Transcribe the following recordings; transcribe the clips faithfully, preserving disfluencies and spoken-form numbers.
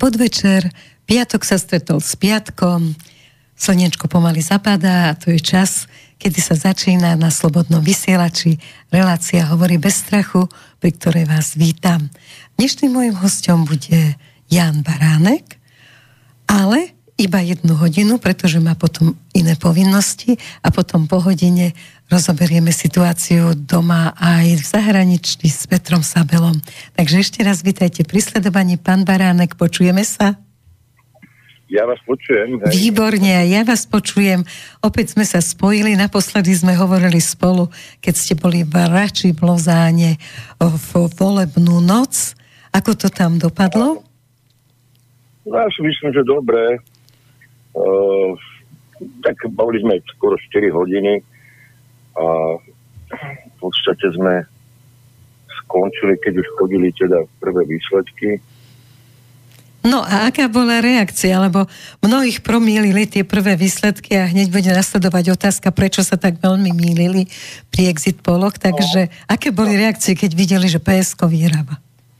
podvečer, piatok sa stretol s piatkom, slniečko pomaly zapadá a to je čas, kedy sa začína na Slobodnom vysielači relácia Hovorí bez strachu, pri ktorej vás vítam. Dnešným mojím hosťom bude Ján Baránek, ale iba jednu hodinu, pretože má potom iné povinnosti a potom po hodine rozoberieme situáciu doma aj v zahraničí s Petrom Sabelom. Takže ešte raz vítajte pri sledovaní. Pán Baránek, počujeme sa? Ja vás počujem. Hej. Výborne, ja vás počujem. Opäť sme sa spojili, naposledy sme hovorili spolu, keď ste boli v Rači v Lozáne v volebnú noc. Ako to tam dopadlo? No, ja si myslím, že dobre. Uh, tak boli sme skoro štyri hodiny a v podstate sme skončili, keď už chodili teda prvé výsledky. No a aká bola reakcia? Lebo mnohých promýlili tie prvé výsledky a hneď bude nasledovať otázka, prečo sa tak veľmi mýlili pri exit poloch. Takže no. Aké boli reakcie, keď videli, že pé es ká vyhráva?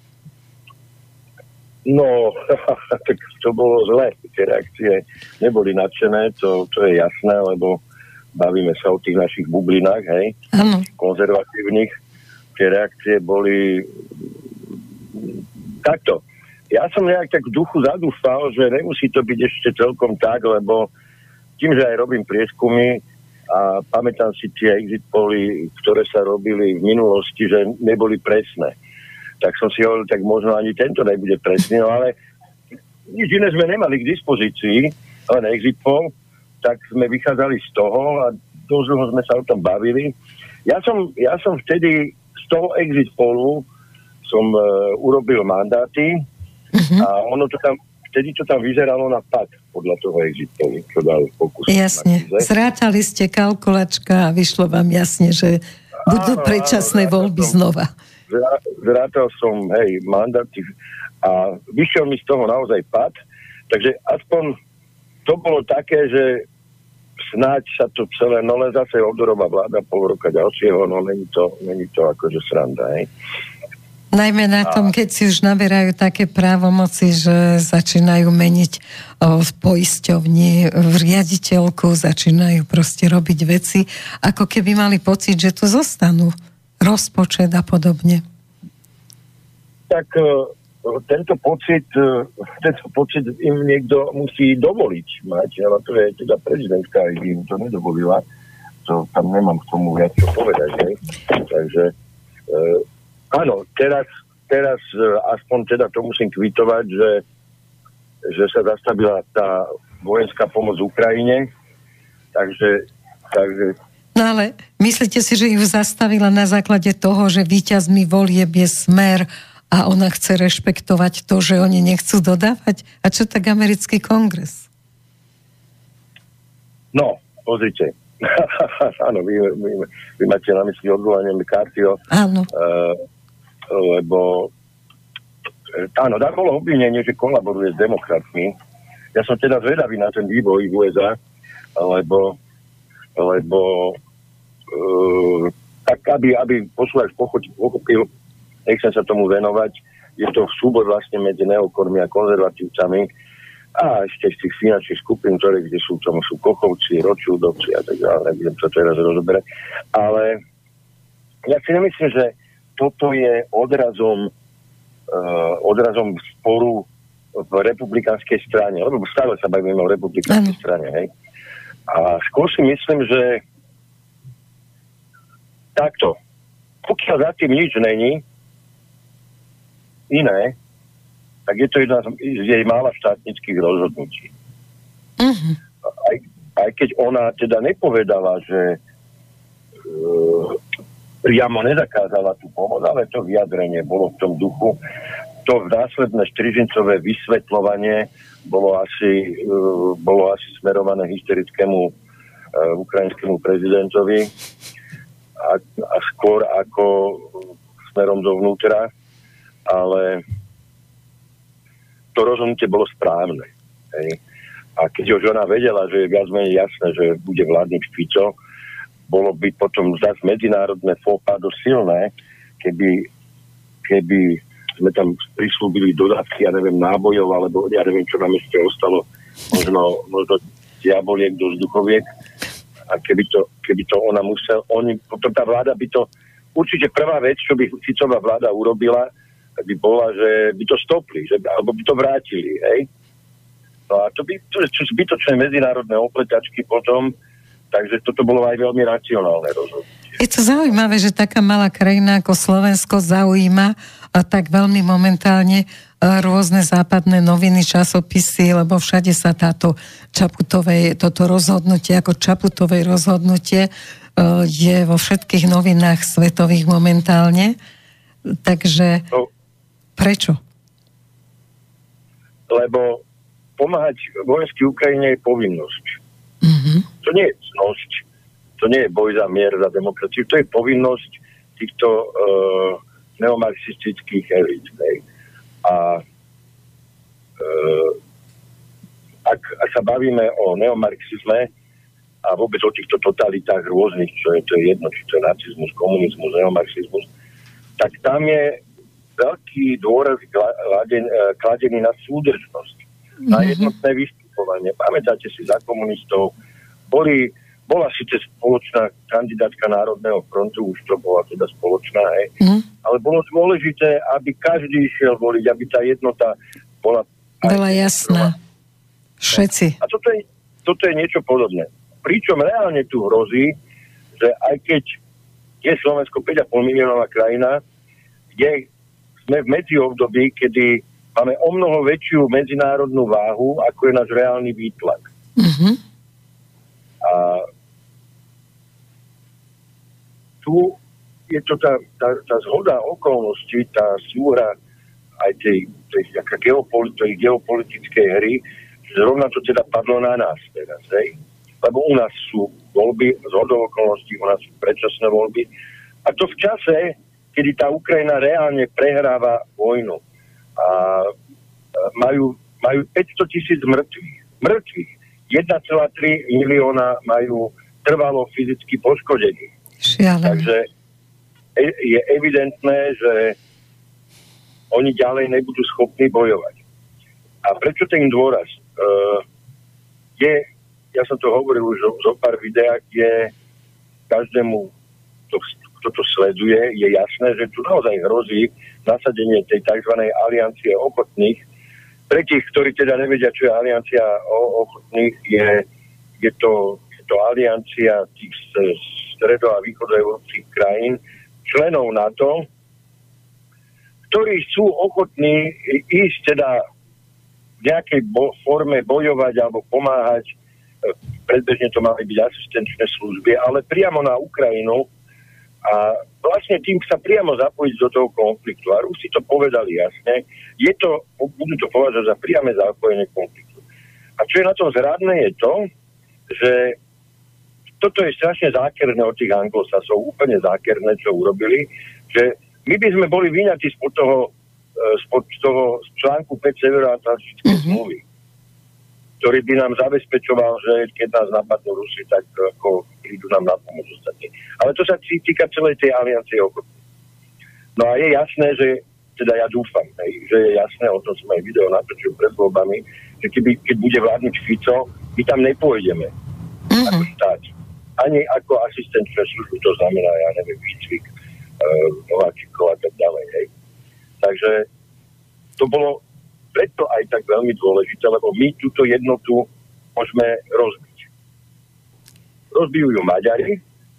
No, tak to bolo zlé. Tie reakcie neboli nadšené, to, to je jasné, lebo bavíme sa o tých našich bublinách, hej, ano. Konzervatívnych. Tie reakcie boli takto. Ja som nejak tak v duchu zadúfal, že nemusí to byť ešte celkom tak, lebo tým, že aj robím prieskumy a pamätám si tie exit poly, ktoré sa robili v minulosti, že neboli presné. Tak som si hovoril, tak možno ani tento nebude presný, no ale nič iné sme nemali k dispozícii, len exit poll, tak sme vychádzali z toho a dosť dlho sme sa o tom bavili. Ja som, ja som vtedy z toho exit pollu som uh, urobil mandáty uh-huh. a ono to tam, vtedy to tam vyzeralo na pad podľa toho exit pollu, čo dal pokus. Jasne, zrátali ste kalkulačka a vyšlo vám jasne, že budú áno, predčasné áno, voľby som, znova. Zrátal som, hej, mandáty a vyšiel mi z toho naozaj pad, takže aspoň to bolo také, že snáď sa to celé, no len zase Odorová vláda pol roka ďalšieho, no není to, není to akože sranda, hej. Najmä na tom, keď si už naberajú také právomoci, že začínajú meniť o, v poisťovni, v riaditeľku, začínajú proste robiť veci, ako keby mali pocit, že tu zostanú rozpočet a podobne. Tak tento pocit, tento pocit im niekto musí dovoliť mať, ale to je teda prezidentka, im to nedovolila, to tam nemám k tomu viac čo povedať, ne? Takže e, áno, teraz, teraz aspoň teda to musím kvitovať, že, že sa zastavila tá vojenská pomoc Ukrajine, takže, takže no ale myslíte si, že ju zastavila na základe toho, že víťazmi volieb je Smer a ona chce rešpektovať to, že oni nechcú dodávať? A čo tak americký kongres? No, pozrite. Áno, vy, vy, vy máte na mysli odvolanie McCarthyho. Áno. Uh, lebo áno, tak bolo obvinenie, že kolaboruje s demokratmi. Ja som teda zvedavý na ten vývoj v ú es á, lebo lebo uh, tak, aby, aby poslucháč pochopil, nechcem sa tomu venovať, je to súbor vlastne medzi neokormi a konzervatívcami a ešte z tých finančných skupín, ktoré kde sú, tam sú Kochovci, Rothschildovci a tak ďalej, nebudem sa teraz rozoberať. Ale ja si nemyslím, že toto je odrazom uh, odrazom sporu v republikánskej strane, lebo stále sa bavíme o republikánskej strane, hej. A skôr si myslím, že takto, pokiaľ za tým nič není iné, tak je to jedna z jej mála štátnických rozhodnutí. Uh-huh. Aj, aj keď ona teda nepovedala, že e, priamo nezakázala tú pomoc, ale to vyjadrenie bolo v tom duchu. To následné Štryžincové vysvetľovanie bolo asi, uh, bolo asi smerované hysterickému uh, ukrajinskému prezidentovi a, a skôr ako smerom dovnútra, ale to rozhodnutie bolo správne. Hej. A keď už ona vedela, že je viac menej jasné, že bude vládnuť Fico, bolo by potom zase medzinárodné fópa dosť silné, keby, keby sme tam prislúbili dodávky, ja neviem, nábojov, alebo ja neviem, čo nám ešte ostalo, možno, možno diaboliek do vzduchoviek. A keby to, keby to ona musel, oni, potom tá vláda by to, určite prvá vec, čo by Ficová vláda urobila, by bola, že by to stopli, že, alebo by to vrátili, hej. No a to by, to sú zbytočné medzinárodné opletačky potom, takže toto bolo aj veľmi racionálne rozhodnutie. Je to zaujímavé, že taká malá krajina ako Slovensko zaujíma a tak veľmi momentálne rôzne západné noviny, časopisy, lebo všade sa táto Čaputovej, toto rozhodnutie, ako Čaputovej rozhodnutie je vo všetkých novinách svetových momentálne. Takže no, prečo? Lebo pomáhať vojenskej Ukrajine je povinnosť. Mm-hmm. To nie je cnosť. To nie je boj za mier, za demokraciu. To je povinnosť týchto uh, neomarxistických elít. A uh, ak, ak sa bavíme o neomarxizme a vôbec o týchto totalitách rôznych, čo je to jedno, či to je nacizmus, komunizmus, neomarxizmus, tak tam je veľký dôraz kladený na súdržnosť, mm-hmm. na jednotné vystupovanie. Pamätáte si, za komunistov boli Bola síce spoločná kandidátka Národného frontu, už to bola teda spoločná, hej. Mm. Ale bolo dôležité, aby každý išiel voliť, aby tá jednota bola... Bola jasná. Všetci. A toto je, toto je niečo podobné. Pričom reálne tu hrozí, že aj keď je Slovensko päť a pol miliónová krajina, kde sme v medziobdobí, kedy máme o mnoho väčšiu medzinárodnú váhu, ako je náš reálny výtlak. Mhm. A tu je to tá, tá, tá zhoda okolností, tá súhra aj tej, tej geopoli- tej geopolitickej hry, že zrovna to teda padlo na nás teraz, hej? Lebo u nás sú voľby, zhodou okolností, u nás sú predčasné voľby. A to v čase, kedy tá Ukrajina reálne prehráva vojnu. A majú, majú päťsto tisíc mŕtvych. Mŕtvych. jeden celá tri milióna majú trvalo fyzicky poškodení. Šialené. Takže je evidentné, že oni ďalej nebudú schopní bojovať. A prečo ten dôraz? Uh, je, ja som to hovoril už zo pár videách, je každému, kto, kto to sleduje, je jasné, že tu naozaj hrozí nasadenie tej tzv. Aliancie ochotných. Pre tých, ktorí teda nevedia, čo je aliancia ochotných, je, je, to, je to aliancia tých stredo- a východoeurópskych krajín, členov NATO, ktorí sú ochotní ísť teda v nejakej bo- forme bojovať alebo pomáhať, predbežne to mali byť asistenčné služby, ale priamo na Ukrajinu a vlastne tým sa priamo zapojiť do toho konfliktu. A Rusi to povedali jasne, je to, budú to považovať za priame zapojenie konfliktu. A čo je na tom zradné je to, že toto je strašne zákerné od tých Anglosasov, úplne zákerné, čo urobili, že my by sme boli vyňatí spod toho, spod toho článku päť Severoatlantickej mm-hmm. zmluvy, ktorý by nám zabezpečoval, že keď nás napadnú Rusi, tak ako prídu nám na pomoc ostatní. Ale to sa týka celej tej aliancie ochotných. No a je jasné, že teda ja dúfam, hej, že je jasné, o tom som aj video natočil pred voľbami, že keby, keď bude vládnuť Fico, my tam nepôjdeme mm-hmm. ako štát. Ani ako asistenčné služby, to znamená, ja neviem, výcvik, e, nováčikov a tak ďalej. Hej. Takže to bolo preto aj tak veľmi dôležité, lebo my túto jednotu môžeme rozbiť. Rozbijú ju Maďari.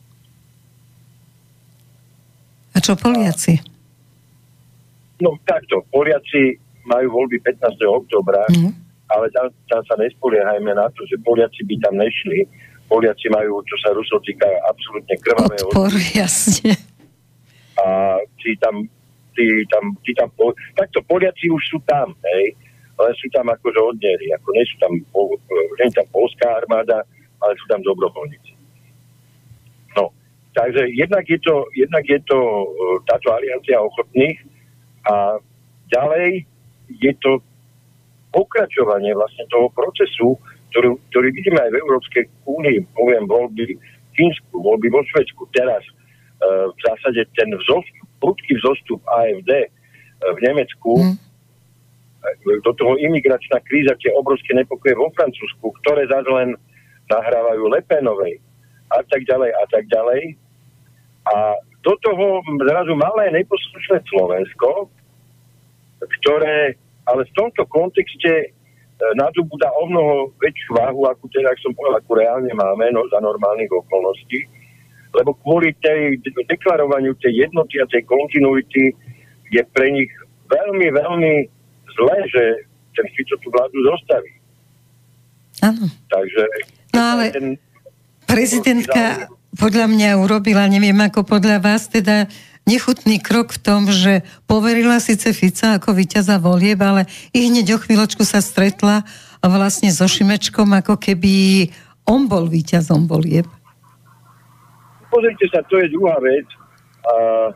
A čo Poliaci? No takto, Poliaci majú voľby pätnásteho októbra, mm. ale tam, tam sa nespoliehajme na to, že Poliaci by tam nešli. Poliaci majú, čo sa Rusov týka, absolútne krvavé odpor, jasne. A tí tam, tí tam, tí tam, takto Poliaci už sú tam, hej, ale sú tam akože odnieri, ako nie sú tam, nie je tam polská armáda, ale sú tam dobrovoľníci. No, takže jednak je to, jednak je to táto aliancia ochotných a ďalej je to pokračovanie vlastne toho procesu, ktorý, ktorý vidíme aj v Európskej únii, poviem voľby v Fínsku, voľby vo Švédsku. Teraz e, v zásade ten vzostup, prudký vzostup á ef dé v Nemecku, mm. do toho imigračná kríza, tie obrovské nepokoje vo Francúzsku, ktoré zase len nahrávajú Le Penovej a tak ďalej a tak ďalej. A do toho zrazu malé neposlušné Slovensko, ktoré ale v tomto kontexte nadobúda o mnoho väčšiu váhu, ako teda, ak som povedal, ako reálne máme, no za normálnych okolností, lebo kvôli tej deklarovaniu tej jednoty a tej kontinuity je pre nich veľmi, veľmi zlé, že ten Fico tú vládu zostaví. Áno. Takže... No ale ten, prezidentka podľa mňa urobila, neviem ako podľa vás, teda nechutný krok v tom, že poverila síce Fica ako víťaza volieb, ale i hneď o chvíľočku sa stretla vlastne so Šimečkom, ako keby on bol víťazom volieb. Pozrite sa, to je druhá vec. A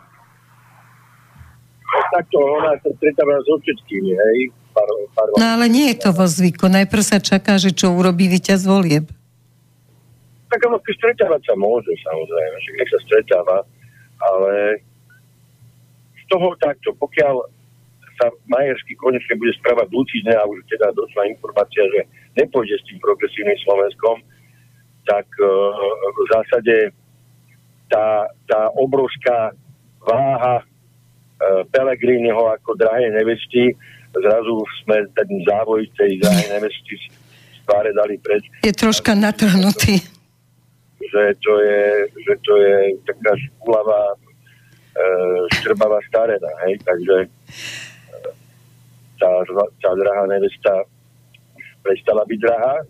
takto ona sa stretáva so všetkými, hej? Par, par, no ale nie je to vo zvyku. Najprv sa čaká, že čo urobí víťaz volieb. Tak ono, stretávať sa môže, samozrejme, že nech sa stretáva, ale z toho takto, pokiaľ sa Majerský konečne bude správať lucidne a už teda došla informácia, že nepôjde s tým progresívnym Slovenskom, tak uh, v zásade tá, tá obrovská váha uh, Pellegriniho ako drahej nevesti, zrazu sme ten závoj tej drahej nevesti z tváre dali preč. Je troška natrhnutý. Že to je, že to je taká škulavá štrbavá starena, hej, takže tá, tá drahá nevesta už prestala byť drahá.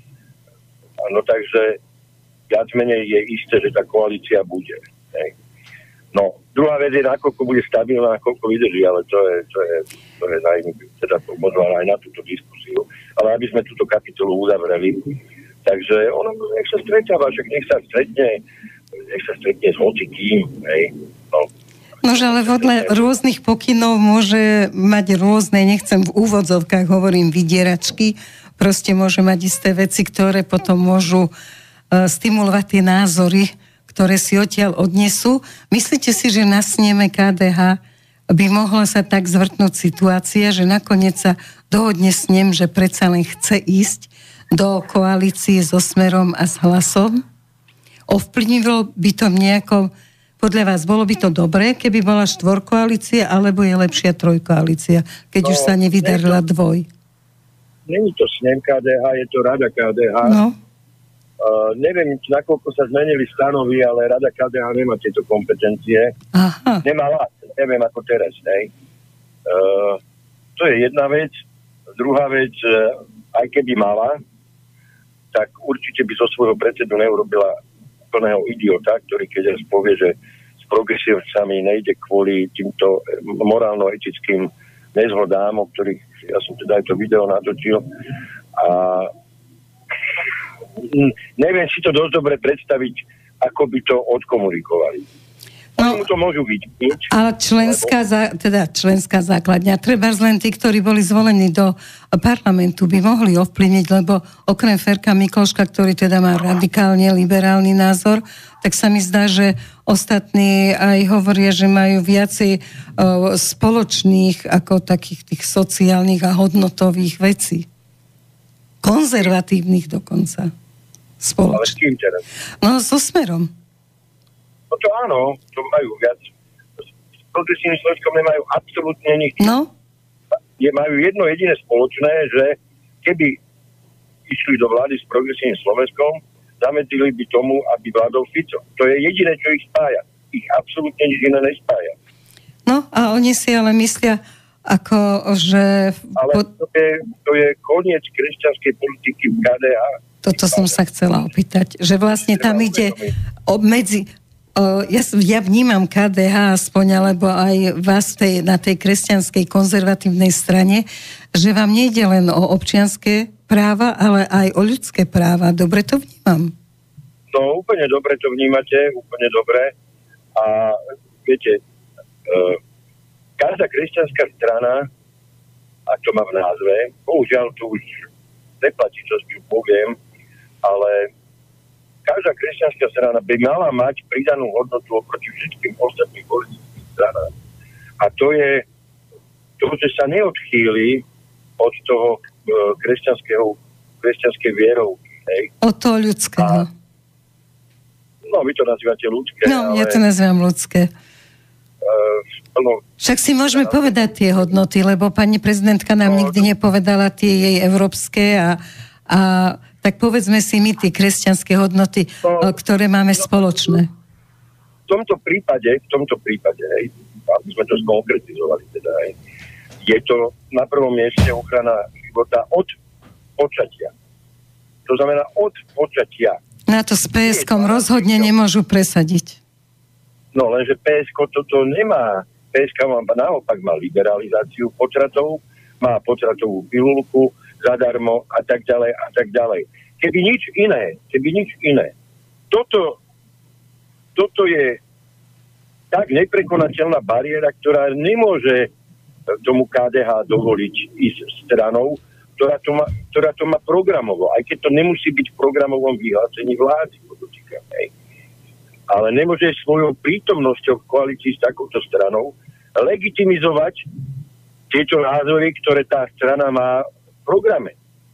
No takže viac menej je isté, že tá koalícia bude. Hej. No, druhá vec je, nakoľko bude stabilná, nakoľko vydrží, ale to je, to je, to je zaujímavé, teda to možno aj na túto diskusiu, ale aby sme túto kapitolu uzavreli. Takže ono, nech sa stretáva, však nech sa stretne, nech sa stretne s hocikým, hej, no. Nože, ale podľa rôznych pokynov môže mať rôzne, nechcem v úvodzovkách, hovorím vydieračky, proste môže mať isté veci, ktoré potom môžu uh, stimulovať tie názory, ktoré si odtiaľ odnesú. Myslíte si, že na sneme ká dé há by mohla sa tak zvrtnúť situácia, že nakoniec sa dohodne s ním, že predsa len chce ísť do koalície so Smerom a s Hlasom? Ovplyvnilo by to nejako... Podľa vás, bolo by to dobré, keby bola štvorkoalícia, alebo je lepšia trojkoalícia, keď no, už sa nevydarila dvoj? Není to snem ká dé há, je to Rada ká dé há. No. Uh, neviem, nakoľko sa zmenili stanovy, ale Rada ká dé há nemá tieto kompetencie. Aha. Nemala, neviem ako teraz, nej. Uh, to je jedna vec. Druhá vec, uh, aj keby mala, tak určite by zo svojho predsedu neurobila plného idiota, ktorý keď raz povie, že s progresívcami nejde kvôli týmto morálno-etickým nezhodám, o ktorých ja som teda aj to video natočil. A neviem si to dosť dobre predstaviť, ako by to odkomunikovali. No, to môžu vidieť. Ale členská, zá, teda členská základňa, treba len tí, ktorí boli zvolení do parlamentu, by mohli ovplyvniť, lebo okrem Ferka Mikloška, ktorý teda má radikálne liberálny názor, tak sa mi zdá, že ostatní aj hovoria, že majú viacej o, spoločných ako takých tých sociálnych a hodnotových vecí. Konzervatívnych dokonca. Spoločných. Ale s kým teraz? No, so Smerom. No to áno, to majú viac. S progresívnym Slovenskom nemajú absolútne nič. No? Je, majú jedno jediné spoločné, že keby išli do vlády s progresívnym Slovenskom, zamedzili by tomu, aby vládol Fico. To je jediné, čo ich spája. Ich absolútne nič iné nespája. No a oni si ale myslia, ako, že... Ale to je, to je koniec kresťanskej politiky v ká dé há. Toto som sa chcela opýtať, že vlastne tam ide medzi... Ja, ja vnímam ká dé há aspoň, alebo aj vás tej, na tej kresťanskej konzervatívnej strane, že vám nejde len o občianske práva, ale aj o ľudské práva. Dobre to vnímam? No, úplne dobre to vnímate, úplne dobre. A viete, uh, každá kresťanská strana, a to má v názve, bohužiaľ to už neplatí, čo si poviem, ale každá kresťanská strana by mala mať pridanú hodnotu oproti všetkým ostatným politickým stranám. A to je to, že sa neodchýli od toho uh, kresťanského, kresťanskej vierovky. Hej. Od toho ľudského. A, no, vy to nazývate ľudské. No, ale, ja to nazývam ľudské. Uh, no, Však si môžeme no, povedať tie hodnoty, lebo pani prezidentka nám no, nikdy nepovedala tie jej európske a, a tak povedzme si my tie kresťanské hodnoty, no, ktoré máme no, spoločné. V tomto prípade, v tomto prípade, hej, aby sme to skonkretizovali, teda, hej, je to na prvom mieste ochrana života od počatia. To znamená od počatia. Na to s pé es kom rozhodne nemôžu presadiť. No, lenže pé es ko toto nemá. pé es ká má naopak má liberalizáciu potratov, má potratovú pilulku zadarmo a tak ďalej a tak ďalej. Keby nič iné, keby nič iné. Toto, toto je tak neprekonateľná bariéra, ktorá nemôže tomu ká dé há dovoliť ísť stranou, ktorá to má, ktorá to má programovo, aj keď to nemusí byť v programovom vyhlásení vlády, ale nemôže svojou prítomnosťou v koalícii s takouto stranou legitimizovať tieto názory, ktoré tá strana má v programe,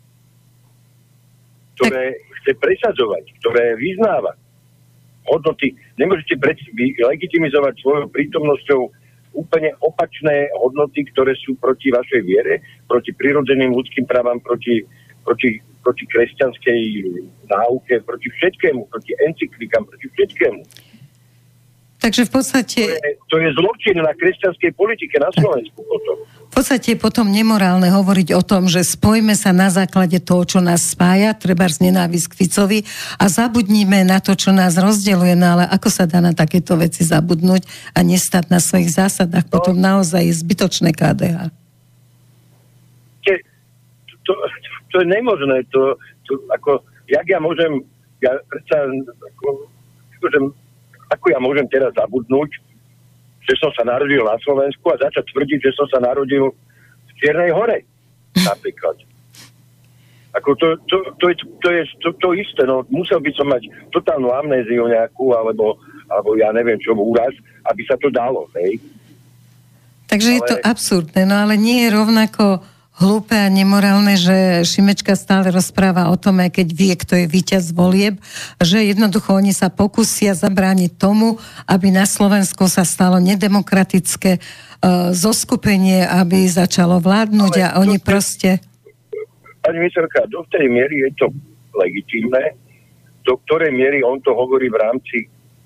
ktoré chce presadzovať, ktoré vyznáva. Hodnoty, nemôžete legitimizovať svojou prítomnosťou úplne opačné hodnoty, ktoré sú proti vašej viere, proti prirodzeným ľudským právam, proti, proti, proti kresťanskej náuke, proti všetkému, proti encyklikám, proti všetkému. Takže v podstate... To je, to je zločin na kresťanskej politike na Slovensku potom. V podstate je potom nemorálne hovoriť o tom, že spojme sa na základe toho, čo nás spája, trebárs nenávisť k Ficovi a zabudnime na to, čo nás rozdeľuje. No ale ako sa dá na takéto veci zabudnúť a nestať na svojich zásadách? No, potom naozaj je zbytočné ká dé há. To, to, to je nemožné. To, to, ako, jak ja môžem... Ja predsa... Ako, akože, ako ja môžem teraz zabudnúť, že som sa narodil na Slovensku a začať tvrdiť, že som sa narodil v Čiernej Hore, napríklad. Ako to, to, to, je, to je to, to isté, no musel by som mať totálnu amnéziu nejakú, alebo, alebo ja neviem čo, úraz, aby sa to dalo, hej. Takže ale... je to absurdné, no ale nie je rovnako hlúpe a nemorálne, že Šimečka stále rozpráva o tom, aj keď vie, kto je víťaz volieb, že jednoducho oni sa pokusia zabrániť tomu, aby na Slovensku sa stalo nedemokratické uh, zoskupenie, aby začalo vládnuť. Ale a oni to, proste... Pani ministerka, do tej miery je to legitímne, do ktorej miery on to hovorí v rámci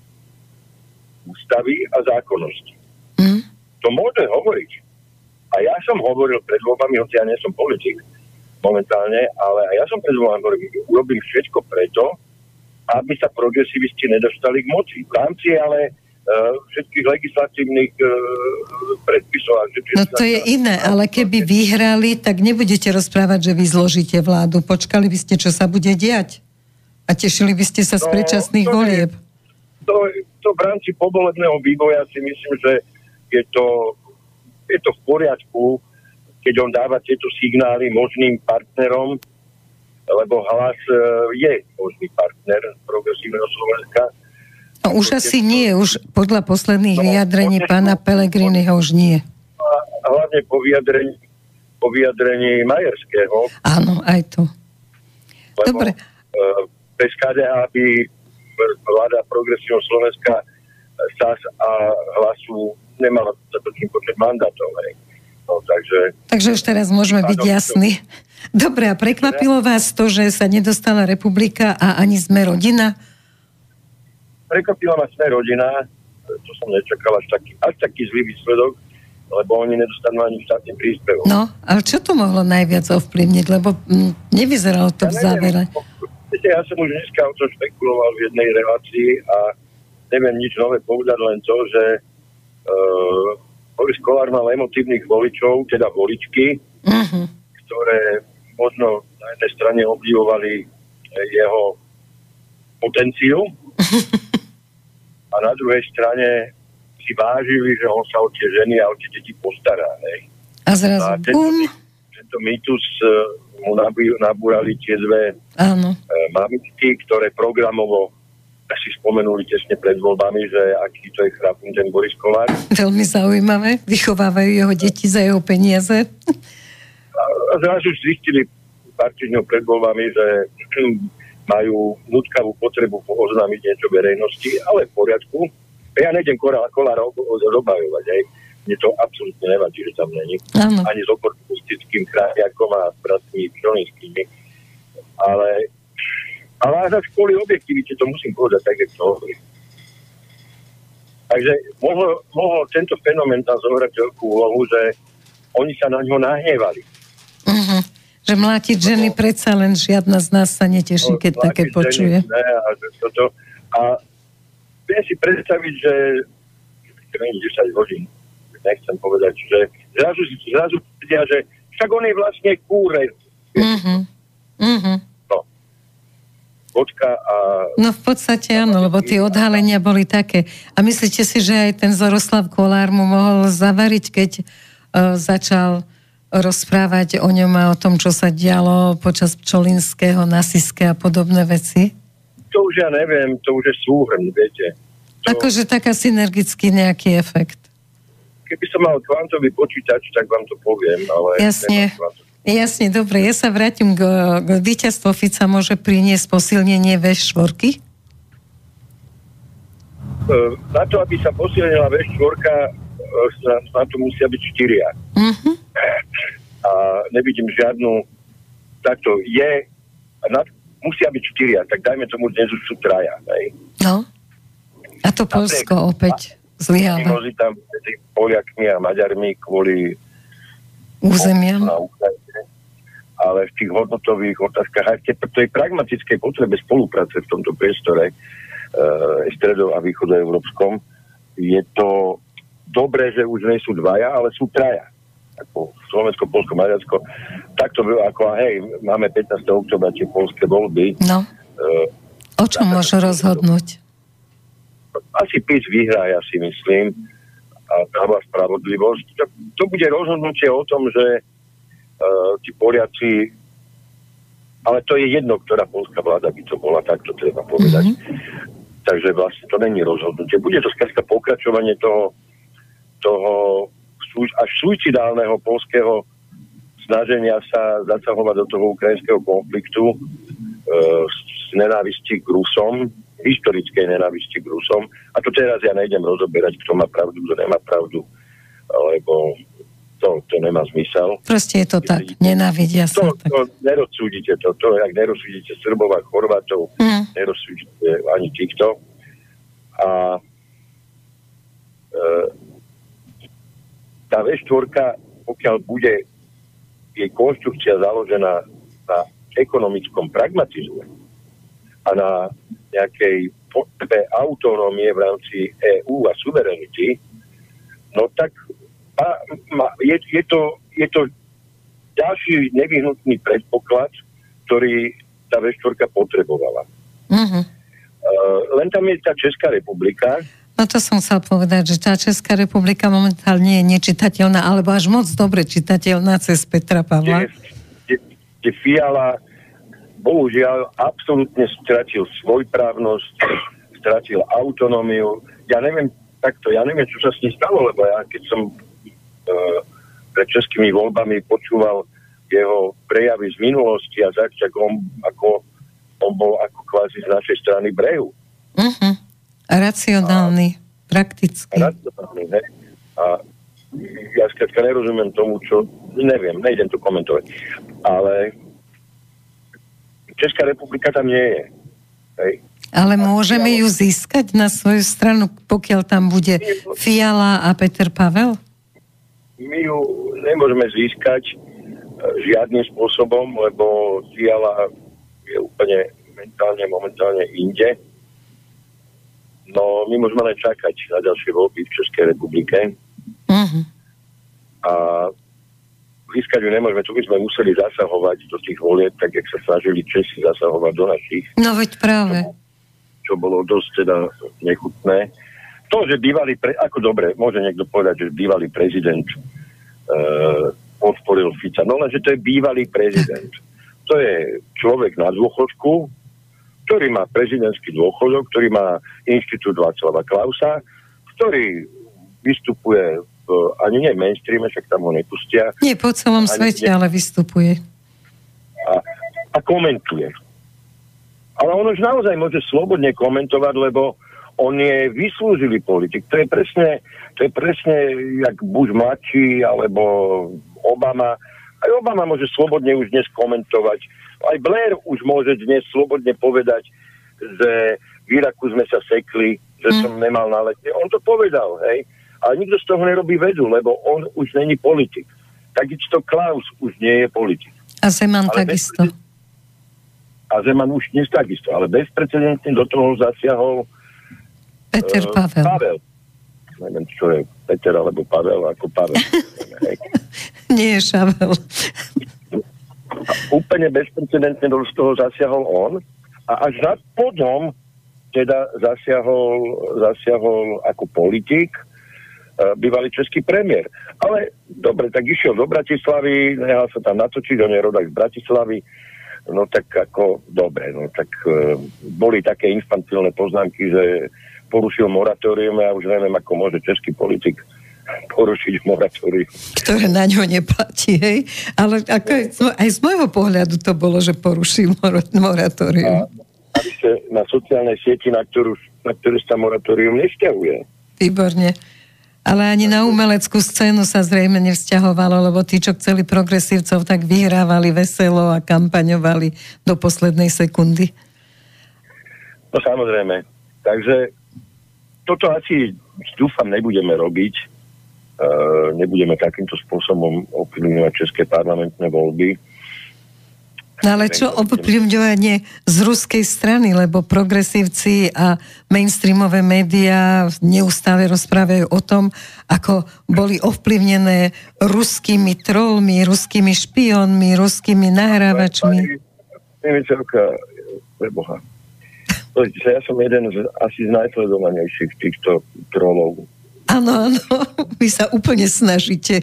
ústavy a zákonnosti. Mm. To môže hovoriť. A ja som hovoril pred voľbami, hoci ja nie som politik momentálne, ale ja som pred voľbami hovoril, urobím všetko preto, aby sa progresivisti nedostali k moci. V rámci ale uh, všetkých legislatívnych uh, predpisov. No to je iné, ale keby vyhrali, tak nebudete rozprávať, že vy zložíte vládu. Počkali by ste, čo sa bude diať. A tešili by ste sa z predčasných no, volieb. To, to v rámci povolebného vývoja si myslím, že je to je to v poriadku, keď on dáva tieto signály možným partnerom, lebo Hlas je možný partner Progresívneho Slovenska. No už asi nie, už podľa posledných no, vyjadrení pána Pellegriniho už nie. A hlavne po vyjadrení, po vyjadrení Majerského. Áno, aj to. Lebo, dobre. Bez ká dé há by vláda Progresívneho Slovenska es a es a Hlasu nemala dostatočný počet mandátov. No, takže... takže už teraz môžeme byť jasní. Dobre, a prekvapilo vás to, že sa nedostala Republika a ani Sme rodina? Prekvapila ma Sme rodina, to som nečakal až taký, až taký zlý výsledok, lebo oni nedostanú ani štátny príspevok. No, ale čo to mohlo najviac ovplyvniť? Lebo m, nevyzeralo to ja v závere. Viete, ja som už dneska o tom špekuloval v jednej relácii a neviem nič nové povedať, len to, že Uh, Boris Kollár mal emotívnych voličov, teda voličky, uh-huh. ktoré možno na jednej strane obdivovali jeho potenciu a na druhej strane si vážili, že on sa o tie ženy a o tie deti postará. Ne? A zrazu a tento, bum. Tento mýtus uh, mu nabúrali tie dve uh, mamitky, ktoré programovo si spomenuli tesne pred voľbami, že aký to je chrapný ten Boris Kollár. Veľmi zaujímavé. Vychovávajú jeho deti za jeho peniaze. A, a zrazu zistili pár týždňov pred voľbami, že majú nutkavú potrebu oznámiť niečo verejnosti, ale v poriadku. Ja nejdem Kollára obhajovať, aj. Mne to absolútne nevadí, že tam není. Ano. Ani s oportunistickým krajakom a s bratmi Pšolinskými. Ale ale aj za školy objektivite to musím povedať tak, jak to hovorí. Takže mohol, mohol tento fenomén tam zohrať veľkú úlohu, že oni sa na ňo nahnevali. Uh-huh. Že mlátiť ženy no, predsa len žiadna z nás sa neteší, keď také počuje. Ženy, ne, a, toto, a viem si predstaviť, že desať hodín, nechcem povedať, že zrazu, zrazu povedia, že však on je vlastne kúre. Uh-huh. Uh-huh. A... No v podstate áno, lebo tie odhalenia boli také. A myslíte si, že aj ten Zoroslav Kollár mu mohol zavariť, keď uh, začal rozprávať o ňom a o tom, čo sa dialo počas Pčolinského, Nasiske a podobné veci? To už ja neviem, to už je súhrn, viete. To... Akože taká synergický nejaký efekt. Keby som mal kvantový počítač, tak vám to poviem, ale... Jasne. Jasne, dobre, ja sa vrátim k, k víťazstvu Fica môže priniesť posilnenie vé štyri? Na to, aby sa posilnila vé štyri, na to musia byť štyria. Uh-huh. A nevidím žiadnu, takto je, na, musia byť štyria, tak dajme tomu, dnes už sú traja. Hej? No, a to Poľsko opäť zlyháva. Mimozi tam medzi Poliakmi a Maďarmi kvôli územiam. Ale v tých hodnotových otázkach aj v tej, tej pragmatickej potrebe spolupráce v tomto priestore e, stredo- a východoeurópskom je to dobré, že už nie sú dvaja, ale sú traja. Ako Slovensko, Poľsko, Maďarsko. Takto bylo ako, hej, máme pätnásteho októbra tie poľské voľby. No. E, o čom môžu rozhodnúť? Asi pís vyhrá, ja si myslím. A dáva spravodlivosť. To, to bude rozhodnutie o tom, že uh, tí Poliaci, ale to je jedno, ktorá poľská vláda by to bola, tak to treba povedať. Mm-hmm. Takže vlastne to není rozhodnutie. Bude to skrátka pokračovanie toho, toho až suicidálneho poľského snaženia sa zasahovať do toho ukrajinského konfliktu uh, z nenávisti k Rusom, historickej nenávisti k Rusom. A to teraz ja nejdem rozoberať, kto má pravdu, kto nemá pravdu, lebo to, to nemá zmysel. Proste je to tak, nenávidia sa. To, to nerozsúdite to, to, jak nerozsúdite Srbov a Chorvátov, mm. nerozsúdite ani týchto. A e, tá vé štyri, pokiaľ bude jej konštrukcia založená na ekonomickom pragmatizme a na nejakej potrebe autonómie v rámci é ú a suverenity, no tak a, ma, je, je, to, je to ďalší nevyhnutný predpoklad, ktorý tá vé štyri potrebovala. Uh-huh. Uh, len tam je tá Česká republika. No to som chcel povedať, že tá Česká republika momentálne je nečitateľná, alebo až moc dobre čitateľná cez Petra Pavla. Kde, kde Fiala bohužiaľ absolútne stratil svojprávnosť, stratil autonómiu. Ja neviem, takto, ja neviem, čo sa s ním stalo, lebo ja, keď som e, pred českými voľbami počúval jeho prejavy z minulosti a tak, tak on, ako, on bol ako kvázi z našej strany brehu. Uh-huh. Racionálny, a, praktický. Racionálny, ne? A ja skrátka nerozumiem tomu, čo, neviem, nejdem to komentovať. Ale Česká republika tam nie je. Hej. Ale môžeme ju získať na svoju stranu, pokiaľ tam bude Fiala a Peter Pavel? My ju nemôžeme získať žiadnym spôsobom, lebo Fiala je úplne mentálne, momentálne inde. No, my môžeme len čakať na ďalšie voľby v Českej republike. Uh-huh. A získať ju nemôžeme, tu by sme museli zasahovať do tých volieb, tak jak sa snažili Česi zasahovať do našich. No veď práve. Čo, čo bolo dosť teda nechutné. To, že bývalý, pre, ako dobre, môže niekto povedať, že bývalý prezident e, podporil Fica. No lenže to je bývalý prezident. To je človek na dôchodku, ktorý má prezidentský dôchodok, ktorý má inštitút Václava Klausa, ktorý vystupuje v, ani nie v mainstreame, však tam ho nepustia. Nie po celom svete, ne... ale vystupuje. A, a komentuje. Ale on už naozaj môže slobodne komentovať, lebo on je vyslúžilý politik. To je presne, to je presne jak Bush mladší, alebo Obama. Aj Obama môže slobodne už dnes komentovať. Aj Blair už môže dnes slobodne povedať, že v Iraku sme sa sekli, že mm. som nemal na lete. On to povedal, hej. Ale nikto z toho nerobí vedu, lebo on už není politik. Takisto Klaus už nie je politik. A Zeman ale takisto. Bezprecedentne, a Zeman už dnes takisto. Ale bezprecedentne do toho zasiahol Peter uh, Pavel. Pavel. Neviem, čo je Peter alebo Pavel, ako Pavel. Nie je Šavel. Úplne bezprecedentne do toho zasiahol on a až na potom teda zasiahol, zasiahol ako politik uh, bývalý český premiér. Ale dobre, tak išiel do Bratislavy, nehal sa tam natočiť, on je rodak z Bratislavy, no tak ako dobre, no tak uh, boli také infantilné poznámky, že porušil moratórium a už neviem, ako môže český politik porušiť moratórium. Ktoré na ňo neplatí, hej? Ale ako aj, aj z môjho pohľadu to bolo, že porušil moratórium. A ešte na sociálnej sieti, na ktorú, na ktorú sa moratórium nevzťahuje. Výborne. Ale ani na umeleckú scénu sa zrejme nevzťahovalo, lebo tí, čo chceli progresívcov, tak vyhrávali veselo a kampaňovali do poslednej sekundy. No samozrejme. Takže toto asi, dúfam, nebudeme robiť. Uh, nebudeme takýmto spôsobom ovplyvňovať české parlamentné voľby. No ale čo ovplyvňovanie z ruskej strany, lebo progresívci a mainstreamové médiá neustále rozprávajú o tom, ako boli ovplyvnené ruskými trollmi, ruskými špionmi, ruskými nahrávačmi. Neviem, čoká, preboha. Ja som jeden z asi z najsledovanejších týchto trolov. Áno, áno, vy sa úplne snažíte.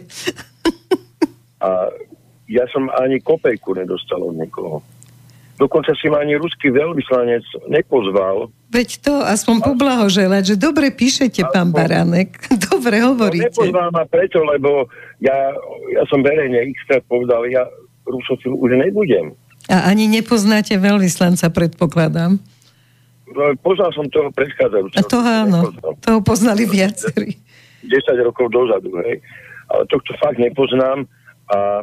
A ja som ani kopejku nedostal od niekoho. Dokonca si ma ani ruský veľvyslanec nepozval. Veď to aspoň poblahoželať, že dobre píšete, pán Baránek. Dobre hovoríte. No, nepozval ma preto, lebo ja, ja som verejne x-krát povedal, ja rusofil už nebudem. A ani nepoznáte veľvyslanca, predpokladám. No, poznal som toho predchádzajúceho. To áno, toho poznali viacerí. desať rokov dozadu, hej. Ale tohto fakt nepoznám a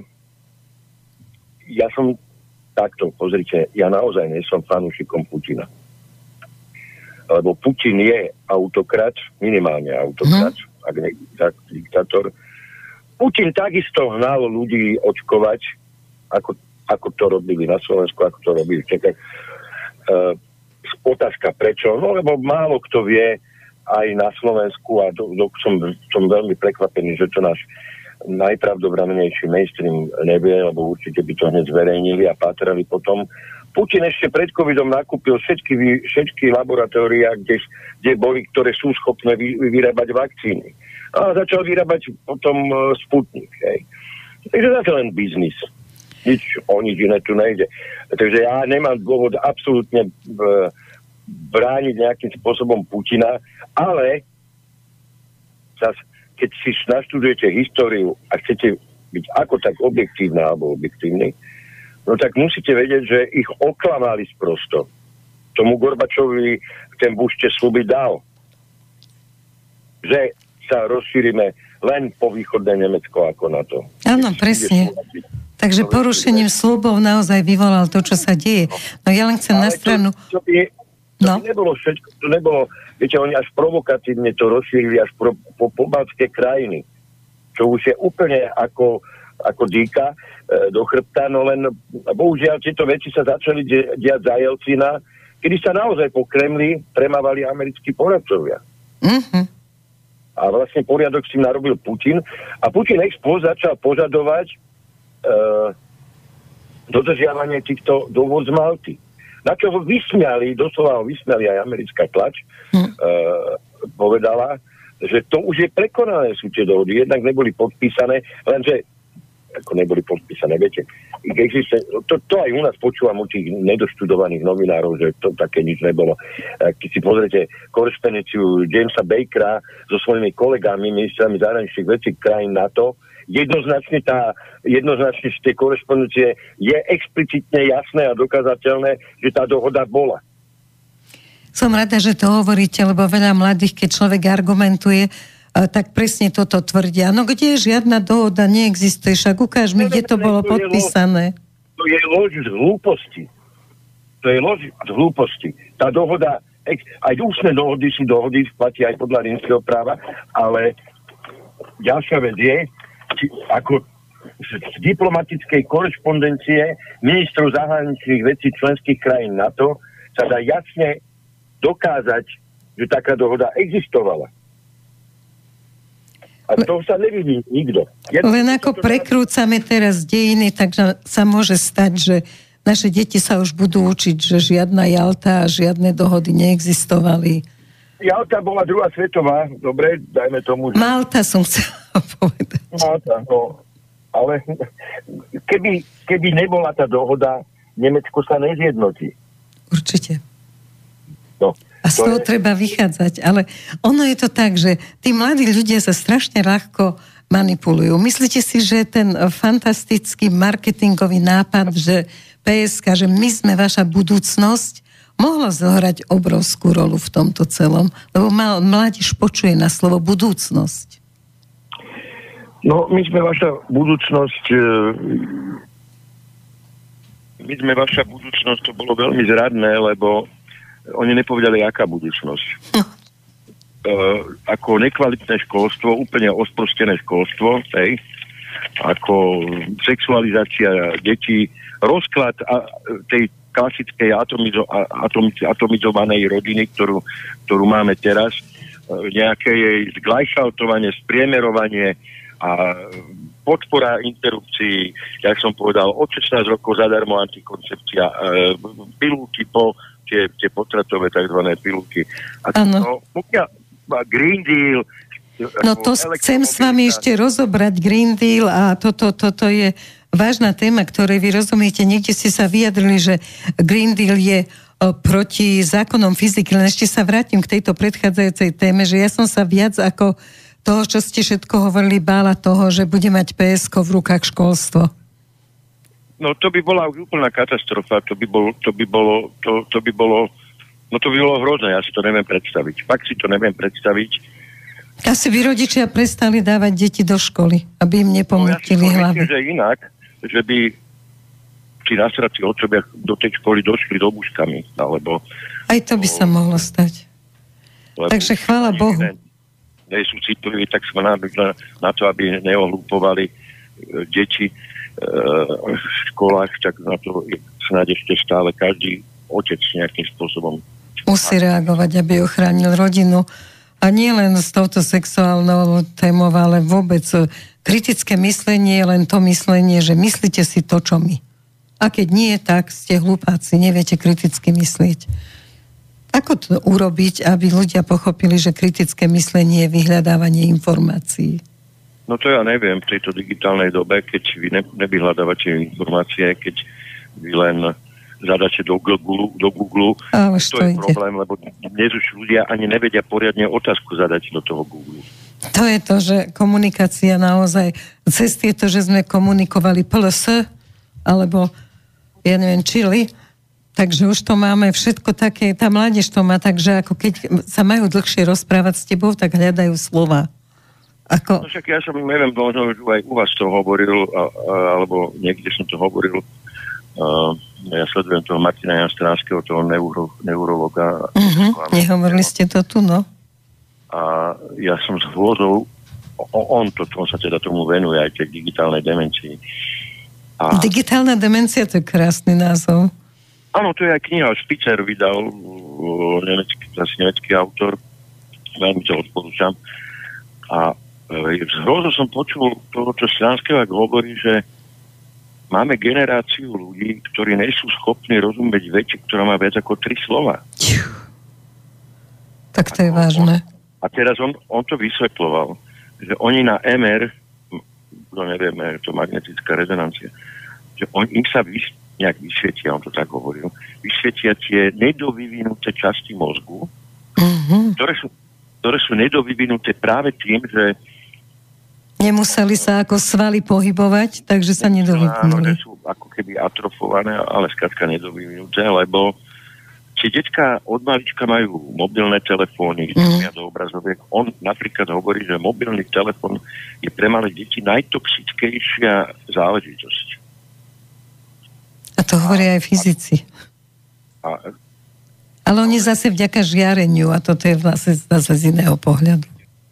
ja som takto, pozrite, ja naozaj nie som fanúšikom Putina. Lebo Putin je autokrat, minimálne autokrat, hmm. ak nie diktátor. Putin takisto hnal ľudí očkovať, ako, ako to robili na Slovensku, ako to robili v Čechách. Uh, Otázka prečo? No lebo málo kto vie aj na Slovensku a do, do, som, som veľmi prekvapený, že to náš najpravdobramnejší mainstream nevie, lebo určite by to hneď zverejnili a pátrali potom. Putin ešte pred covidom nakúpil všetky, všetky laboratória, kde, kde boli, ktoré sú schopné vy, vyrábať vakcíny. A začal vyrábať potom uh, Sputnik. Hej. Takže to je len biznis. Nič, o nič iné tu nejde. Takže ja nemám dôvod absolútne brániť nejakým spôsobom Putina, ale zas, keď si naštudujete históriu a chcete byť ako tak objektívna alebo objektívny, no tak musíte vedieť, že ich oklamali sprosto. Tomu Gorbačovi ten Bush tie sľuby dal. Že sa rozšírime len po východné Nemecko ako na to. Áno, presne. Takže porušením sľubov naozaj vyvolal to, čo sa deje. No ja len chcem ale na stranu... To, to, by, to no? by nebolo všetko, to nebolo, viete, oni až provokatívne to rozšírili až pro, po pobaltské krajiny. Čo už je úplne ako, ako dýka e, do chrbta, no len bohužiaľ tieto veci sa začali di- diať za Jelcina, kedy sa naozaj po Kremli premávali americkí poradcovia. Mhm. A vlastne poriadok si narobil Putin a Putin ex post začal požadovať Uh, dodržiavanie týchto dôvod z Malty. Na čo ho vysmiali, doslova ho vysmiali aj americká tlač, hm. uh, povedala, že to už je prekonané, sú tie dohody, jednak neboli podpísané, lenže ako neboli podpísané. Viete, existuje, to, to aj u nás počúvam u tých nedoštudovaných novinárov, že to také nič nebolo. Keď si pozriete korespondenciu Jamesa Bakera so svojimi kolegami, ministrami zahraničných vecí krajín NATO, jednoznačne tá, jednoznačne z tej korespondencie je explicitne jasné a dokázateľné, že tá dohoda bola. Som rada, že to hovoríte, lebo veľa mladých, keď človek argumentuje, tak presne toto tvrdia. No kde žiadna dohoda neexistuje, však ukáž mi, kde to bolo podpísané. To je lož z hlúposti. To je lož z hlúposti. Tá dohoda, aj ústne dohody sú dohody, platí aj podľa rímskeho práva, ale ďalšia vec je, či, ako z diplomatickej korešpondencie ministrov zahraničných vecí členských krajín NATO sa dá jasne dokázať, že taká dohoda existovala. A to sa nevidí nikto. Je Len ako to, prekrúcame teraz dejiny, takže sa môže stať, že naše deti sa už budú učiť, že žiadna Jalta a žiadne dohody neexistovali. Jalta bola druhá svetová, dobre, dajme tomu. Že... Malta som chcela povedať. Malta, no. Ale keby, keby nebola tá dohoda, Nemecko sa nezjednotí. Určite. No. A z toho je... treba vychádzať. Ale ono je to tak, že tí mladí ľudia sa strašne ľahko manipulujú. Myslíte si, že ten fantastický marketingový nápad, že pé es ká, že my sme vaša budúcnosť, mohlo zohrať obrovskú rolu v tomto celom? Lebo mladíž počuje na slovo budúcnosť. No, my sme vaša budúcnosť... My sme vaša budúcnosť, to bolo veľmi zradné, lebo oni nepovedali, aká budúcnosť. Uh, ako nekvalitné školstvo, úplne osprostené školstvo, hej, ako sexualizácia detí, rozklad a, tej klasickej atomizo, atomiz, atomizovanej rodiny, ktorú, ktorú máme teraz, nejaké jej zglajšaltovanie, spriemerovanie a podpora interrupcií, jak som povedal, od šestnásť rokov zadarmo antikoncepcia, e, pilulky po tie, tie potratové takzvané pilulky. A to, pokiaľ Green Deal... No to chcem s vami ešte rozobrať Green Deal a toto to, to, to je vážna téma, ktorej vy rozumiete. Niekde ste sa vyjadrili, že Green Deal je o, proti zákonom fyziky, len ešte sa vrátim k tejto predchádzajúcej téme, že ja som sa viac ako toho, čo ste všetko hovorili, bála toho, že bude mať pé es ká v rukách školstvo. No to by bola úplná katastrofa, to by bolo, to by bolo, to, to by bolo, no to by bolo hrozné, ja si to neviem predstaviť. Fakt si to neviem predstaviť. Asi by rodičia prestali dávať deti do školy, aby im nepomútili no, ja hlavy. Myslím, že inak, že by tí nasradci otcovia do tej školy došli do buškami, alebo... Aj to by o, sa mohlo stať. Takže chvála Bohu. Ne, nie sú citliví, tak sme na, na to, aby neohlúpovali e, deti v školách, tak na to snáď ešte stále každý otec nejakým spôsobom musí reagovať, aby ochránil rodinu. A nie len s touto sexuálnou témou, ale vôbec kritické myslenie je len to myslenie, že myslíte si to, čo my. A keď nie, tak ste hlupáci, neviete kriticky myslieť. Ako to urobiť, aby ľudia pochopili, že kritické myslenie je vyhľadávanie informácií? No to ja neviem v tejto digitálnej dobe, keď vy ne, nevyhľadávate informácie, keď vy len zadáte do Google, do Google Ale to je ide. Problém, lebo dnes už ľudia ani nevedia poriadne otázku zadať do toho Google. To je to, že komunikácia naozaj, cez tieto, že sme komunikovali pé el es, alebo ja neviem, čili, takže už to máme všetko také, tá mládež to má, takže ako keď sa majú dlhšie rozprávať s tebou, tak hľadajú slova. Ako... No však ja som, neviem, možno už aj u vás to hovoril, a, a, alebo niekde som to hovoril, a, ja sledujem toho Martina Janstránskeho, toho neuro, neurologa. Uh-huh. Nehovorili ste to tu, no? A ja som s hrôzou, on, to, on sa teda tomu venuje, aj tej digitálnej demencii. A... Digitálna demencia, to je krásny názov. Áno, to je aj kniha, Špicer vydal, nemecký, asi nemecký autor, veľmi to odporúčam. A z hrôzou som počul toho, čo Stránského hovorí, že máme generáciu ľudí, ktorí nie sú schopní rozumieť veci, ktorá má viac ako tri slova. Tak to je vážne. A teraz on, on to vysvetloval, že oni na em er no nevieme, to magnetická rezonancia, že on, im sa vys, nejak vysvietia, on to tak hovoril, vysvietia tie nedovyvinuté časti mozgu, mm-hmm. ktoré, sú, ktoré sú nedovyvinuté práve tým, že nemuseli sa ako svaly pohybovať, takže sa nedovyvinuli. Áno, že sú ako keby atrofované, ale skrátka nedovyvinuté, lebo tie decká od malička majú mobilné telefóny, mm. do obrazoviek. On napríklad hovorí, že mobilný telefón je pre malé deti najtoxickejšia záležitosť. A to hovoria aj fyzici. A, ale oni zase vďaka žiareniu, a toto je vlastne zase z iného pohľadu.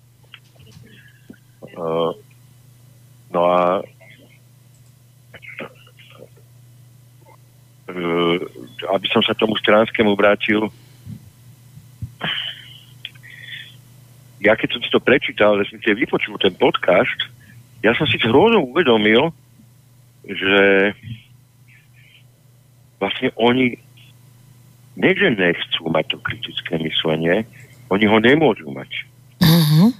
Uh, no a uh, aby som sa tomu Stranskému vrátil, ja keď som si to prečítal, že som si vypočul ten podcast, ja som si hrozno uvedomil, že vlastne oni nie, že nechcú mať to kritické myslenie, oni ho nemôžu mať. Mhm.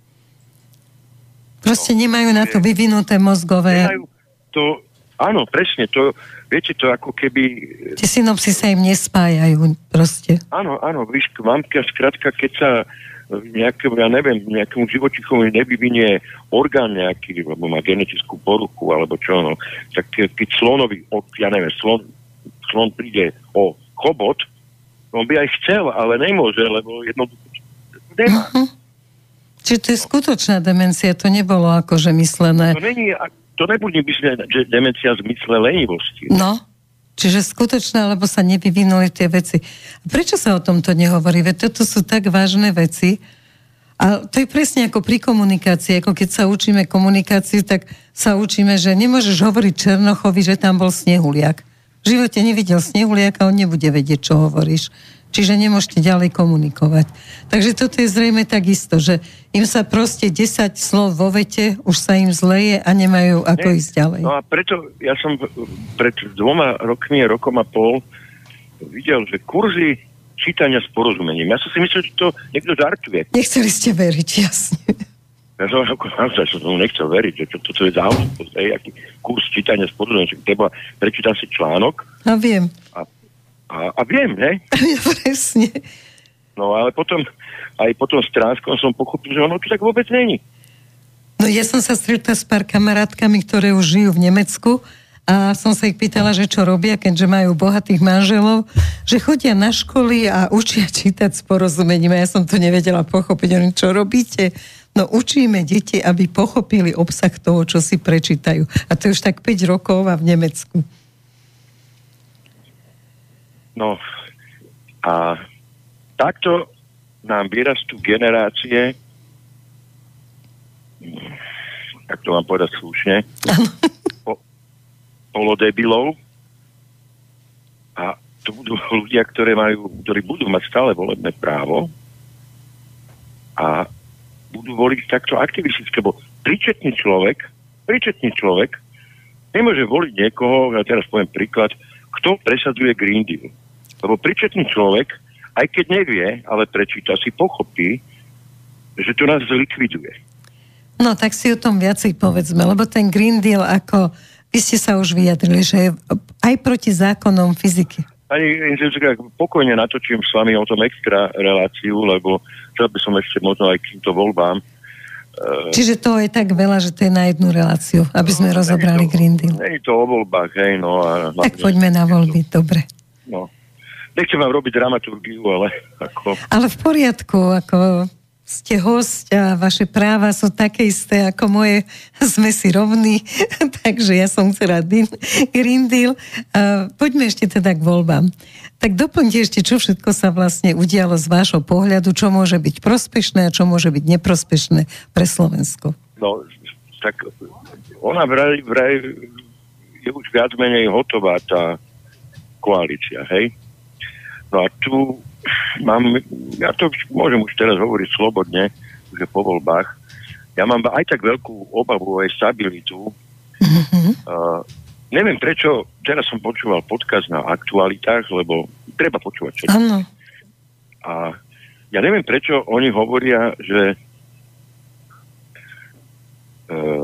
Proste nemajú na to vyvinuté mozgové. Nemajú to, áno, presne, to, viete, to ako keby... Tie synopsy sa im nespájajú, proste. Áno, áno, víš, mamka, skrátka, keď sa nejakému, ja neviem, nejakému živočíchovi nevyvinie orgán nejaký, alebo má genetickú poruchu, alebo čo, no, tak keď slonovi, ja neviem, slon, slon príde o chobot, on by aj chcel, ale nemôže, lebo jednoducho nemá. Uh-huh. Čiže to je skutočná demencia, to nebolo akože myslené. To, není, to nebude myslené, že demencia v zmysle lenivosti. No, čiže skutočná, lebo sa nevyvinuli tie veci. A prečo sa o tomto nehovorí? Veď toto sú tak vážne veci. A to je presne ako pri komunikácii. Ako keď sa učíme komunikáciu, tak sa učíme, že nemôžeš hovoriť Černochovi, že tam bol snehuliak. V živote nevidel snehuliaka, on nebude vedieť, čo hovoríš. Čiže nemôžete ďalej komunikovať. Takže toto je zrejme takisto, že im sa proste desať slov vo vete, už sa im zleje a nemajú ako Nie. ísť ďalej. No a preto ja som pred dvoma rokmi, rokom a pol videl, že kurzy čítania s porozumením. Ja som si myslel, že to niekto žartuje. Nechceli ste veriť, jasne. Ja som, ja som nechcel veriť, že toto to je záležitosť, aký kurz čítania s porozumením. Treba prečítam si článok. A viem. A A, a viem, ne? Ja presne. No ale potom, aj po tom Stránskom som pochopil, že ono to tak vôbec není. No ja som sa stretla s pár kamarátkami, ktoré už žijú v Nemecku a som sa ich pýtala, že čo robia, keďže majú bohatých manželov, že chodia na školy a učia čítať s porozumením. A ja som to nevedela pochopiť. Oni, čo robíte? No učíme deti, aby pochopili obsah toho, čo si prečítajú. A to je už tak päť rokov a v Nemecku. No a takto nám vyrastú generácie, tak to mám povedať slušne, po, polodebilov a to budú ľudia, ktoré majú, ktorí budú mať stále volebné právo a budú voliť takto aktivistické, lebo príčetný človek, príčetný človek nemôže voliť niekoho, ja teraz poviem príklad, kto presadzuje Green Deal. Lebo príčetný človek, aj keď nevie, ale prečíta, si pochopí, že to nás zlikviduje. No, tak si o tom viacej povedzme, lebo ten Green Deal, ako vy ste sa už vyjadrili, že je aj proti zákonom fyziky. Pani inžinierka, pokojne natočím s vami o tom extra reláciu, lebo chcel by som ešte možno aj k týmto voľbám. Čiže to je tak veľa, že to je na jednu reláciu, aby sme no, rozobrali to, Green Deal. Nie je to o voľbách, hej, no. A tak poďme na voľby, to, dobre. No. Nechcem vám robiť dramaturgiu, ale ako... Ale v poriadku, ako ste hosť a vaše práva sú také isté ako moje, sme si rovní, takže ja som chcela Green Deal. Uh, poďme ešte teda k voľbám. Tak doplňte ešte, čo všetko sa vlastne udialo z vášho pohľadu, čo môže byť prospešné a čo môže byť neprospešné pre Slovensko. No, tak ona vraj, vraj je už viac menej hotová tá koalícia, hej? No a tu mám, ja to môžem už teraz hovoriť slobodne, že po voľbách, ja mám aj tak veľkú obavu aj stabilitu. Mm-hmm. Uh, neviem prečo, teraz som počúval podcast na aktualitách, lebo treba počúvať čo. Áno. A ja neviem prečo oni hovoria, že uh,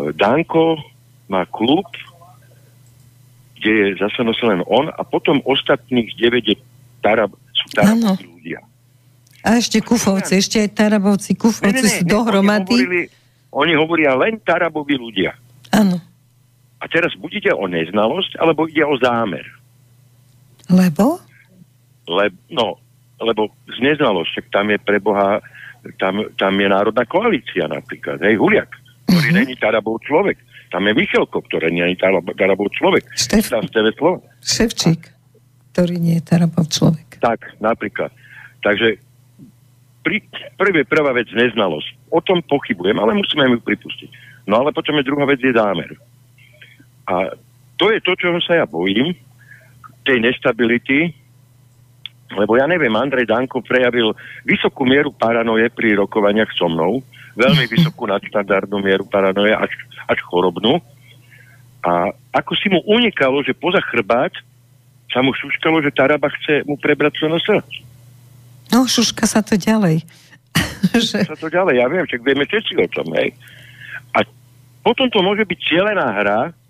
Danko má klub, kde je zase len on a potom ostatných deväť je tarab, sú tarabovci ľudia. A ešte Kufovci, ešte aj tarabovci, Kufovci sú dohromady. Oni, hovorili, oni hovoria len taraboví ľudia. Áno. A teraz buď ide o neznalosť, alebo ide o zámer. Lebo? Le, no, lebo z neznalosť, tam je pre Boha, tam, tam je národná koalícia napríklad, hej, Huliak, ktorý uh-huh. není tarabov človek. Tam je Michalko, ktorý nie je tarabov človek. Štef... Slovo. Ševčík, ktorý nie je tarabov človek. Tak, napríklad. Takže pri, prvý, prvá vec neznalosť. O tom pochybujem, ale musíme ju pripustiť. No ale potom je druhá vec, je zámer. A to je to, čoho sa ja bojím, tej nestability, lebo ja neviem, Andrej Danko prejavil vysokú mieru paranoje pri rokovaniach so mnou, veľmi vysokú nadštandardnú mieru paranoje, až, až chorobnú. A ako si mu unikalo, že poza chrbát sa mu šuškalo, že Taraba chce mu prebrať es en es. No, šuška sa to ďalej. že... Sa to ďalej, ja viem, však vieme všetci o tom, hej. A potom to môže byť cielená hra e,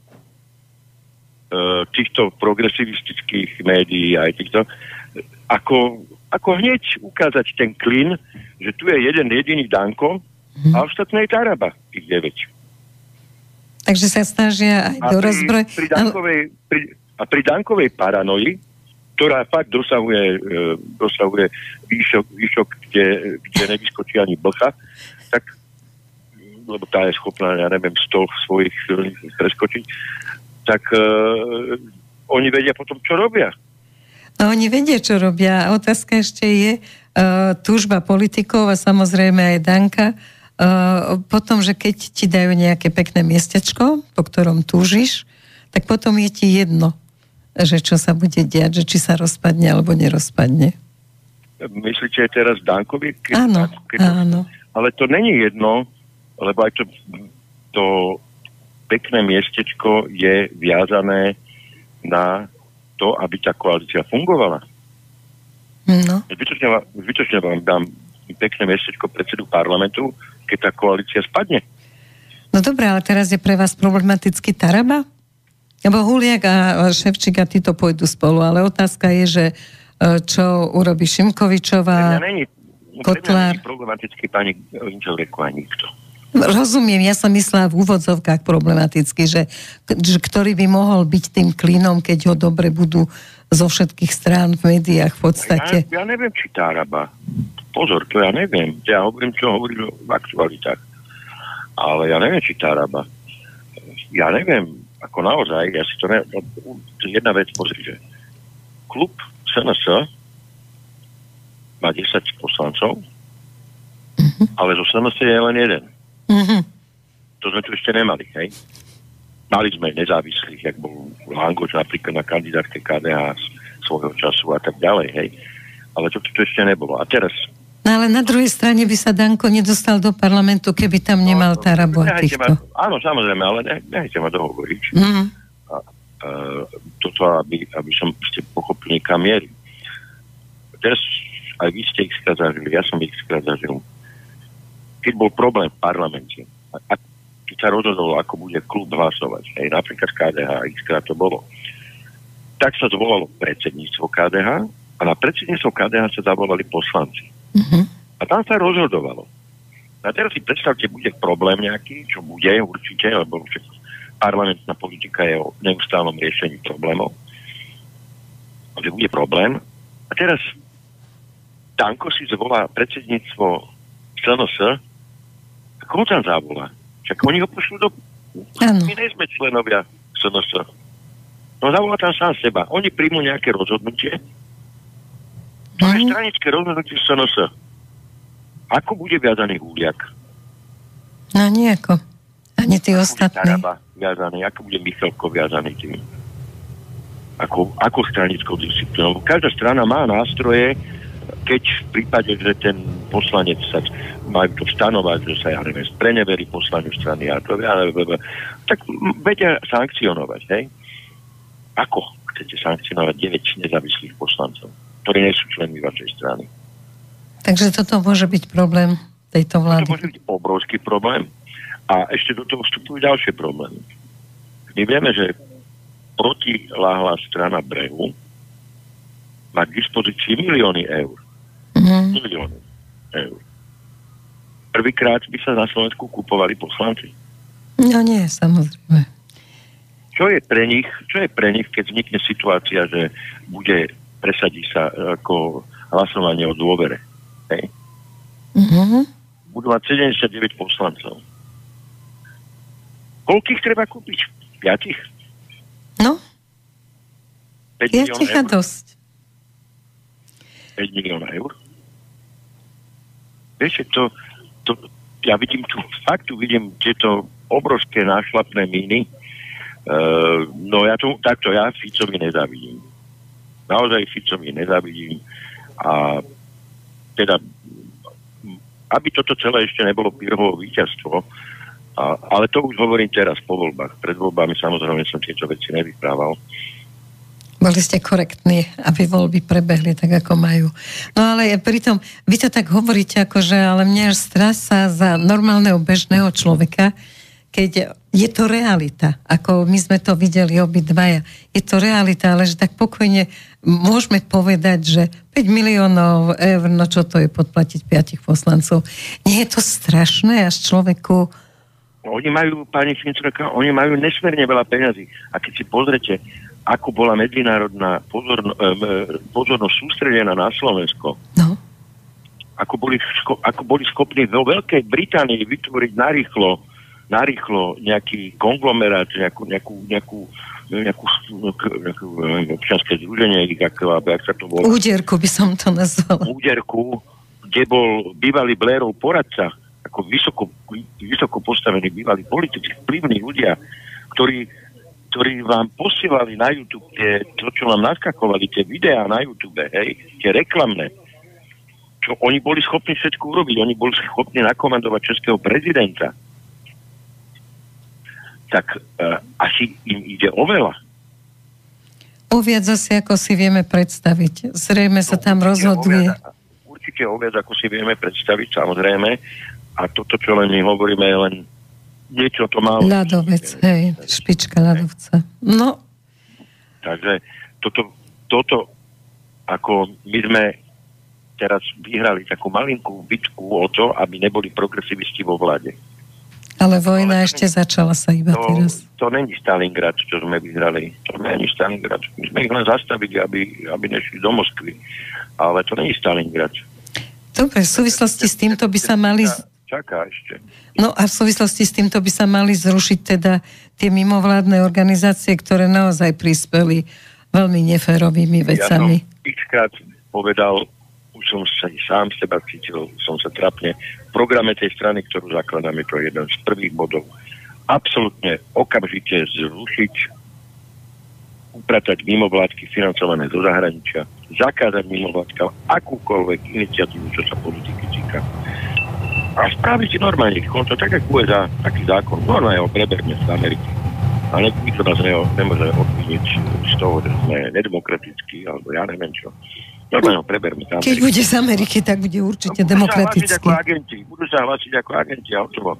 týchto progresivistických médií aj týchto, ako, ako hneď ukázať ten klin, že tu je jeden jediný Danko hmm. a ostatné je Taraba, tých deväť. Takže sa snažia aj do rozbroj... Pri Dankovej, pri, a pri Dankovej paranoji, ktorá fakt dosahuje, e, dosahuje výšok, výšok kde, kde nevyskočí ani blcha, tak, lebo tá je schopná, ja neviem, sto svojich preskočiť, tak e, oni vedia potom, čo robia. No, oni vedia, čo robia. A otázka ešte je uh, túžba politikov a samozrejme aj Danka uh, potom, že keď ti dajú nejaké pekné miestečko, po ktorom túžiš, tak potom je ti jedno, že čo sa bude diať, že či sa rozpadne alebo nerozpadne. Myslíte teraz Dankovi? Keď, áno, keď, áno. Ale to není jedno, lebo aj to, to pekné miestečko je viazané na to, aby tá koalícia fungovala. No. Zbytočne, zbytočne vám dám pekné miestečko predsedu parlamentu, keď tá koalícia spadne. No dobré, ale teraz je pre vás problematický Taraba? Lebo Huliak a Ševčík a títo pôjdu spolu, ale otázka je, že čo urobí Šimkovičová, Kotlár. Pre mňa není problematický pani Inčelreková nikto. Rozumiem, ja som myslela v úvodzovkách problematicky, že, že ktorý by mohol byť tým klínom, keď ho dobre budú zo všetkých strán v médiách v podstate. Ja, ja neviem, či Taraba. Pozor, to ja neviem. Ja hovorím, čo hovorím v aktualitách. Ale ja neviem, či Taraba. Ja neviem, ako naozaj, ja si to neviem. Jedna vec, pozri, že klub es en es má desať poslancov, uh-huh. ale zo es en es je len jeden. Mm-hmm. To sme tu ešte nemali, hej. Mali sme nezávislých, jak bol Langoč napríklad na kandidátke ká dé há svojho času a tak ďalej, hej. Ale to tu ešte nebolo. A teraz... No ale na druhej strane by sa Danko nedostal do parlamentu, keby tam nemal no, Tarabu a týchto. Ma, áno, samozrejme, ale ne, nechajte ma dohovoriť. Mm-hmm. A, a, toto, aby, aby som ste pochopili, kam mierim. Teraz aj vy ste x-krát zažili, ja som x-krát zažil. Keď bol problém v parlamente, a keď sa rozhodol, ako bude klub hlasovať, aj napríklad ká dé há, x-krát to bolo, tak sa zvolalo predsedníctvo ká dé há a na predsedníctvo ká dé há sa zavolali poslanci. Mm-hmm. A tam sa rozhodovalo. A teraz si predstavte, bude problém nejaký, čo bude určite, lebo parlamentná politika je o neustálom riešení problémov. A že bude problém. A teraz Danko si zvolá predsedníctvo es en es, koho tam zavolá? Však oni ho pošlú do... Ano. My nejsme členovia es en es. No zavolá tam sám seba. Oni príjmú nejaké rozhodnutie. To je stranické rozhodnutie es en es. Ako bude viazaný Huliak? No nejako. Ani tí ostatní. Taraba viazaný, ako bude Michalko viazaný tým? Ako, ako stranickou disciplínou? Každá strana má nástroje, keď v prípade, že ten poslanec sa majú to stanovať, že sa, ja neviem, spreneverí poslaniu strany, ja to, ja neviem, tak vedia sankcionovať, hej? Ako chcete sankcionovať deväť nezávislých poslancov, ktorí nie sú členmi vašej strany? Takže toto môže byť problém tejto vlády. To môže byť obrovský problém. A ešte do toho vstupujú ďalšie problémy. My vieme, že protiláhla strana Brehu má k dispozícii milióny eur. Mm. Milióny eur. Prvýkrát by sa na Slovensku kupovali poslanci. No nie, samozrejme. Čo je pre nich, čo je pre nich, keď vznikne situácia, že bude presadiť sa ako hlasovanie o dôvere? Hej? Mm-hmm. Budú mať sedemdesiatdeväť poslancov. Koľkých treba kúpiť? Piatich? No. Piatich a dosť. päť miliónov eur? Vieš, to, to, ja vidím tu, fakt tu vidím tieto obrovské nášlapné míny. Uh, no ja to, takto, ja Ficovi nezávidím. Naozaj Ficovi nezávidím. A teda, aby toto celé ešte nebolo Pyrrhovo víťazstvo, a, ale to už hovorím teraz po voľbách. Pred voľbami samozrejme som tieto veci nevyprával. Boli ste korektní, aby voľby prebehli tak, ako majú. No ale pritom, vy to tak hovoríte, akože, ale mňa až strasa za normálneho bežného človeka, keď je to realita, ako my sme to videli obidvaja. Je to realita, ale že tak pokojne môžeme povedať, že päť miliónov eur, no čo to je podplatiť piatich poslancov. Nie je to strašné až človeku? Oni majú, pani Šinčerka, oni majú nesmierne veľa peňazí. A keď si pozrete, ako bola medzinárodná pozorno, eh, pozornosť sústredená na Slovensko, no. ako, boli, ako boli schopní vo Veľkej Británii vytvoriť narýchlo, narýchlo nejaký konglomerát, nejakú, nejakú, nejakú, nejakú, nejakú občianske združenie, ako, jak sa to volá. Úderku by som to nazvala. Úderku, kde bol bývalý Blairov poradca, ako vysoko, vysoko postavení bývalí politici, vplyvní ľudia, ktorí, ktorí vám posielali na YouTube tie, to, čo vám naskakovali, tie videá na YouTube, hej, tie reklamné, čo oni boli schopní všetko urobiť. Oni boli schopní nakomandovať českého prezidenta. Tak uh, asi im ide o veľa. O viac asi, ako si vieme predstaviť. Zrejme sa no, tam rozhoduje. Určite o viac, ako si vieme predstaviť, samozrejme. A toto, čo len my hovoríme, je len niečo to málo. Ľadovec, hej, špička ľadovca. No. Takže toto, toto, ako my sme teraz vyhrali takú malinkú bitku o to, aby neboli progresivisti vo vláde. Ale vojna Ale ešte nie, začala sa iba to, teraz. To není Stalingrad, čo sme vyhrali. To není Stalingrad. My sme ich len zastavili, aby, aby nešli do Moskvy. Ale to není Stalingrad. Dobre, v súvislosti s týmto by sa mali... Čaká ešte. No a v súvislosti s týmto by sa mali zrušiť teda tie mimovládne organizácie, ktoré naozaj prispeli veľmi neférovými vecami. Ja som xkrát povedal, už som sa sám seba cítil, som sa trapne. V programe tej strany, ktorú zakladáme, to je jeden z prvých bodov. Absolútne okamžite zrušiť, upratať mimovládky financované zo zahraničia, zakázať mimovládkam akúkoľvek iniciatívu, čo sa politiky týka. A spraviť normálne konto, tak ako U S A, taký zákon, normálne ho preberme z Ameriky. A ne, nikto nás ne, nemôže odviniť z toho, že sme nedemokratickí, alebo ja neviem čo. Normálne ho preberme z Ameriky. Keď bude z Ameriky, tak bude určite no, demokratický. Budú sa hlásiť ako agenti, budú sa hlásiť ako agenti, a hotovo.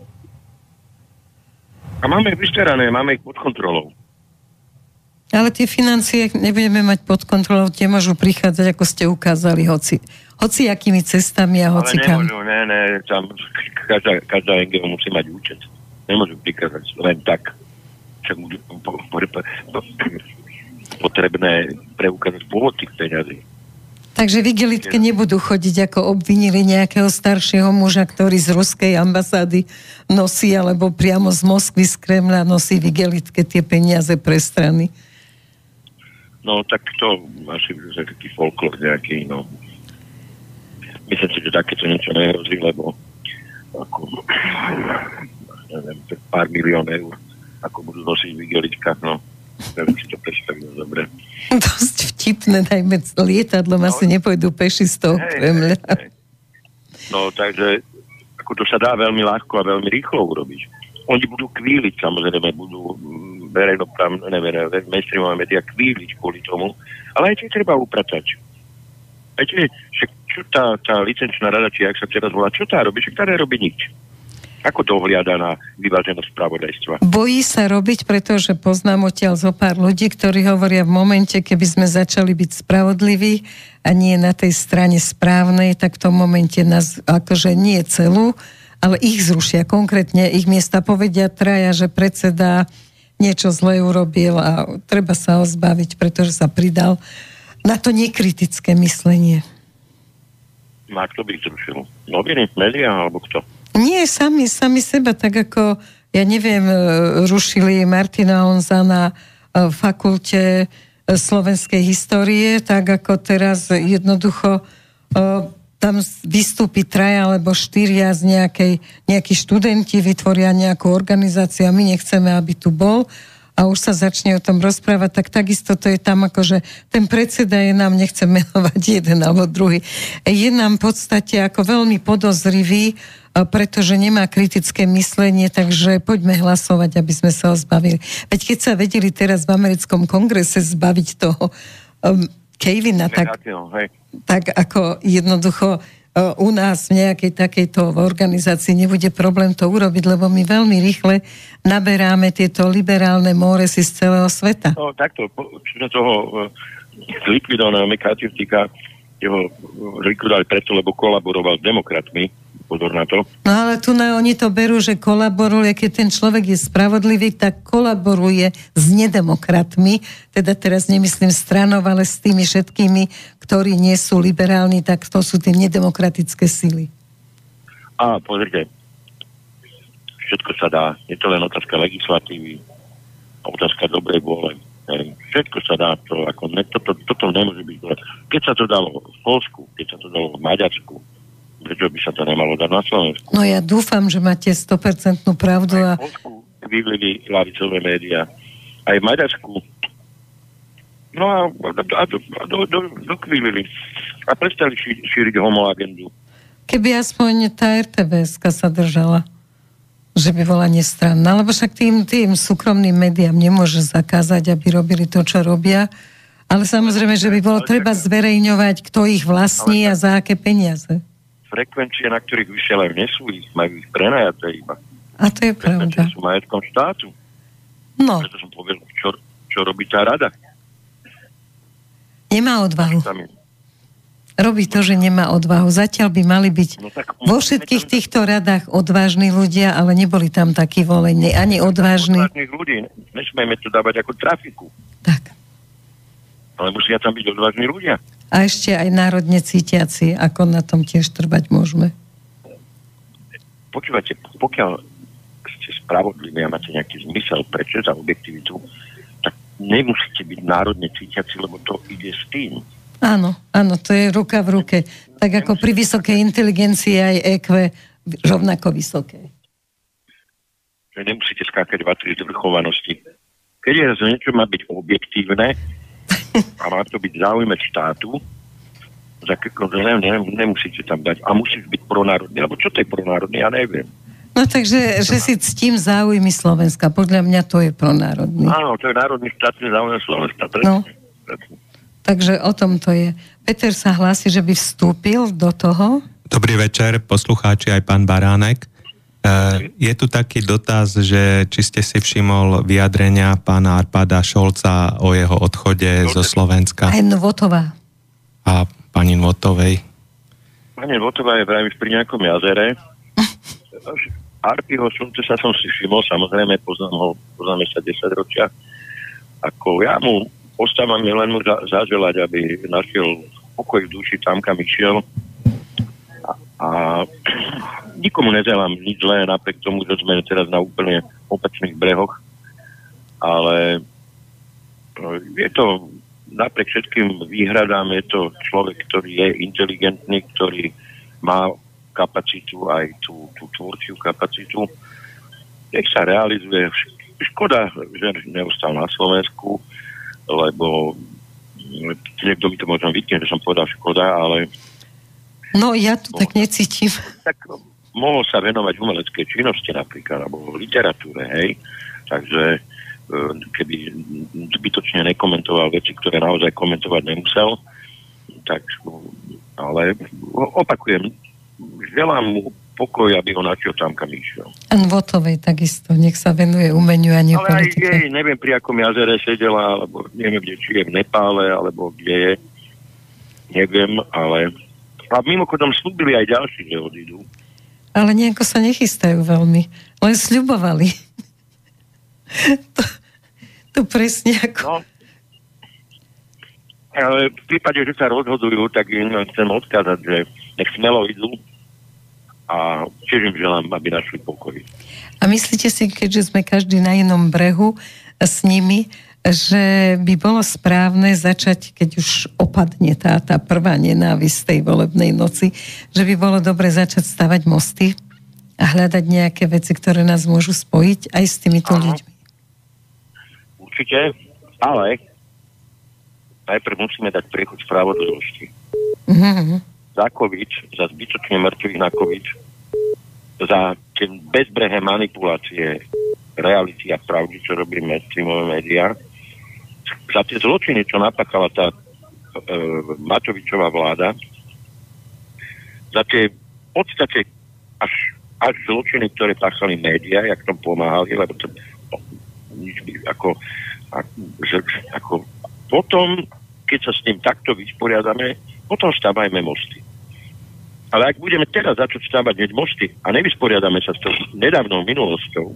A máme ich vysterané, máme ich pod kontrolou. Ale tie financie nebudeme mať pod kontrolou, tie môžu prichádzať, ako ste ukázali, hoci, hoci akými cestami a hoci kam. Ale nemôžu, ne, ne, tam každá, každá en gé ó musí mať účet. Nemôžu prikázať len tak. Však budú po, po, po, po, potrebné preukázať pôvod tých peňazí. Takže v igelitke nebudú chodiť, ako obvinili nejakého staršieho muža, ktorý z ruskej ambasády nosí, alebo priamo z Moskvy, z Kremľa nosí v igelitke tie peniaze pre strany. No, tak to asi je taký folklor nejaký, no. Myslím si, že takéto niečo nehrozí, lebo ako, neviem, pár milión eur, ako budú nosiť v igelitkách, no. Neviem, si to predstavím dobre. Dosť vtipné, najmä lietadlom no, asi nepôjdu peši z toho Kremľa. Hej, hej. No, takže ako to sa dá veľmi ľahko a veľmi rýchlo urobiť. Oni budú kvíliť, samozrejme, budú verejnoprávne, neviem, mainstreamové médiá kvíliť kvôli tomu, ale aj tie treba upratať. Aj tie, čo tá, tá licenčná rada, či ak sa teraz volá, čo tá robí? Čo tá nerobí nič. Ako to ohliada na vyváženosť spravodajstva? Bojí sa robiť, pretože poznám odtiaľ zo pár ľudí, ktorí hovoria v momente, keby sme začali byť spravodliví a nie na tej strane správnej, tak v tom momente nás akože nie celú, ale ich zrušia. Konkrétne ich miesta povedia traja, že predseda niečo zlé urobil a treba sa ho zbaviť, pretože sa pridal na to nekritické myslenie. No a kto by ich zrušil? Noviny, médiá alebo kto? Nie, sami, sami seba, tak ako, ja neviem, rušili Martina Honza na fakulte slovenskej histórie, tak ako teraz jednoducho tam vystúpi traja alebo štyria z nejakej, nejakí študenti, vytvoria nejakú organizáciu a my nechceme, aby tu bol a už sa začne o tom rozprávať, tak takisto to je tam ako, že ten predseda je nám, nechcem menovať jeden alebo druhý, je nám v podstate ako veľmi podozrivý, pretože nemá kritické myslenie, takže poďme hlasovať, aby sme sa ho zbavili. Veď keď sa vedeli teraz v americkom kongrese zbaviť toho um, Kevina, tak, tak ako jednoducho uh, u nás v nejakej takejto organizácii nebude problém to urobiť, lebo my veľmi rýchle naberáme tieto liberálne móresy z celého sveta. No takto, čo sa toho uh, likvidovaného McCarthy-týka, jeho likvidovali preto, lebo kolaboroval s demokratmi, pozor na to. No ale tu na, oni to berú, že kolaboruje, keď ten človek je spravodlivý, tak kolaboruje s nedemokratmi, teda teraz nemyslím stranov, ale s tými všetkými, ktorí nie sú liberálni, tak to sú tie nedemokratické sily. Á, pozrite, všetko sa dá, je to len otázka legislatívy, otázka dobrej vôle. Všetko sa dá, to, ako ne, toto, toto nemôže byť. Keď sa to dalo v Poľsku, keď sa to dalo v Maďarsku, prečo by sa to nemalo dať na Slovensku? No ja dúfam, že máte sto percent pravdu. Aj v Poľsku vyvlili ľavicové médiá. Aj v Maďarsku. No a, a do, do, do, dokvílili. A prestali ší, šíriť homoagendu. Keby aspoň tá er té vé eska sa držala, že by bola nestranná, lebo však tým, tým súkromným médiám nemôže zakázať, aby robili to, čo robia, ale samozrejme, že by bolo treba zverejňovať, kto ich vlastní a za aké peniaze. Frekvencie, na ktorých vysielajú, nie sú ich, majú ich prenajaté iba. A to je pravda. Sú majetkom štátu. No. Preto som povedal, čo, čo robí tá rada. Nemá odvahu. Robí to, že nemá odvahu. Zatiaľ by mali byť no tak, vo všetkých týchto radách odvážni ľudia, ale neboli tam takí volení, ani odvážni. Odvážnych ľudí, nesmieme to dávať ako trafiku. Tak. Ale musia tam byť odvážni ľudia. A ešte aj národne cítiaci, ako na tom tiež trvať môžeme. Počúvate, pokiaľ ste spravodliví a máte nejaký zmysel prečo za objektivitu, tak nemusíte byť národne cítiaci, lebo to ide s tým. Áno, áno, to je ruka v ruke. Tak ako pri vysokej inteligencii aj é kvé rovnako vysoké. Že nemusíte skákať vatry z vrchovanosti. Keď je niečo má byť objektívne a má to byť záujme štátu, nemusíte tam dať. A musíš byť pronárodný. Lebo čo to je pronárodný, ja neviem. No takže, že si ctím záujmy Slovenska. Podľa mňa to je pronárodný. Áno, to je národný štátny záujem Slovenska. Presne. No. Presne. Takže o tom to je. Peter sa hlási, že by vstúpil do toho. Dobrý večer, poslucháči, aj pán Baránek. Je tu taký dotaz, že či ste si všimol vyjadrenia pána Arpáda Šolca o jeho odchode zo Slovenska. Aj Nvotová. A pani Nvotovej. Pani Nvotová je vraj pri nejakom jazere. Arpiho Šolca sa som si všimol, samozrejme, poznám ho, poznáme sa desať ročia. Ako ja mu ostávam len mu za, zaželať, aby našiel pokoj v duši tam, kam išiel. A, a nikomu neželám nič zlé, napriek tomu, že sme teraz na úplne opačných brehoch. Ale je to, napriek všetkým výhradám, je to človek, ktorý je inteligentný, ktorý má kapacitu, aj tú, tú tvorčiu kapacitu. Nech sa realizuje. Škoda, že neostal na Slovensku, lebo niekto by to možno vytkne, že som povedal škoda, ale... No, ja to tak necítim. Tak mohol sa venovať umeleckej činnosti napríklad, alebo literatúre, hej. Takže keby zbytočne nekomentoval veci, ktoré naozaj komentovať nemusel, tak, ale opakujem, želám mu pokoj, aby ho našiel tam, kam išiel. A Votovej takisto, nech sa venuje umeniu a nie politike. Ale aj jej, neviem, pri akom jazere sedela, alebo neviem, kde, či je v Nepále, alebo kde je. Neviem, ale... A mimochodom slúbili aj ďalší, že odídu. Ale nejako sa nechystajú veľmi. Len sľubovali. to, to presne ako... No. Ale v prípade, že sa rozhodujú, tak im chcem odkázať, že nech smelo idú a tiež im želám, aby našli pokoj. A myslíte si, keďže sme každý na inom brehu s nimi, že by bolo správne začať, keď už opadne tá, tá prvá nenávisť tej volebnej noci, že by bolo dobre začať stavať mosty a hľadať nejaké veci, ktoré nás môžu spojiť aj s týmito Aha. ľuďmi? Určite, ale najprv musíme dať priechod spravodlivosti. Mm-hmm. Za COVID, za zbytočne mŕtvych na COVID, za tie bezbrehé manipulácie reality a pravdy, čo robí mainstreamové médiá, za tie zločiny, čo napáchala tá e, Matovičová vláda, za tie v podstate až, až zločiny, ktoré páchali médiá, jak tom pomáhali, lebo to no, nič by, ako, ako, že, ako potom, keď sa s tým takto vysporiadame, potom stavajme mosty. Ale ak budeme teraz začať stavať mosty a nevysporiadame sa s tou nedávnou minulosťou,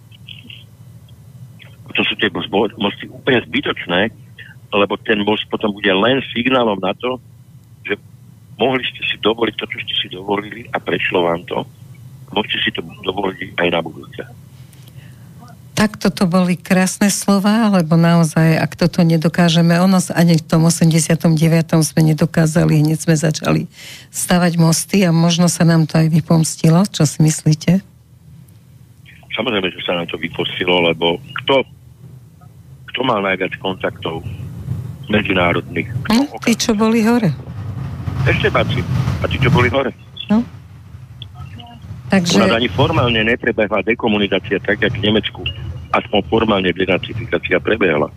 to sú tie mosty úplne zbytočné, lebo ten most potom bude len signálom na to, že mohli ste si dovoliť to, čo ste si dovolili a prešlo vám to. Môžete si to dovoliť aj na budúce. Tak toto boli krásne slova, lebo naozaj, ak toto nedokážeme, ono ani v tom osemdesiatom deviatom sme nedokázali, hneď sme začali stavať mosty a možno sa nám to aj vypomstilo. Čo si myslíte? Samozrejme, že sa nám to vypomstilo, lebo kto Kto mal najviac kontaktov medzinárodných? No, tí, čo boli hore. Ešte páči. A tí, čo boli hore? No. Takže... U nás ani formálne neprebehla dekomunizácia, tak jak v Nemecku. Aspoň formálne denacifikácia prebehla.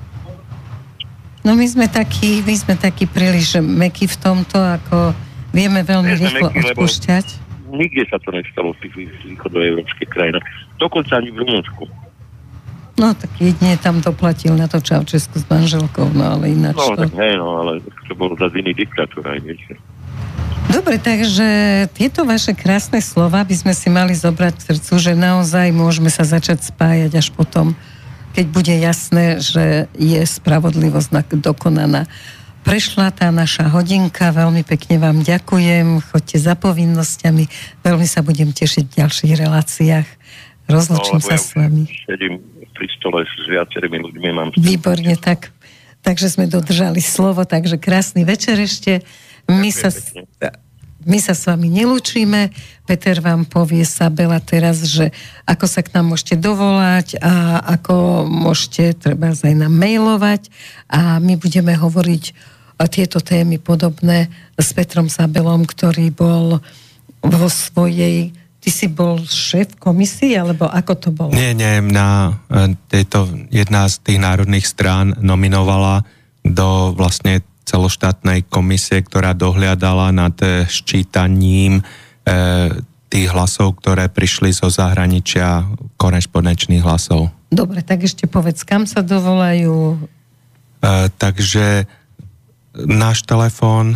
No my sme takí, my sme takí príliš mäkí v tomto, ako vieme veľmi rýchlo odpúšťať. Nikde sa to nestalo v tých východoeurópskych krajinách. Dokonca ani v Rumunsku. No, tak jedine tam doplatil na to Čaučesku s manželkou, no ale ináč no, to... No, tak hej, no, ale to bolo zase iný diktátor aj, viete. Dobre, takže tieto vaše krásne slova by sme si mali zobrať v srdcu, že naozaj môžeme sa začať spájať až potom, keď bude jasné, že je spravodlivosť dokonaná. Prešla tá naša hodinka, veľmi pekne vám ďakujem, choďte za povinnosťami, veľmi sa budem tešiť v ďalších reláciách. Rozlučím no, sa ja s vami. Sedím pri stole s viacerými ľuďmi. Mám Výborne, tak. Takže sme dodržali slovo, takže krásny večer ešte. My sa, my sa s vami nelúčime. Peter vám povie Sabela teraz, že ako sa k nám môžete dovolať a ako môžete treba aj nám mailovať a my budeme hovoriť o tieto témy podobné s Petrom Sabelom, ktorý bol vo svojej... Ty si bol šéf komisie, alebo ako to bolo? Nie, nie, na tejto jedna z tých národných strán nominovala do vlastne celoštátnej komisie, ktorá dohliadala nad ščítaním e, tých hlasov, ktoré prišli zo zahraničia, korešpondenčných hlasov. Dobre, tak ešte povedz, kam sa dovolajú? E, takže náš telefón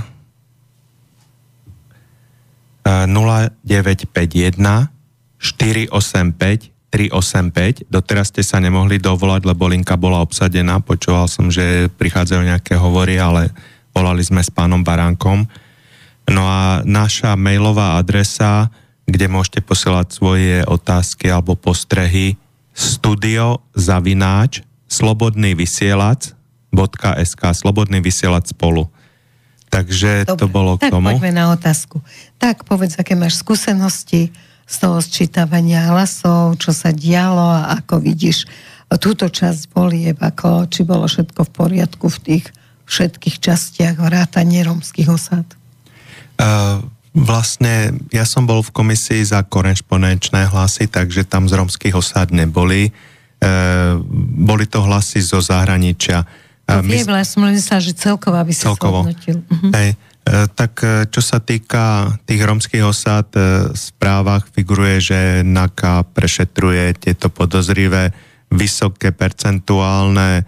nula deväť päť jeden štyri osem päť tri osem päť. Doteraz ste sa nemohli dovolať, lebo linka bola obsadená. Počúval som, že prichádzajú nejaké hovory, ale volali sme s pánom Baránkom. No a naša mailová adresa, kde môžete posielať svoje otázky alebo postrehy, studio zavináč slobodný vysielač bodka es ká, slobodný vysielač spolu. Takže dobre, to bolo k tak tomu. Tak poďme na otázku. Tak povedz, aké máš skúsenosti z toho sčítavania hlasov, čo sa dialo a ako vidíš túto časť volieb, ako, či bolo všetko v poriadku v tých všetkých častiach vrátane rómskych osád? Uh, vlastne ja som bol v komisii za korešpondenčné hlasy, takže tam z rómskych osád neboli. Uh, boli to hlasy zo zahraničia. To my... vie, som len myslela, že celkovo by si celkovo. zhodnotil. Uh-huh. Hej, Tak čo sa týka tých rómskych osád, v správach figuruje, že NAKA prešetruje tieto podozrivé vysoké percentuálne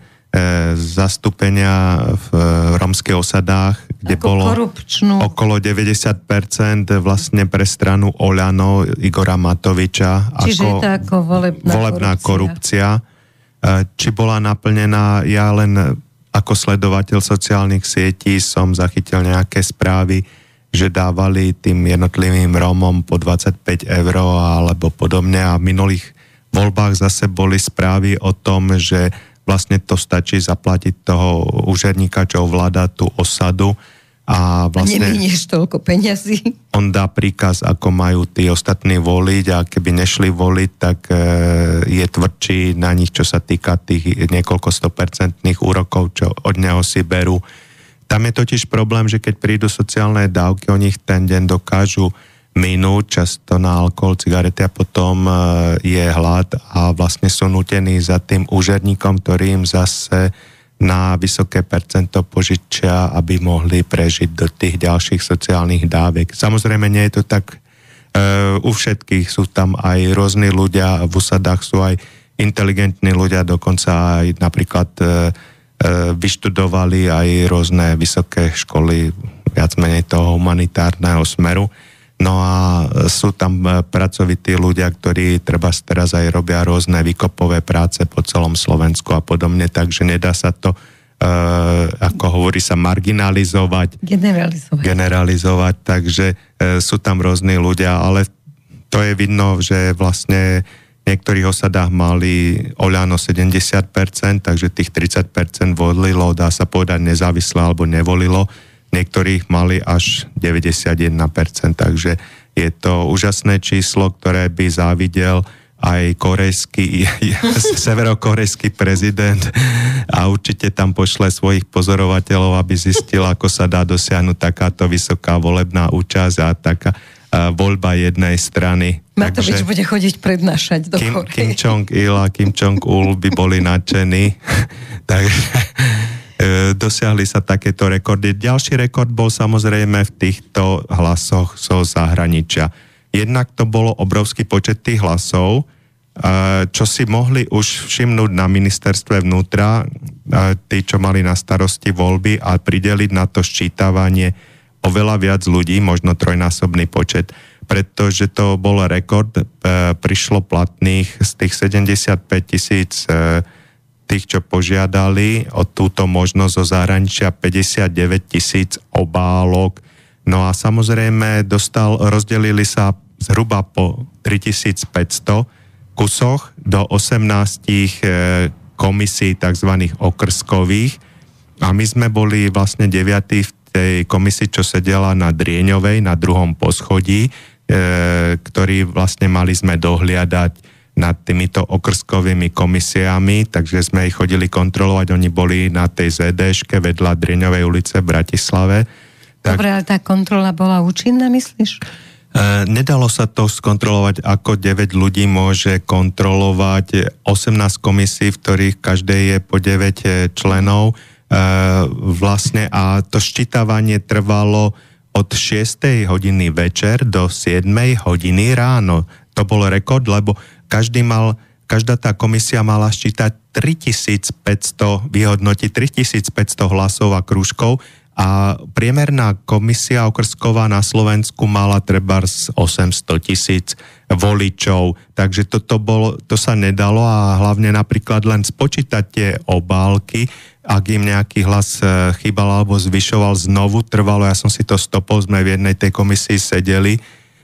zastúpenia v rómskych osadách, kde ako bolo korupčnú. Okolo deväťdesiat percent vlastne pre stranu Oľano Igora Matoviča. Čiže ako je to ako volebná, volebná korupcia. korupcia. Či bola naplnená, ja len ako sledovateľ sociálnych sietí som zachytil nejaké správy, že dávali tým jednotlivým Rómom po dvadsaťpäť eur alebo podobne a v minulých voľbách zase boli správy o tom, že vlastne to stačí zaplatiť toho úžerníka, čo ovláda tú osadu a vlastne... A neminieš toľko peňazí. On dá príkaz, ako majú tí ostatní voliť a keby nešli voliť, tak e, je tvrdší na nich, čo sa týka tých niekoľko stopercentných úrokov, čo od neho si berú. Tam je totiž problém, že keď prídu sociálne dávky, oni ich ten deň dokážu minúť, často na alkohol, cigarety a potom e, je hlad a vlastne sú nutení za tým úžerníkom, ktorý im zase na vysoké percento požičia, aby mohli prežiť do tých ďalších sociálnych dávek. Samozrejme, nie je to tak e, u všetkých. Sú tam aj rôzni ľudia, v usadách sú aj inteligentní ľudia, dokonca aj napríklad e, e, vyštudovali aj rôzne vysoké školy, viac menej toho humanitárneho smeru. No a sú tam pracovití ľudia, ktorí treba teraz aj robia rôzne výkopové práce po celom Slovensku a podobne, takže nedá sa to, e, ako hovorí sa, marginalizovať. Generalizovať. Generalizovať, takže e, sú tam rôzni ľudia, ale to je vidno, že vlastne v niektorých osadách mali Oľano sedemdesiat percent, takže tých tridsať percent volilo, dá sa povedať nezávisle alebo nevolilo. Niektorých mali až deväťdesiatjeden percent, takže je to úžasné číslo, ktoré by závidel aj korejský, severokorejský prezident a určite tam pošle svojich pozorovateľov, aby zistil, ako sa dá dosiahnuť takáto vysoká volebná účasť a taká uh, voľba jednej strany. Matovič bude chodiť prednášať do Kim, Korei. Kim Jong-il a Kim Jong-ul by boli nadšení, takže dosiahli sa takéto rekordy. Ďalší rekord bol samozrejme v týchto hlasoch zo zahraničia. Jednak to bolo obrovský počet tých hlasov, čo si mohli už všimnúť na ministerstve vnútra, tí, čo mali na starosti voľby a prideliť na to ščítavanie oveľa viac ľudí, možno trojnásobný počet, pretože to bol rekord, prišlo platných z tých sedemdesiatpäť tisíc tých, čo požiadali o túto možnosť zo zahraničia päťdesiatdeväť tisíc obálok. No a samozrejme dostal, rozdelili sa zhruba po tritisícpäťsto kusoch do osemnásť komisí tzv. Okrskových a my sme boli vlastne deviatí v tej komisii, čo sedela na Drieňovej, na druhom poschodí, e, ktorí vlastne mali sme dohliadať nad týmito okrskovými komisiami, takže sme ich chodili kontrolovať, oni boli na tej zet déške vedľa Drieňovej ulice v Bratislave. Tak... Dobre, ale tá kontrola bola účinná, myslíš? E, nedalo sa to skontrolovať, ako deväť ľudí môže kontrolovať osemnásť komisí, v ktorých každej je po deväť členov. E, vlastne a to ščítavanie trvalo od šiestej hodiny večer do siedmej hodiny ráno. To bol rekord, lebo každý mal, každá tá komisia mala ščítať tritisícpäťsto, vyhodnotiť tritisícpäťsto hlasov a krúžkov a priemerná komisia okrsková na Slovensku mala trebárs osemsto tisíc voličov, takže toto bolo, to sa nedalo a hlavne napríklad len spočítať tie obálky, ak im nejaký hlas chýbal alebo zvyšoval znovu, trvalo, ja som si to stopol, sme v jednej tej komisii sedeli,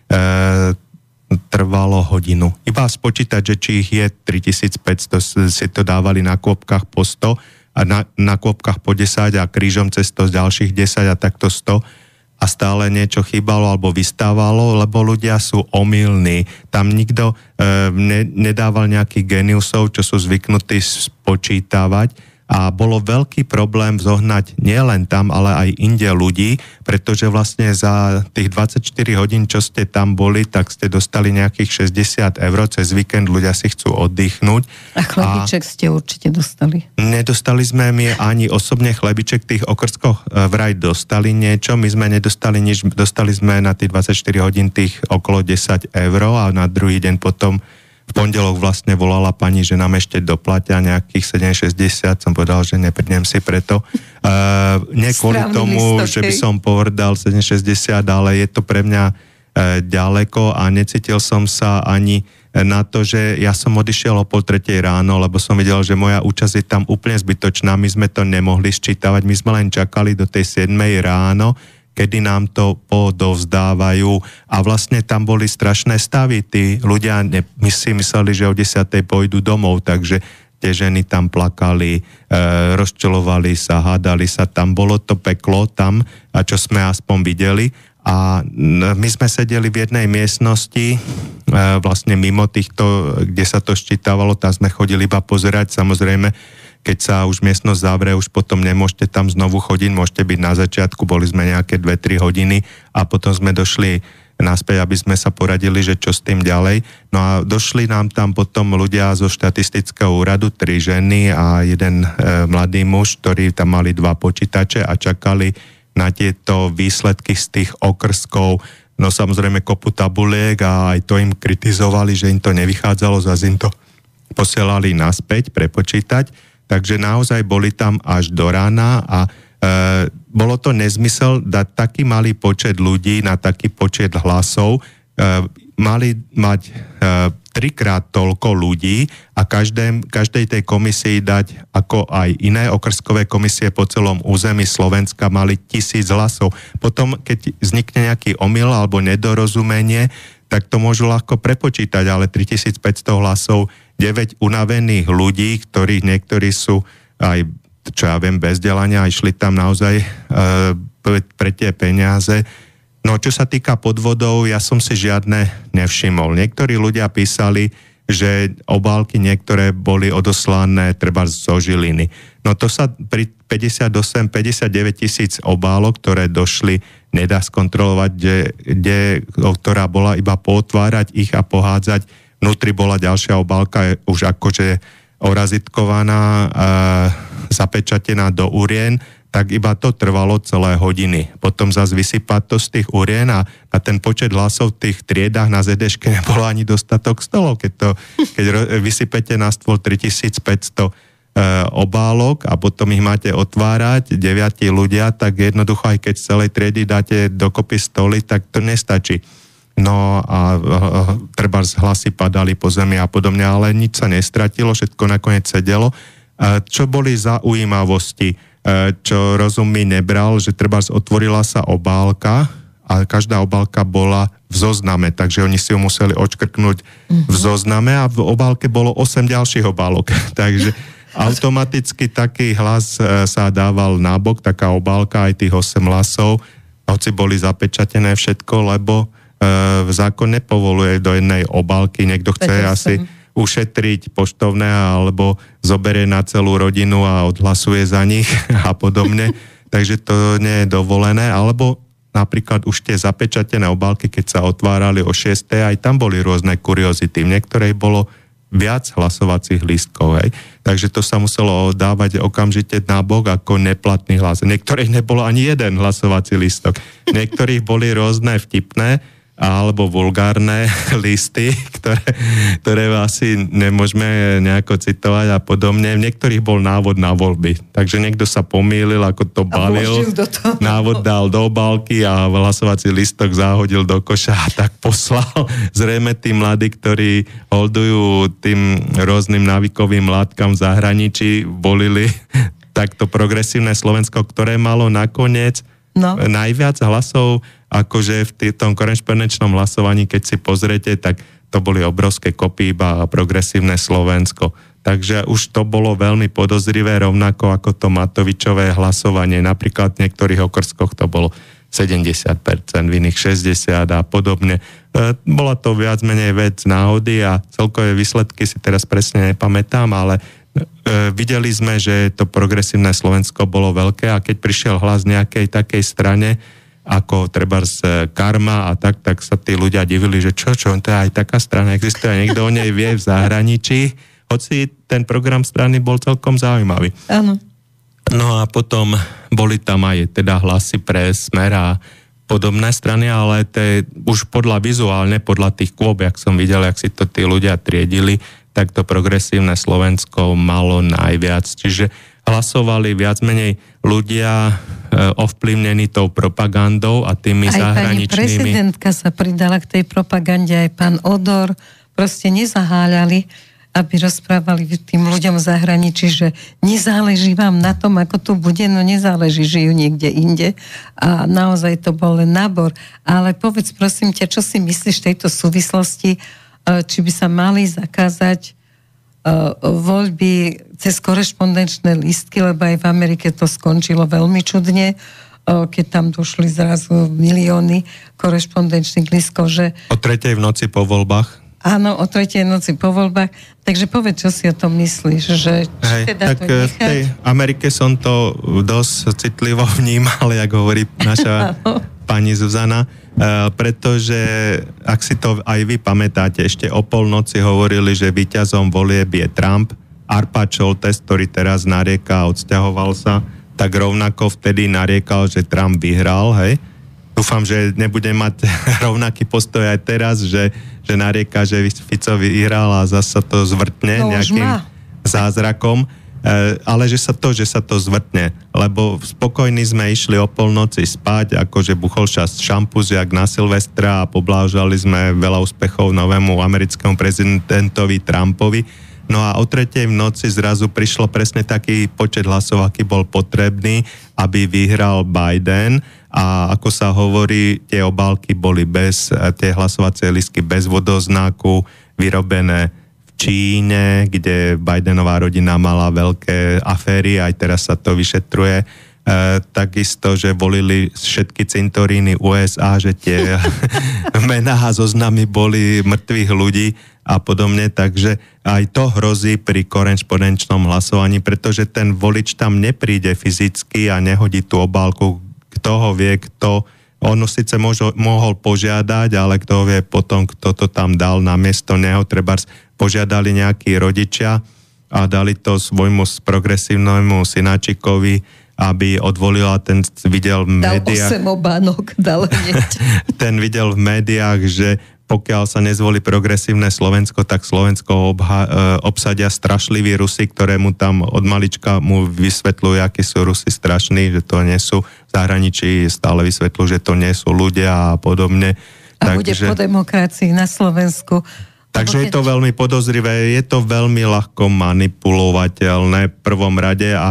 e, trvalo hodinu. Iba spočítať, že či ich je tritisícpäťsto, si to dávali na kôpkach po sto a na, na kôpkach po desať a krížom cez to z ďalších desať a takto sto a stále niečo chýbalo alebo vystávalo, lebo ľudia sú omylní. Tam nikto e, ne, nedával nejakých geniusov, čo sú zvyknutí spočítavať a bolo veľký problém zohnať nielen tam, ale aj inde ľudí, pretože vlastne za tých dvadsaťštyri hodín, čo ste tam boli, tak ste dostali nejakých šesťdesiat eur, cez víkend ľudia si chcú oddychnúť. A chlebiček a ste určite dostali? Nedostali sme mi ani osobne chlebiček, tých okrskoch vraj dostali niečo, my sme nedostali nič, dostali sme na tých dvadsaťštyri hodín tých okolo desať eur a na druhý deň potom v pondelok vlastne volala pani, že nám ešte doplatia nejakých sedem šesťdesiat, som povedal, že neprídem si preto. Uh, nie kvôli tomu, listok, že by som povedal sedem šesťdesiat, ale je to pre mňa uh, ďaleko a necítil som sa ani na to, že ja som odišiel o pol tretej ráno, lebo som videl, že moja účasť je tam úplne zbytočná, my sme to nemohli sčítavať, my sme len čakali do tej siedmej ráno, kedy nám to podovzdávajú a vlastne tam boli strašné stavy. Tí ľudia ne, my si mysleli, že o desiatej pôjdu domov, takže tie ženy tam plakali, e, rozčulovali sa, hádali sa, tam bolo to peklo tam, a čo sme aspoň videli. A my sme sedeli v jednej miestnosti, e, vlastne mimo týchto, kde sa to ščítavalo, tam sme chodili iba pozerať, samozrejme, keď sa už miestnosť zavrie, už potom nemôžete tam znovu chodiť, môžete byť na začiatku, boli sme nejaké dve tri hodiny a potom sme došli naspäť, aby sme sa poradili, že čo s tým ďalej. No a došli nám tam potom ľudia zo štatistického úradu, tri ženy a jeden e, mladý muž, ktorí tam mali dva počítače a čakali na tieto výsledky z tých okrskov. No samozrejme kopu tabuliek a aj to im kritizovali, že im to nevychádzalo, zase im to posielali naspäť prepočítať. Takže naozaj boli tam až do rána a e, bolo to nezmysel dať taký malý počet ľudí na taký počet hlasov. E, mali mať e, trikrát toľko ľudí a každém, každej tej komisii dať, ako aj iné okrskové komisie po celom území Slovenska, mali tisíc hlasov. Potom, keď vznikne nejaký omyl alebo nedorozumenie, tak to môžu ľahko prepočítať, ale tritisícpäťsto hlasov, deväť unavených ľudí, ktorých niektorí sú aj, čo ja viem, bez vzdelania a išli tam naozaj e, pre tie peniaze. No, čo sa týka podvodov, ja som si žiadne nevšimol. Niektorí ľudia písali, že obálky niektoré boli odoslané treba zo Žiliny. No to sa pri päťdesiatosem päťdesiatdeväť tisíc obálok, ktoré došli, nedá skontrolovať, kde, kde, ktorá bola iba potvárať ich a pohádzať. Vnútri bola ďalšia obálka, už akože orazitkovaná, e, zapečatená do urien, tak iba to trvalo celé hodiny. Potom zase vysypať to z tých urien a na ten počet hlasov v tých triedách na zet dé ške nebolo ani dostatok stolov. Keď, to, keď vysypete na stôl tritisícpäťsto e, obálok a potom ich máte otvárať, deviati ľudia, tak jednoducho aj keď z celej triedy dáte dokopy stoly, tak to nestačí. No a treba z hlasy padali po zemi a podobne, ale nič sa nestratilo, všetko nakoniec sedelo. Čo boli zaujímavosti, čo rozum mi nebral, že treba otvorila sa obálka a každá obálka bola v zozname, takže oni si ju museli odškrknúť mm-hmm. v zozname a v obálke bolo osem ďalších obálok. Takže automaticky taký hlas sa dával nabok, taká obálka, aj tých osem hlasov, hoci boli zapečatené všetko, lebo v zákon nepovoluje do jednej obálky, niekto chce asi ušetriť poštovné alebo zoberie na celú rodinu a odhlasuje za nich a podobne, takže to nie je dovolené, alebo napríklad už tie zapečatené obálky, keď sa otvárali o šiestej, aj tam boli rôzne kuriozity, v niektorej bolo viac hlasovacích lístkov, hej. Takže to sa muselo dávať okamžite na bok ako neplatný hlas. Niektorých nebolo ani jeden hlasovací lístok, niektorých boli rôzne vtipné alebo vulgárne listy, ktoré, ktoré asi nemôžeme nejako citovať a podobne. V niektorých bol návod na voľby. Takže niekto sa pomýlil, ako to balil. Návod dal do obálky a hlasovací listok zahodil do koša a tak poslal. Zrejme tí mladí, ktorí holdujú tým rôznym návykovým látkam v zahraničí, volili takto progresívne Slovensko, ktoré malo nakoniec no. najviac hlasov, akože v tom korešpondenčnom hlasovaní, keď si pozriete, tak to boli obrovské kopy iba progresívne Slovensko. Takže už to bolo veľmi podozrivé, rovnako ako to Matovičové hlasovanie. Napríklad v niektorých okrskoch to bolo sedemdesiat percent, v iných šesťdesiat percent a podobne. E, bola to viac menej vec náhody a celkové výsledky si teraz presne nepamätám, ale videli sme, že to progresívne Slovensko bolo veľké a keď prišiel hlas nejakej takej strane, ako treba z Karma a tak, tak sa tí ľudia divili, že čo, čo, to je aj taká strana existuje, a niekto o nej vie v zahraničí, hoci ten program strany bol celkom zaujímavý. Áno. No a potom boli tam aj teda hlasy pre Smer a podobné strany, ale to je už podľa vizuálne, podľa tých kôb, jak som videl, jak si to tí ľudia triedili, tak to progresívne Slovensko malo najviac. Čiže hlasovali viac menej ľudia e, ovplyvnení tou propagandou a tými aj zahraničnými. Aj pani prezidentka sa pridala k tej propagande, aj pán Odor, proste nezaháľali, aby rozprávali tým ľuďom v zahraničí, že nezáleží vám na tom, ako to bude, no nezáleží, žijú niekde inde. A naozaj to bol len nábor. Ale povedz, prosím ťa, čo si myslíš v tejto súvislosti, či by sa mali zakázať voľby cez korešpondenčné lístky, lebo aj v Amerike to skončilo veľmi čudne, keď tam došli zrazu milióny korešpondenčných lístkov, že... O tretej v noci po voľbách. Áno, o tretej noci po voľbách. Takže povedz, čo si o tom myslíš, že Hej, teda tak to nechať? v tej Amerike som to dosť citlivo vnímal, jak hovorí naša pani Zuzana, pretože, ak si to aj vy pamätáte, ešte o polnoci hovorili, že víťazom volieb je Trump. Arpad Šoltes, ktorý teraz narieka a odsťahoval sa, tak rovnako vtedy nariekal, že Trump vyhral, hej. Dúfam, že nebude mať rovnaký postoj aj teraz, že, že narieka, že Fico vyhral a zasa to zvrtne no, nejakým zázrakom. E, ale že sa to, že sa to zvrtne. Lebo spokojní sme išli o polnoci spať, akože buchol čas šampus, jak na Silvestra a poblážali sme veľa úspechov novému americkému prezidentovi Trumpovi. No a o tretej v noci zrazu prišlo presne taký počet hlasov, aký bol potrebný, aby vyhral Biden. A ako sa hovorí, tie obálky boli bez, tie hlasovacie listky bez vodoznaku, vyrobené v Číne, kde Bidenová rodina mala veľké aféry, aj teraz sa to vyšetruje. E, takisto, že volili všetky cintoríny U S A, že tie mená a zoznamy boli mŕtvych ľudí a podobne, takže aj to hrozí pri korešpondenčnom hlasovaní, pretože ten volič tam nepríde fyzicky a nehodí tú obálku. Kto ho vie, kto, ono síce môžo, mohol požiadať, ale kto vie potom, kto to tam dal na miesto neho, trebárs požiadali nejakí rodičia a dali to svojmu progresívnemu synáčikovi, aby odvolila, ten videl v médiách... Dal osem obánok, dal hneď. Ten videl v médiách, že pokiaľ sa nezvolí progresívne Slovensko, tak Slovensko obha- obsadia strašliví Rusi, ktoré mu tam od malička mu vysvetľujú, akí sú Rusi strašní, že to nie sú v zahraničí, stále vysvetľujú, že to nie sú ľudia a podobne. A tak, bude že... po demokracii na Slovensku. Takže je to veľmi podozrivé, je to veľmi ľahko manipulovateľné v prvom rade a, a,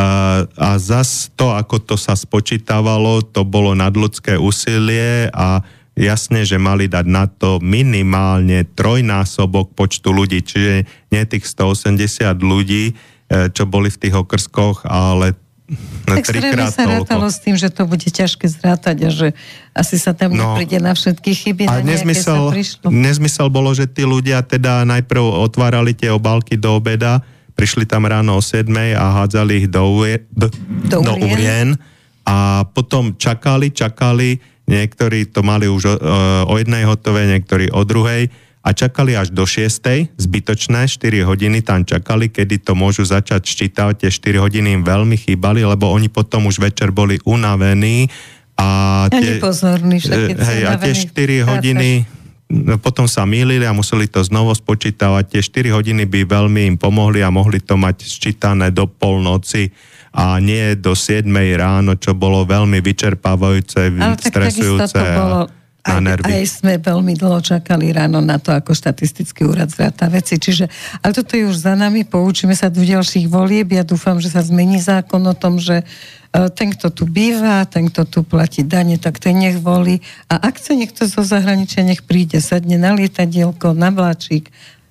a zas to, ako to sa spočítavalo, to bolo nadľudské úsilie a jasne, že mali dať na to minimálne trojnásobok počtu ľudí, čiže nie tých stoosemdesiat ľudí, čo boli v tých okrskoch, ale tak trikrát sa toľko. rátalo s tým, že to bude ťažké zrátať a že asi sa tam no, nepríde na všetky chyby, na nejaké sa prišlo. Nezmysel bolo, že tí ľudia teda najprv otvárali tie obálky do obeda, prišli tam ráno o siedmej a hádzali ich do, urie, do, do, do urien a potom čakali, čakali, niektorí to mali už o, o jednej hotové, niektorí o druhej a čakali až do šiestej, zbytočné, štyri hodiny tam čakali, kedy to môžu začať ščítať, tie štyri hodiny im veľmi chýbali, lebo oni potom už večer boli unavení a tie, nepozorní, hej, a tie štyri hodiny potom sa mýlili a museli to znovu spočítavať. Tie štyri hodiny by veľmi im pomohli a mohli to mať sčítané do polnoci a nie do siedmej ráno, čo bolo veľmi vyčerpávajúce, ale stresujúce tak bolo, na aj, nervy. Aj sme veľmi dlho čakali ráno na to, ako štatistický úrad zráta veci. Čiže, ale toto je už za nami, poučíme sa do ďalších volieb. Ja dúfam, že sa zmení zákon o tom, že ten, kto tu býva, ten, kto tu platí dane, tak ten nech volí. A ak chce niekto zo zahraničia, nech príde, sadne na lietadielko, na vláčik,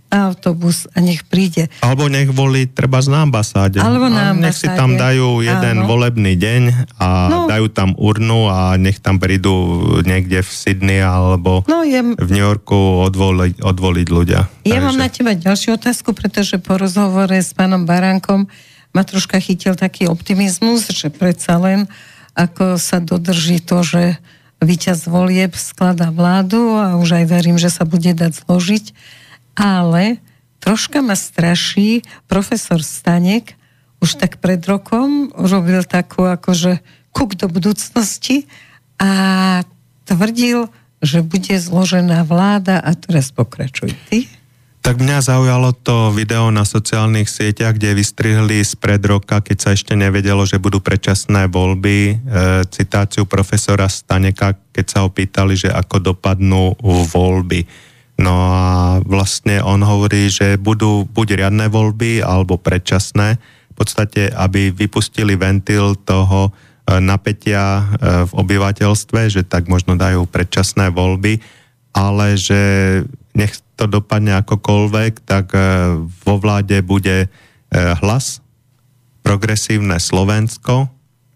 autobus a nech príde. Alebo nech volí treba na ambasáde. Alebo na ambasáde. Nech si tam dajú jeden Áno. volebný deň a no. dajú tam urnu a nech tam prídu niekde v Sydney alebo no, je... v New Yorku odvoliť, odvoliť ľudia. Ja Takže... mám na teba ďalšiu otázku, pretože po rozhovore s pánom Baránkom ma troška chytil taký optimizmus, že predsa len ako sa dodrží to, že víťaz volieb skladá vládu a už aj verím, že sa bude dať zložiť. Ale troška ma straší profesor Stanek, už tak pred rokom robil takú akože kuk do budúcnosti a tvrdil, že bude zložená vláda a teraz pokračuj ty. Tak mňa zaujalo to video na sociálnych sieťach, kde vystrihli spred roka, keď sa ešte nevedelo, že budú predčasné voľby, e, citáciu profesora Staneka, keď sa ho pýtali, že ako dopadnú voľby. No a vlastne on hovorí, že budú buď riadne voľby, alebo predčasné. V podstate, aby vypustili ventil toho napätia v obyvateľstve, že tak možno dajú predčasné voľby, ale že nech to dopadne akokoľvek, tak vo vláde bude Hlas, Progresívne Slovensko,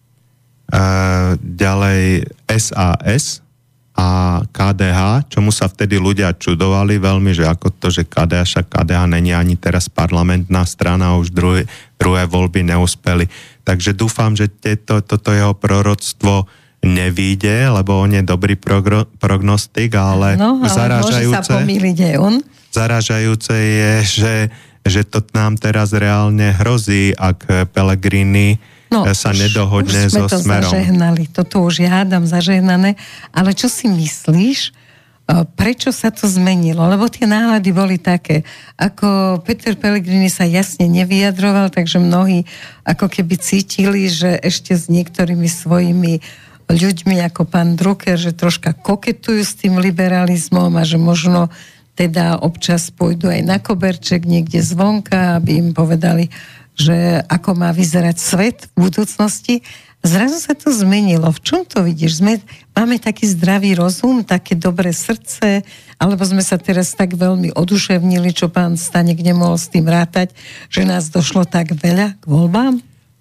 ďalej es a es, a ká dé há, čomu sa vtedy ľudia čudovali veľmi, že ako to, že ká dé há, však ká dé há není ani teraz parlamentná strana, už druhé, druhé voľby neúspeli. Takže dúfam, že tieto, toto jeho proroctvo nevíde, lebo on je dobrý progro, prognostik, ale, no, ale zaražajúce, zaražajúce je, že, že to nám teraz reálne hrozí, ak Pellegrini No, sa už, nedohodne už so to Smerom. Zažehnali. Toto už je hádam zažehnané. Ale čo si myslíš, prečo sa to zmenilo? Lebo tie nálady boli také. Ako Peter Pellegrini sa jasne nevyjadroval, takže mnohí ako keby cítili, že ešte s niektorými svojimi ľuďmi ako pán Drucker, že troška koketujú s tým liberalizmom a že možno teda občas pôjdu aj na koberček niekde zvonka, aby im povedali, že ako má vyzerať svet v budúcnosti. Zrazu sa to zmenilo. V čom to vidíš? Sme, máme taký zdravý rozum, také dobré srdce, alebo sme sa teraz tak veľmi oduševnili, čo pán Stanek nemohol s tým rátať, že nás došlo tak veľa k voľbám?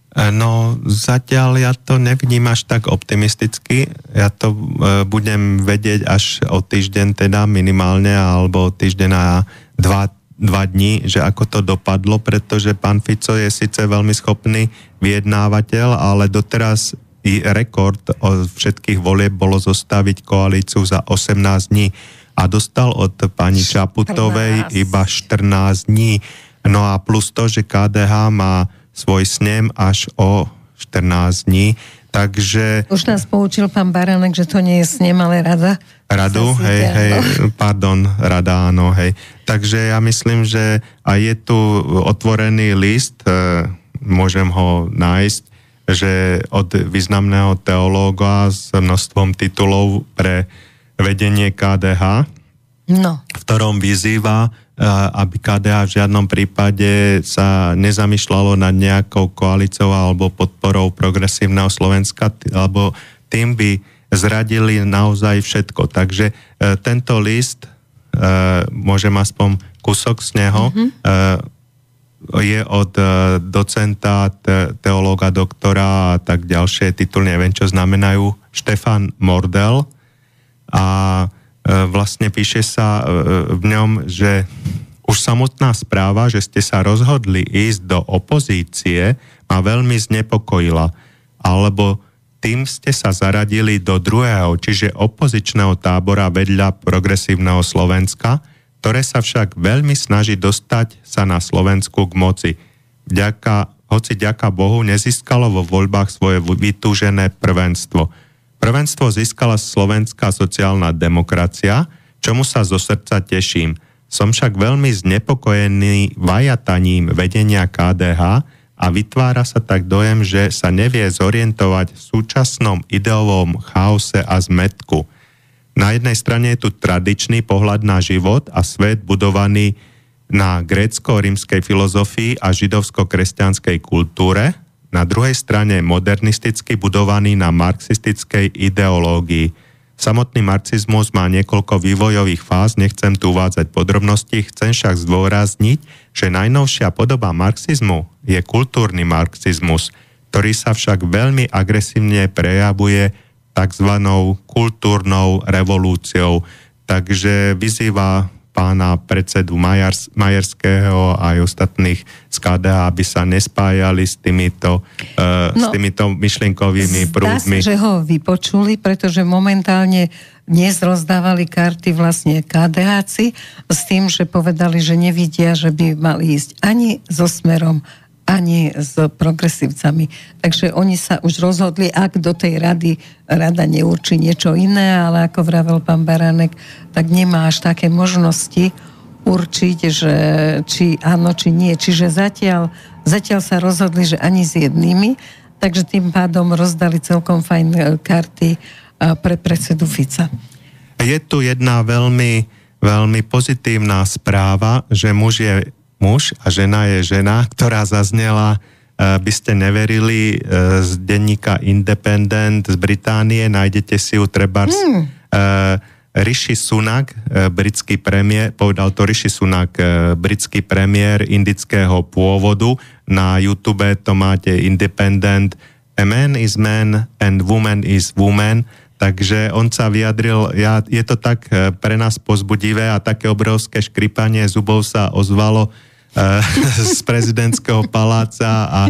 No, zatiaľ ja to nevnímam až tak optimisticky. Ja to e, budem vedieť až o týždeň teda minimálne, alebo o týždeň a dva dva dní, že ako to dopadlo, pretože pán Fico je síce veľmi schopný vyjednávateľ, ale doteraz i rekord od všetkých volieb bolo zostaviť koalíciu za osemnásť dní a dostal od pani Čaputovej iba štrnásť dní. No a plus to, že ká dé há má svoj snem až o štrnásť dní, takže... Už nás poučil pán Baránek, že to nie je snem, ale rada. Radu, hej, hej, pardon, rada, áno, hej. Takže ja myslím, že aj je tu otvorený list, e, môžem ho nájsť, že od významného teológa s množstvom titulov pre vedenie ká dé há, no. v ktorom vyzýva, aby ká dé há v žiadnom prípade sa nezamýšľalo nad nejakou koalíciou alebo podporou progresívneho Slovenska, alebo tým by zradili naozaj všetko. Takže e, tento list, e, môžem aspoň kúsok z neho, mm-hmm. e, je od e, docenta, te, teológa, doktora a tak ďalšie tituly, neviem čo znamenajú, Štefan Mordel a e, vlastne píše sa e, v ňom, že už samotná správa, že ste sa rozhodli ísť do opozície, ma veľmi znepokojila, alebo tým ste sa zaradili do druhého, čiže opozičného tábora vedľa progresívneho Slovenska, ktoré sa však veľmi snaží dostať sa na Slovensku k moci. Vďaka, hoci ďaká Bohu nezískalo vo voľbách svoje vytúžené prvenstvo. Prvenstvo získala slovenská sociálna demokracia, čomu sa zo srdca teším. Som však veľmi znepokojený vajataním vedenia ká dé há, a vytvára sa tak dojem, že sa nevie zorientovať v súčasnom ideovom chaose a zmätku. Na jednej strane je tu tradičný pohľad na život a svet budovaný na grécko-rímskej filozofii a židovsko-kresťanskej kultúre, na druhej strane modernisticky budovaný na marxistickej ideológii. Samotný marxizmus má niekoľko vývojových fáz, nechcem tu uvádzať podrobnosti, chcem však zdôrazniť, že najnovšia podoba marxizmu je kultúrny marxizmus, ktorý sa však veľmi agresívne prejavuje takzvanou kultúrnou revolúciou. Takže vyzýva pána predsedu Majars, Majerského a aj ostatných z ká dé há, aby sa nespájali s týmito, uh, no, s týmito myšlienkovými prúdmi. Zdá sa, že ho vypočuli, pretože momentálne dnes rozdávali karty vlastne ká dé háci s tým, že povedali, že nevidia, že by mali ísť ani so Smerom, ani s progresívcami. Takže oni sa už rozhodli, ak do tej rady rada neurčí niečo iné, ale ako vravel pán Baránek, tak nemá až také možnosti určiť, že či áno, či nie. Čiže zatiaľ, zatiaľ sa rozhodli, že ani s jednými, takže tým pádom rozdali celkom fajn karty pre predsedu Fica. Je tu jedna veľmi, veľmi pozitívna správa, že muž je muž a žena je žena, ktorá zaznela, by ste neverili, z denníka Independent z Británie, nájdete si ju trebárs hmm. Rishi Sunak, britský premiér, povedal to Rishi Sunak, britský premiér indického pôvodu, na YouTube to máte Independent, a man is man and woman is woman, takže on sa vyjadril, ja, je to tak pre nás pozbudivé a také obrovské škripanie zubov sa ozvalo z prezidentského paláca a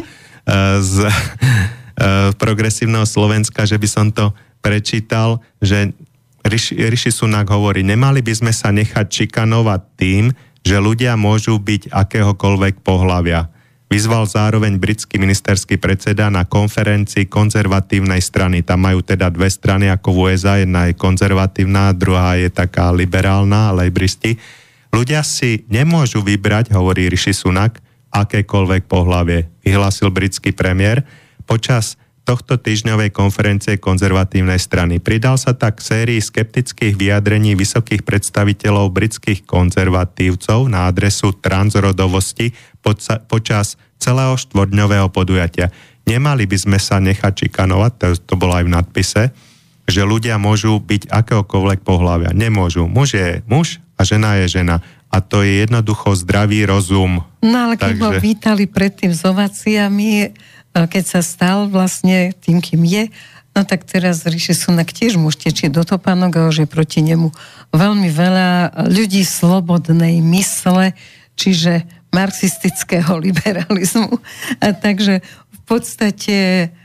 z progresívneho Slovenska, že by som to prečítal, že Rishi, Rishi Sunak hovorí, nemali by sme sa nechať šikanovať tým, že ľudia môžu byť akéhokoľvek pohlavia. Vyzval zároveň britský ministerský predseda na konferencii konzervatívnej strany. Tam majú teda dve strany ako v ú es á, jedna je konzervatívna, druhá je taká liberálna, lejbristi. Ľudia si nemôžu vybrať, hovorí Rishi Sunak, akékoľvek pohlavie, vyhlásil britský premiér počas tohto týždňovej konferencie konzervatívnej strany. Pridal sa tak k sérii skeptických vyjadrení vysokých predstaviteľov britských konzervatívcov na adresu transrodovosti počas celého štvorňového podujatia. Nemali by sme sa nechať šikanovať, to, to bolo aj v nadpise, že ľudia môžu byť akéhokoľvek pohlavia. Nemôžu. Muž je muž a žena je žena. A to je jednoducho zdravý rozum. No ale keď Takže... ho vítali predtým s ováciami, keď sa stal vlastne tým, kým je, no tak teraz Rishi Sunak tiež mu tečie do topánok a už je proti nemu veľmi veľa ľudí slobodnej mysle, čiže marxistického liberalizmu. A takže v podstate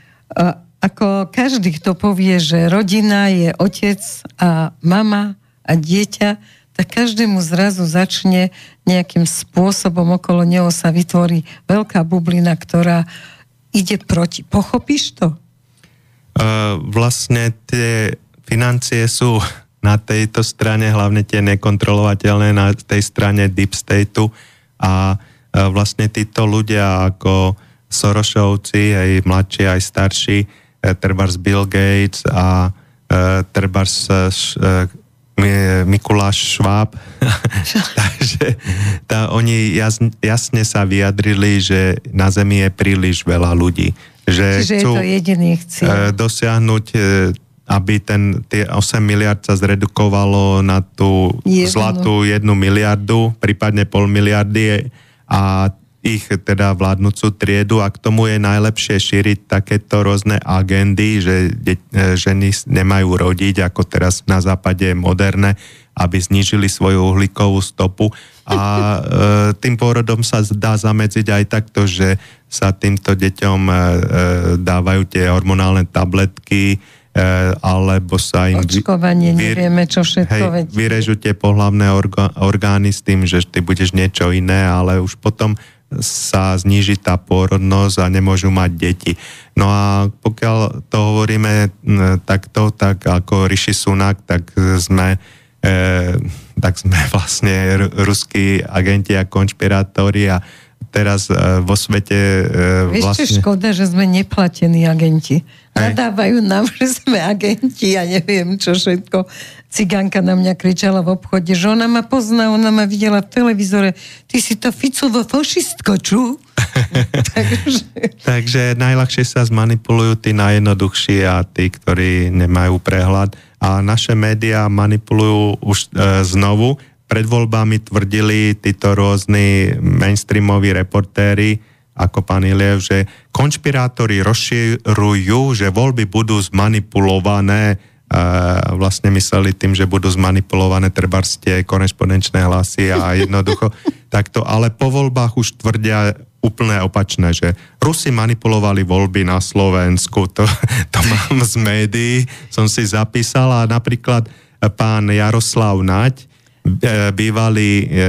ako každý, kto povie, že rodina je otec a mama a dieťa, tak každému zrazu začne nejakým spôsobom okolo neho sa vytvorí veľká bublina, ktorá ide proti. Pochopíš to? Uh, vlastne tie financie sú na tejto strane, hlavne tie nekontrolovateľné na tej strane Deep Stateu a uh, vlastne títo ľudia ako Sorosovci, aj mladší, aj starší, uh, trebárs Bill Gates a uh, trebárs uh, Mikuláš Šváb. Takže tá, oni jas, jasne sa vyjadrili, že na Zemi je príliš veľa ľudí. Že Čiže chcú je to jediný cieľ. dosiahnuť, aby ten, tie osem miliard sa zredukovalo na tú jednu. zlatú jednu miliardu, prípadne pol miliardy a ich teda vládnúcu triedu a k tomu je najlepšie šíriť takéto rôzne agendy, že de- ženy nemajú rodiť, ako teraz na západe je moderné, aby znížili svoju uhlíkovú stopu a e, tým pôrodom sa dá zamedziť aj takto, že sa týmto deťom e, dávajú tie hormonálne tabletky, e, alebo sa im... Očkovanie, vy, nevieme čo všetko. Hej, vyrežú tie pohlavné orga, orgány s tým, že ty budeš niečo iné, ale už potom sa zníži tá pôrodnosť a nemôžu mať deti. No a pokiaľ to hovoríme takto, tak ako Rishi Sunak, tak sme, e, tak sme vlastne ruskí agenti a konšpirátori a teraz e, vo svete e, Vieš, vlastne... čo škoda, že sme neplatení agenti. Nadávajú nám, že sme agenti a ja neviem čo všetko. Cigánka na mňa kričala v obchode, že ona ma pozná, ona ma videla v televízore. Ty si to Ficovo fašistko, ču? Takže... Takže najľahšie sa zmanipulujú tí najjednoduchší a tí, ktorí nemajú prehľad. a naše médiá manipulujú už e, znovu. Pred voľbami tvrdili títo rôzni mainstreamoví reportéri, ako pán Iliev, že konšpirátori rozširujú, že voľby budú zmanipulované. Uh, vlastne mysleli tým, že budú zmanipulované trebárs tie korespondenčné hlasy a jednoducho takto. Ale po voľbách už tvrdia úplne opačné, že Rusi manipulovali voľby na Slovensku. To, to mám z médií, som si zapísal a napríklad pán Jaroslav Naď, bývalý e,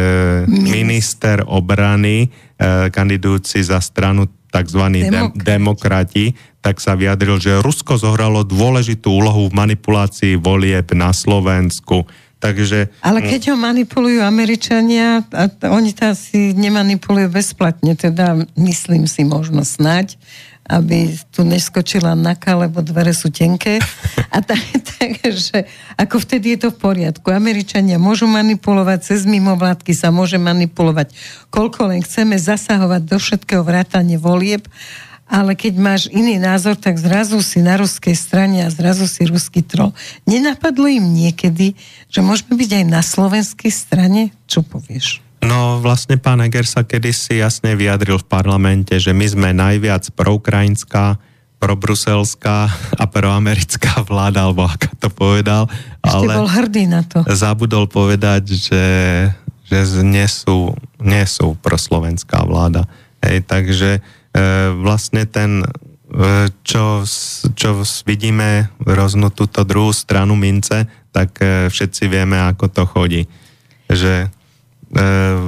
minister obrany, e, kandidujúci za stranu tzv. Dem- demokrati, tak sa vyjadril, že Rusko zohralo dôležitú úlohu v manipulácii volieb na Slovensku. Takže... Ale keď ho manipulujú Američania, a t- oni to asi nemanipulujú bezplatne, teda myslím si možno snáď, aby tu neskočila naka, lebo dvere sú tenké. A tak, takže ako vtedy je to v poriadku. Američania môžu manipulovať, cez mimovládky sa môže manipulovať, koľko len chceme zasahovať do všetkého vrátane volieb, ale keď máš iný názor, tak zrazu si na ruskej strane a zrazu si ruský troll. Nenapadlo im niekedy, že môžeme byť aj na slovenskej strane? Čo povieš? No vlastne pán Heger sa kedysi jasne vyjadril v parlamente, že my sme najviac proukrajinská, probruselská a proamerická vláda, alebo ako to povedal. Ešte ale bol hrdý na to. Zabudol povedať, že, že nie, sú, nie sú proslovenská vláda. Hej, takže e, vlastne ten, e, čo, čo vidíme roznú túto druhú stranu mince, tak e, všetci vieme, ako to chodí. Že E,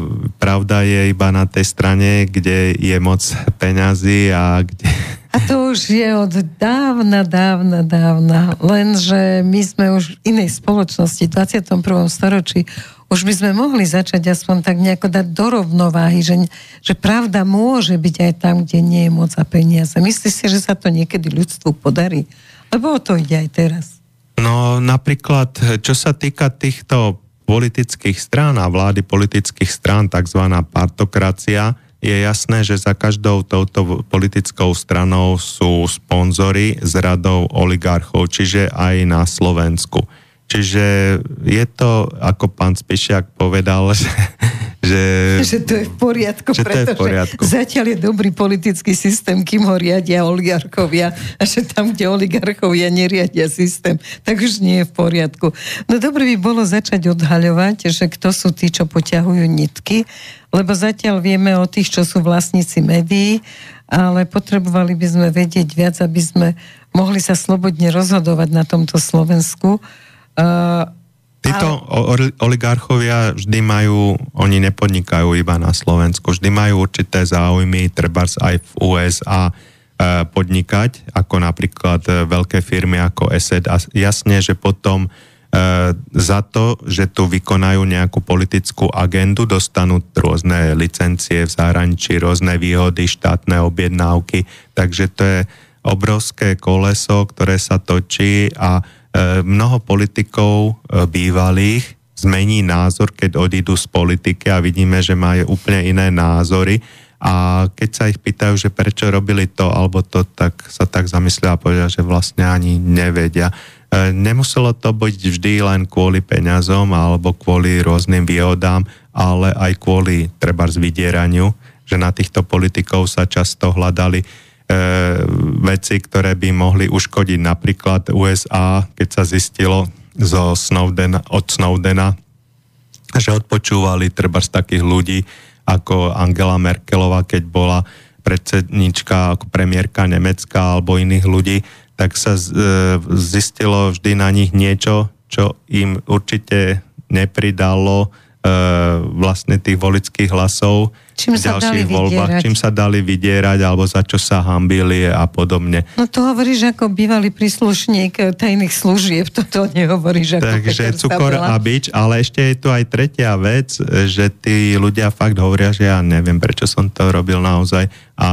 pravda je iba na tej strane, kde je moc peňazí a kde... A to už je od dávna, dávna, dávna. Lenže my sme už v inej spoločnosti, v dvadsiatom prvom storočí, už by sme mohli začať aspoň tak nejako dať do rovnováhy, že, že pravda môže byť aj tam, kde nie je moc a peniaze. Myslíš si, že sa to niekedy ľudstvu podarí? Lebo o to ide aj teraz. No napríklad, čo sa týka týchto politických strán a vlády politických strán, takzvaná partokracia, je jasné, že za každou touto politickou stranou sú sponzori z radov oligarchov, čiže aj na Slovensku. Čiže je to, ako pán Spišiak povedal, že... Že, že to je v poriadku, pretože v poriadku. Zatiaľ je dobrý politický systém, kým ho riadia oligarchovia, a že tam, kde oligarchovia neriadia systém, tak už nie je v poriadku. No dobre by bolo začať odhaľovať, že kto sú tí, čo poťahujú nitky, lebo zatiaľ vieme o tých, čo sú vlastníci médií, ale potrebovali by sme vedieť viac, aby sme mohli sa slobodne rozhodovať na tomto Slovensku. Uh, Títo oligarchovia vždy majú, oni nepodnikajú iba na Slovensku, vždy majú určité záujmy, trebárs aj v ú es á podnikať, ako napríklad veľké firmy ako ESET. A jasne, že potom za to, že tu vykonajú nejakú politickú agendu, dostanú rôzne licencie v zahraničí, rôzne výhody, štátne objednávky. Takže to je obrovské koleso, ktoré sa točí a mnoho politikov bývalých zmení názor, keď odídu z politiky a vidíme, že majú úplne iné názory a keď sa ich pýtajú, že prečo robili to alebo to, tak sa tak zamyslia a povedia, že vlastne ani nevedia. Nemuselo to byť vždy len kvôli peňazom alebo kvôli rôznym výhodám, ale aj kvôli trebárs vydieraniu, že na týchto politikov sa často hľadali veci, ktoré by mohli uškodiť napríklad ú es á, keď sa zistilo zo Snowdena, od Snowdena, že odpočúvali trebárs takých ľudí ako Angela Merkelová, keď bola predsednička, ako premiérka Nemecka alebo iných ľudí, tak sa zistilo vždy na nich niečo, čo im určite nepridalo vlastne tých voličských hlasov čím v ďalších voľbách, čím sa dali vydierať, alebo za čo sa hambili a podobne. No to hovoríš ako bývalý príslušník tajných služieb, toto nehovoríš ako Takže Peter cukor Sabela. A bič, ale ešte je tu aj tretia vec, že tí ľudia fakt hovoria, že ja neviem, prečo som to robil naozaj a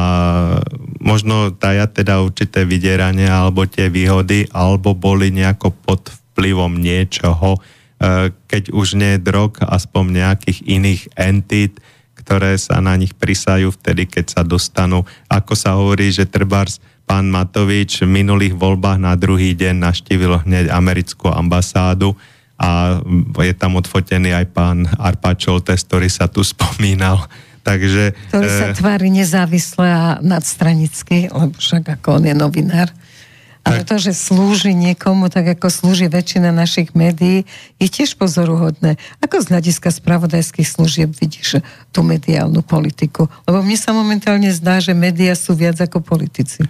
možno taja teda určité vydieranie alebo tie výhody, alebo boli nejako pod vplyvom niečoho, keď už nie drog, aspoň nejakých iných entít, ktoré sa na nich prisajú vtedy, keď sa dostanú. Ako sa hovorí, že trebárs pán Matovič v minulých voľbách na druhý deň navštívil hneď americkú ambasádu a je tam odfotený aj pán Arpád Šoltés, ktorý sa tu spomínal. Takže, ktorý sa tvári nezávisle a nadstranicky, lebo však ako on je novinár. Ale to, že slúži niekomu, tak ako slúži väčšina našich médií, je tiež pozoruhodné. Ako z hľadiska spravodajských služieb vidíš tú mediálnu politiku? Lebo mne sa momentálne zdá, že médiá sú viac ako politici.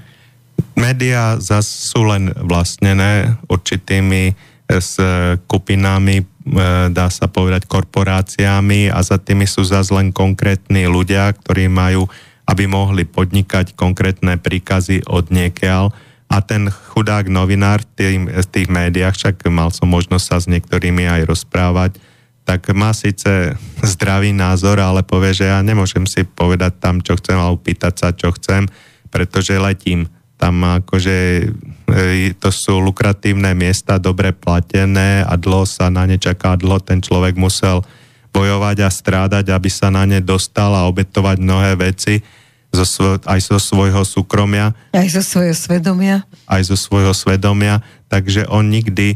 Médiá zase sú len vlastnené určitými skupinami, dá sa povedať korporáciami a za tými sú zase len konkrétni ľudia, ktorí majú, aby mohli podnikať konkrétne príkazy od niekiaľ. A ten chudák novinár v tých, v tých médiách, však mal som možnosť sa s niektorými aj rozprávať, tak má síce zdravý názor, ale povie, že ja nemôžem si povedať tam, čo chcem, alebo pýtať sa, čo chcem, pretože letím. Tam akože to sú lukratívne miesta, dobre platené a dlho sa na ne čaká, dlho ten človek musel bojovať a strádať, aby sa na ne dostal a obetovať mnohé veci. Zo svo, aj zo svojho súkromia. Aj zo svojho svedomia. Aj zo svojho svedomia, takže on nikdy e,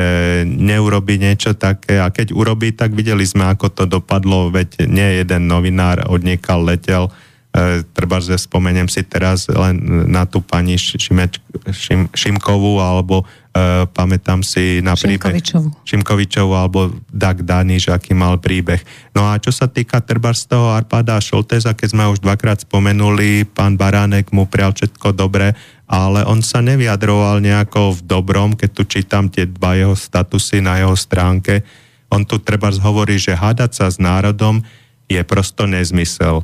neurobí niečo také a keď urobí, tak videli sme, ako to dopadlo, veď nie jeden novinár odniekal letel, e, treba, že spomeniem si teraz len na tú pani Šimeč, Šim, Šimkovú, alebo e, pamätám si na príbeh Šimkovičovu. Šimkovičovu alebo Dag Daniš, aký mal príbeh. No a čo sa týka treba z toho Arpáda Šoltésa, keď sme už dvakrát spomenuli, pán Baránek mu prial všetko dobré, ale on sa nevyjadroval nejako v dobrom, keď tu čítam tie dva jeho statusy na jeho stránke. On tu treba hovorí, že hádať sa s národom je prosto nezmysel.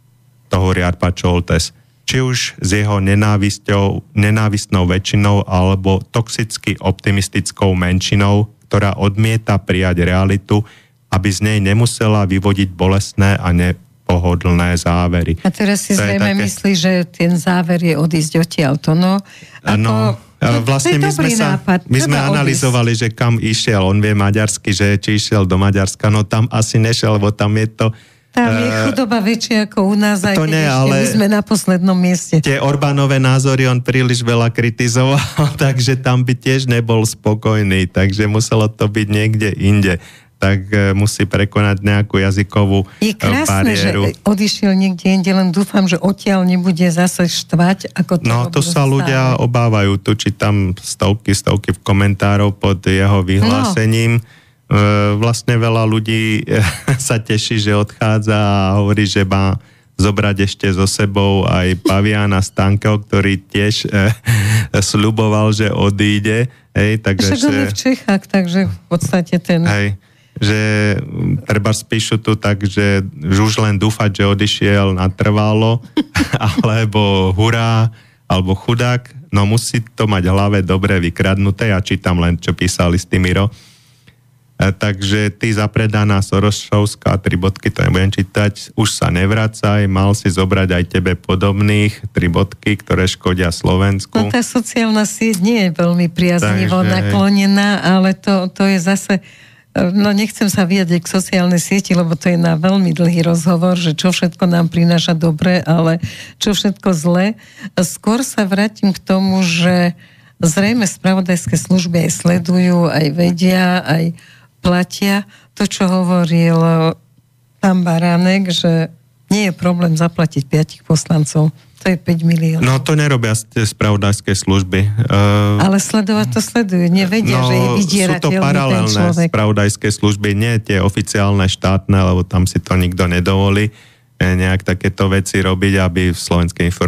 To hovorí Arpád Šoltés. Či už s jeho nenávisťou, nenávistnou väčšinou alebo toxicky optimistickou menšinou, ktorá odmieta prijať realitu, aby z nej nemusela vyvodiť bolestné a nepohodlné závery. A teraz si zrejme také... myslí, že ten záver je odísť odtiaľto. No, ako... no vlastne my sme, sa, my sme analyzovali, že kam išiel. On vie maďarsky, že či išiel do Maďarska, no tam asi nešiel, lebo tam je to Tam je chudoba väčšia ako u nás, aj to keď nie, ešte ale my sme na poslednom mieste. Tie Orbánové názory on príliš veľa kritizoval, takže tam by tiež nebol spokojný, takže muselo to byť niekde inde. Tak musí prekonať nejakú jazykovú bariéru. Je krásne, že odišiel niekde inde, len dúfam, že odtiaľ nebude zase štvať, ako to No to sa ľudia stále obávajú. Tu čítam stovky, stovky v komentárov pod jeho vyhlásením. No. Vlastne veľa ľudí sa teší, že odchádza a hovorí, že má zobrať ešte so sebou aj Paviana Stankeho, ktorý tiež eh, sľuboval, že odíde. Hej, takže, však on je v Čechách, takže v podstate ten... Hej, že treba spíšu tu tak, že už len dúfať, že odišiel natrvalo, alebo hurá, alebo chudák. No musí to mať v hlave dobre vykradnuté. Ja čítam len, čo písali s Tymiro. Takže ty zapredaná Sorošovská, tri bodky, to nebudem čítať, už sa nevracaj, mal si zobrať aj tebe podobných, tri bodky, ktoré škodia Slovensku. No tá sociálna sieť nie je veľmi priaznivo Takže... naklonená, ale to, to je zase, no nechcem sa vyjadriť k sociálnej sieti, lebo to je na veľmi dlhý rozhovor, že čo všetko nám prináša dobre, ale čo všetko zlé. Skôr sa vrátim k tomu, že zrejme spravodajské služby aj sledujú, aj vedia, aj platia to, čo hovoril pán Baránek, že nie je problém zaplatiť piatich poslancov. To je päť miliónov. No to nerobia spravodajské služby. Uh, Ale sledovať to sledujú. Nevedia, no, že je vydierateľný ten človek. Sú to paralelné spravodajské služby, nie tie oficiálne štátne, lebo tam si to nikto nedovolí nejak takéto veci robiť, aby v slovenskej informácii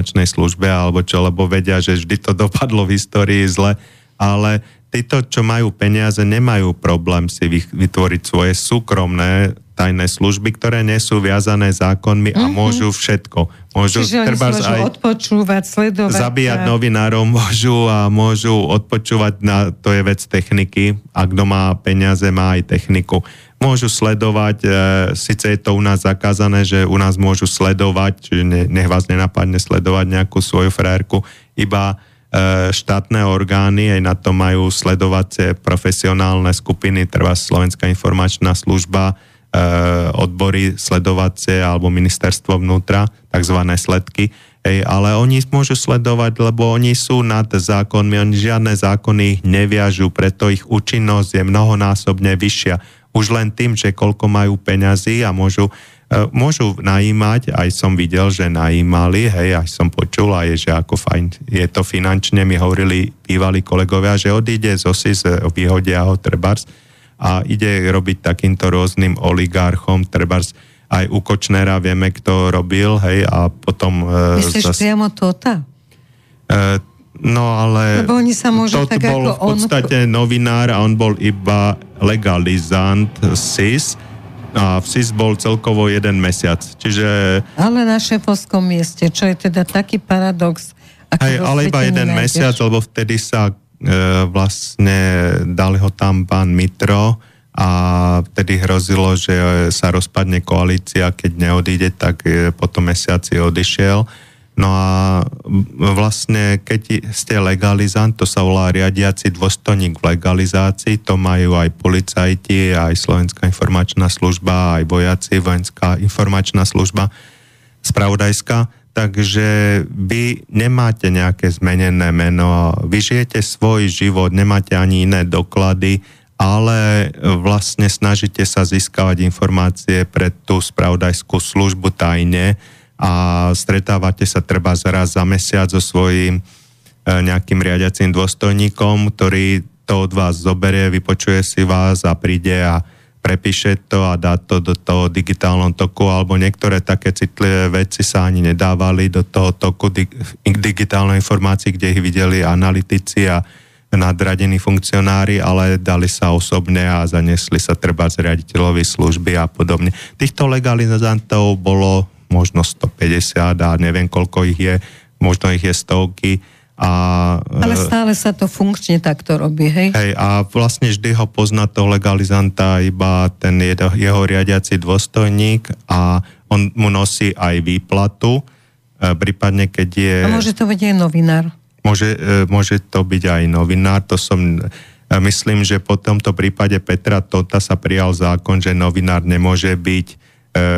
informačnej službe alebo čo, lebo vedia, že vždy to dopadlo v histórii zle, ale títo, čo majú peniaze, nemajú problém si vytvoriť svoje súkromné tajné služby, ktoré nie sú viazané zákonmi a mm-hmm. môžu všetko. Môžu, Čiže oni môžu aj odpočúvať, sledovať. Zabíjať a... novinárov môžu a môžu odpočúvať, na, to je vec techniky. A kto má peniaze, má aj techniku. Môžu sledovať, e, síce je to u nás zakázané, že u nás môžu sledovať, čiže ne, nech vás nenapadne sledovať nejakú svoju frérku, iba e, štátne orgány, aj na to majú sledovacie profesionálne skupiny, treba Slovenská informačná služba, odbory sledovacie alebo ministerstvo vnútra, takzvané sledky, Ej, ale oni môžu sledovať, lebo oni sú nad zákonmi, oni žiadne zákony ich neviažú, preto ich účinnosť je mnohonásobne vyššia. Už len tým, že koľko majú peňazí a môžu, môžu najímať, aj som videl, že najímali, hej, aj som počul, a je, že ako fajn je to finančne, mi hovorili bývalí kolegovia, že odíde z O S I S, vyhodia ho trebárs, a ide robiť takýmto rôznym oligarchom, trebárs aj u Kočnera vieme, kto robil, hej, a potom... Myslíš zas... priamo Tota? E, no, ale... Lebo oni sa môžu Tot tak bol ako v podstate on... novinár a on bol iba legalizant S I S a v S I S bol celkovo jeden mesiac, čiže... Ale na šéfovskom mieste, čo je teda taký paradox. Hej, ale iba jeden nájdeš. Mesiac, lebo vtedy sa vlastne dali ho tam pán Mitro a vtedy hrozilo, že sa rozpadne koalícia, keď neodíde, tak po tom mesiaci odišiel. No a vlastne, keď ste legalizant, to sa volá riadiaci dôstojník v legalizácii, to majú aj policajti, aj Slovenská informačná služba, aj vojaci, Vojenská informačná služba, spravodajská. Takže vy nemáte nejaké zmenené meno, vy žijete svoj život, nemáte ani iné doklady, ale vlastne snažíte sa získavať informácie pre tú spravodajskú službu tajne a stretávate sa treba raz za mesiac so svojím nejakým riadiacím dôstojníkom, ktorý to od vás zoberie, vypočuje si vás a príde a prepíše to a dá to do toho digitálnom toku, alebo niektoré také citlivé veci sa ani nedávali do toho toku dig- digitálnej informácií, kde ich videli analytici a nadradení funkcionári, ale dali sa osobne a zanesli sa treba z riaditeľovi služby a podobne. Týchto legalizantov bolo možno stopäťdesiat a neviem, koľko ich je, možno ich je stovky. A, ale stále sa to funkčne takto robí, hej? Hej, a vlastne vždy ho pozná toho legalizanta iba ten jeho, jeho riadiaci dôstojník a on mu nosí aj výplatu, prípadne keď je... A môže to byť aj novinár? Môže, môže to byť aj novinár, to som... Myslím, že po tomto prípade Petra Tota sa prijal zákon, že novinár nemôže byť E, e,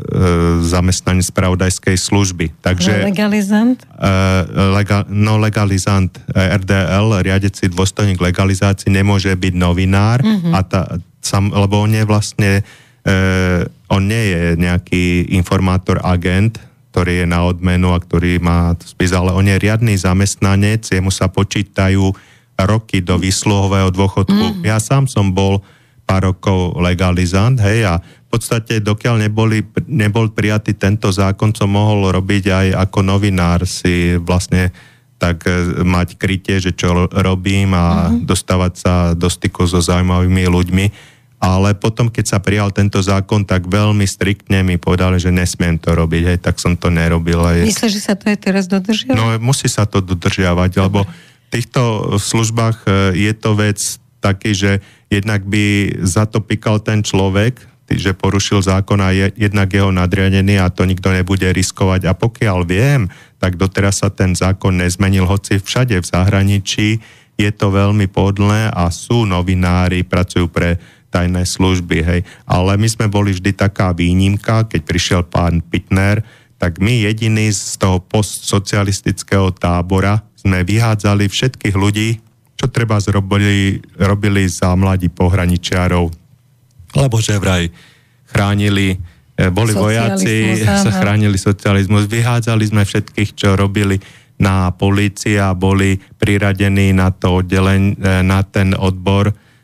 zamestnanec spravodajskej služby. Takže, no legalizant? E, lega, no legalizant R D L, riadeci dôstojník legalizácii, nemôže byť novinár, mm-hmm. a tá, sam, lebo on je vlastne e, on nie je nejaký informátor, agent, ktorý je na odmenu a ktorý má spis, ale on je riadny zamestnanec, jemu sa počítajú roky do výsluhového dôchodku. Mm-hmm. Ja sám som bol pár rokov legalizant, hej, a v podstate dokiaľ neboli, nebol prijatý tento zákon, som mohol robiť aj ako novinár, si vlastne tak mať krytie, že čo robím a uh-huh. dostávať sa do styku so zaujímavými ľuďmi. Ale potom, keď sa prijal tento zákon, tak veľmi striktne mi povedali, že nesmiem to robiť, hej, tak som to nerobil. Myslíš, že sa to aj teraz dodržiava? No, musí sa to dodržiavať, uh-huh. lebo v týchto službách je to vec taký, že jednak by za to pikal ten človek, že porušil zákon a je jednak jeho nadriadený a to nikto nebude riskovať. A pokiaľ viem, tak doteraz sa ten zákon nezmenil, hoci všade v zahraničí je to veľmi podlé a sú novinári, pracujú pre tajné služby, hej. Ale my sme boli vždy taká výnimka, keď prišiel pán Pitner, tak my jediní z toho postsocialistického tábora sme vyhádzali všetkých ľudí, čo treba zrobili, robili za mladí pohraničiarov, lebo že vraj chránili, boli vojaci, sa chránili socializmus, vyhádzali sme všetkých, čo robili na polícii a boli priradení na to oddelenie, na ten odbor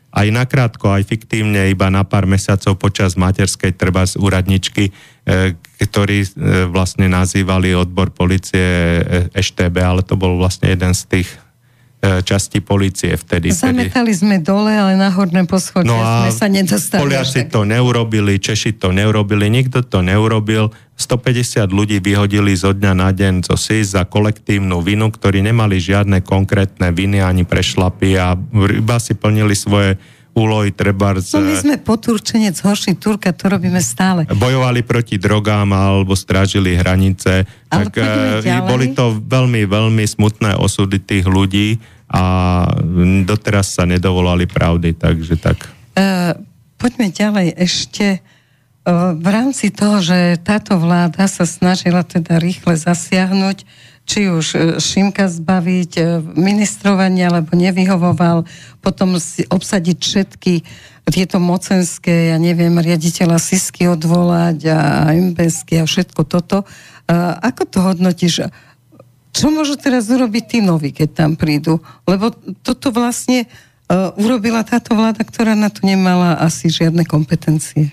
aj nakrátko, aj fiktívne, iba na pár mesiacov počas materskej treba z úradničky, ktorí vlastne nazývali odbor polície eš té bé, ale to bol vlastne jeden z tých časti polície vtedy. Zametali sme dole, ale na horné poschodie no sme sa nedostali. Poliaci to neurobili, Češi to neurobili, nikto to neurobil. stopäťdesiat ľudí vyhodili zo dňa na deň zo es í es za kolektívnu vinu, ktorí nemali žiadne konkrétne viny ani prešlapy a iba si plnili svoje úlohy, trebárs... No my sme potúrčenec, horší Turka, to robíme stále. Bojovali proti drogám alebo strážili hranice. Ale tak e, boli to veľmi, veľmi smutné osudy tých ľudí a doteraz sa nedovolali pravdy, takže tak. E, poďme ďalej ešte. E, v rámci toho, že táto vláda sa snažila teda rýchle zasiahnuť, či už Šimka zbaviť ministrovania, alebo nevyhovoval, potom si obsadiť všetky tieto mocenské, ja neviem, riaditeľa SISky odvolať a em bé esky a všetko toto. Ako to hodnotíš? Čo môžu teraz urobiť tí noví, keď tam prídu? Lebo toto vlastne urobila táto vláda, ktorá na to nemala asi žiadne kompetencie.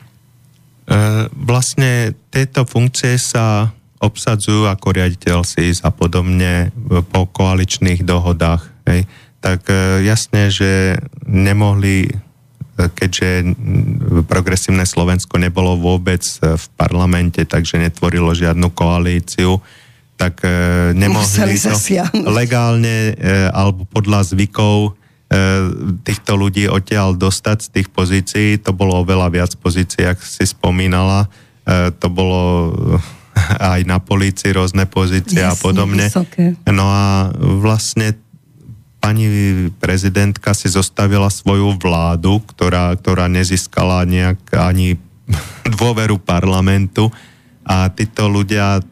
Vlastne tieto funkcie sa obsadzujú ako riaditeľ es í es a podobne po koaličných dohodách. Hej. Tak jasne, že nemohli, keďže progresívne Slovensko nebolo vôbec v parlamente, takže netvorilo žiadnu koalíciu, tak nemohli to legálne alebo podľa zvykov týchto ľudí odtiaľ dostať z tých pozícií. To bolo oveľa viac pozícií, ak si spomínala. To bolo aj na polícii rôzne pozície Jasne, a podobne. Vysoké. No a vlastne pani prezidentka si zostavila svoju vládu, ktorá, ktorá nezískala nejak ani dôveru parlamentu a títo ľudia, e,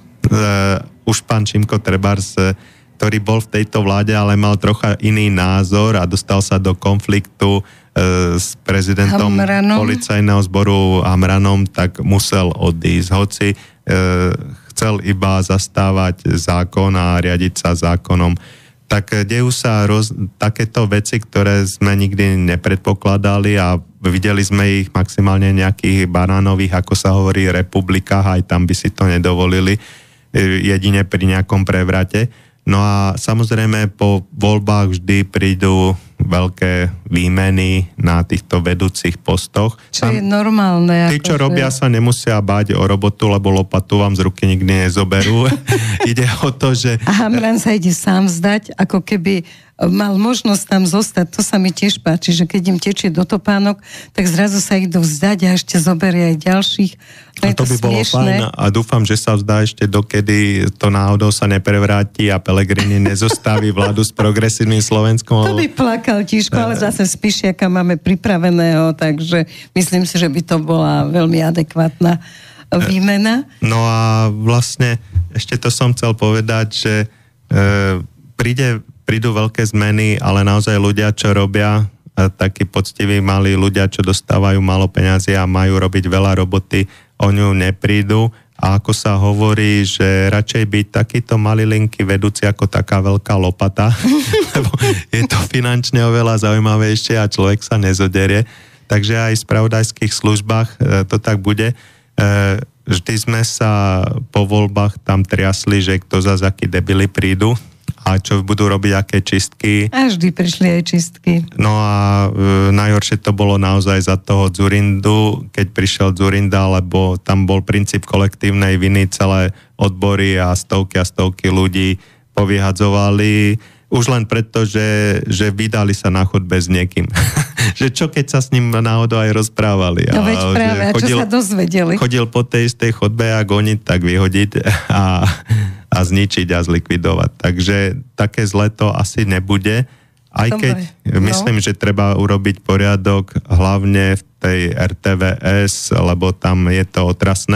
už pán Šimko Trebárs, ktorý bol v tejto vláde, ale mal trocha iný názor a dostal sa do konfliktu e, s prezidentom Hamranom. Policajného zboru Hamranom, tak musel odísť. Hoci e, chcel iba zastávať zákon a riadiť sa zákonom. Tak dejú sa roz, takéto veci, ktoré sme nikdy nepredpokladali a videli sme ich maximálne v nejakých banánových, ako sa hovorí, republikách, aj tam by si to nedovolili, jedine pri nejakom prevrate. No a samozrejme po voľbách vždy prídu veľké výmeny na týchto vedúcich postoch. Čo tam je normálne. Tí, čo robia, sa nemusia báť o robotu, lebo lopatu vám z ruky nikdy nezoberú. Ide o to, že... A Hamran sa ide sám vzdať, ako keby mal možnosť tam zostať. To sa mi tiež páči, že keď im tečie do topánok, tak zrazu sa idú vzdať a ešte zoberie aj ďalších. A to, to by bolo fajn a dúfam, že sa vzdá ešte dokedy to náhodou sa neprevráti a Pellegrini nezostaví vládu s progresívnym Slovenskom. To by plakal Tiško, ale zase z Pišiaka máme pripraveného, takže myslím si, že by to bola veľmi adekvátna výmena. No a vlastne ešte to som chcel povedať, že e, príde, prídu veľké zmeny, ale naozaj ľudia, čo robia, takí poctiví malí ľudia, čo dostávajú málo peňazí a majú robiť veľa roboty, o ňu neprídu. A ako sa hovorí, že radšej byť takýto malilinky vedúci ako taká veľká lopata, lebo je to finančne oveľa zaujímavejšie a človek sa nezoderie. Takže aj v spravodajských službách to tak bude. Vždy sme sa po voľbách tam triasli, že kto zase akí debili prídu a čo budú robiť, aké čistky. A vždy prišli aj čistky. No a e, najhoršie to bolo naozaj za toho Dzurindu, keď prišiel Dzurinda, lebo tam bol princíp kolektívnej viny, celé odbory a stovky a stovky ľudí povyhadzovali, už len preto, že, že vydali sa na chodbe s niekým. Že čo keď sa s ním náhodou aj rozprávali. No veď práve, a čo sa dozvedeli? Chodil po tej istej chodbe a goniť, tak vyhodiť a a zničiť a zlikvidovať. Takže také zle to asi nebude. Aj keď no. myslím, že treba urobiť poriadok hlavne v tej er té vé es, lebo tam je to otrasné.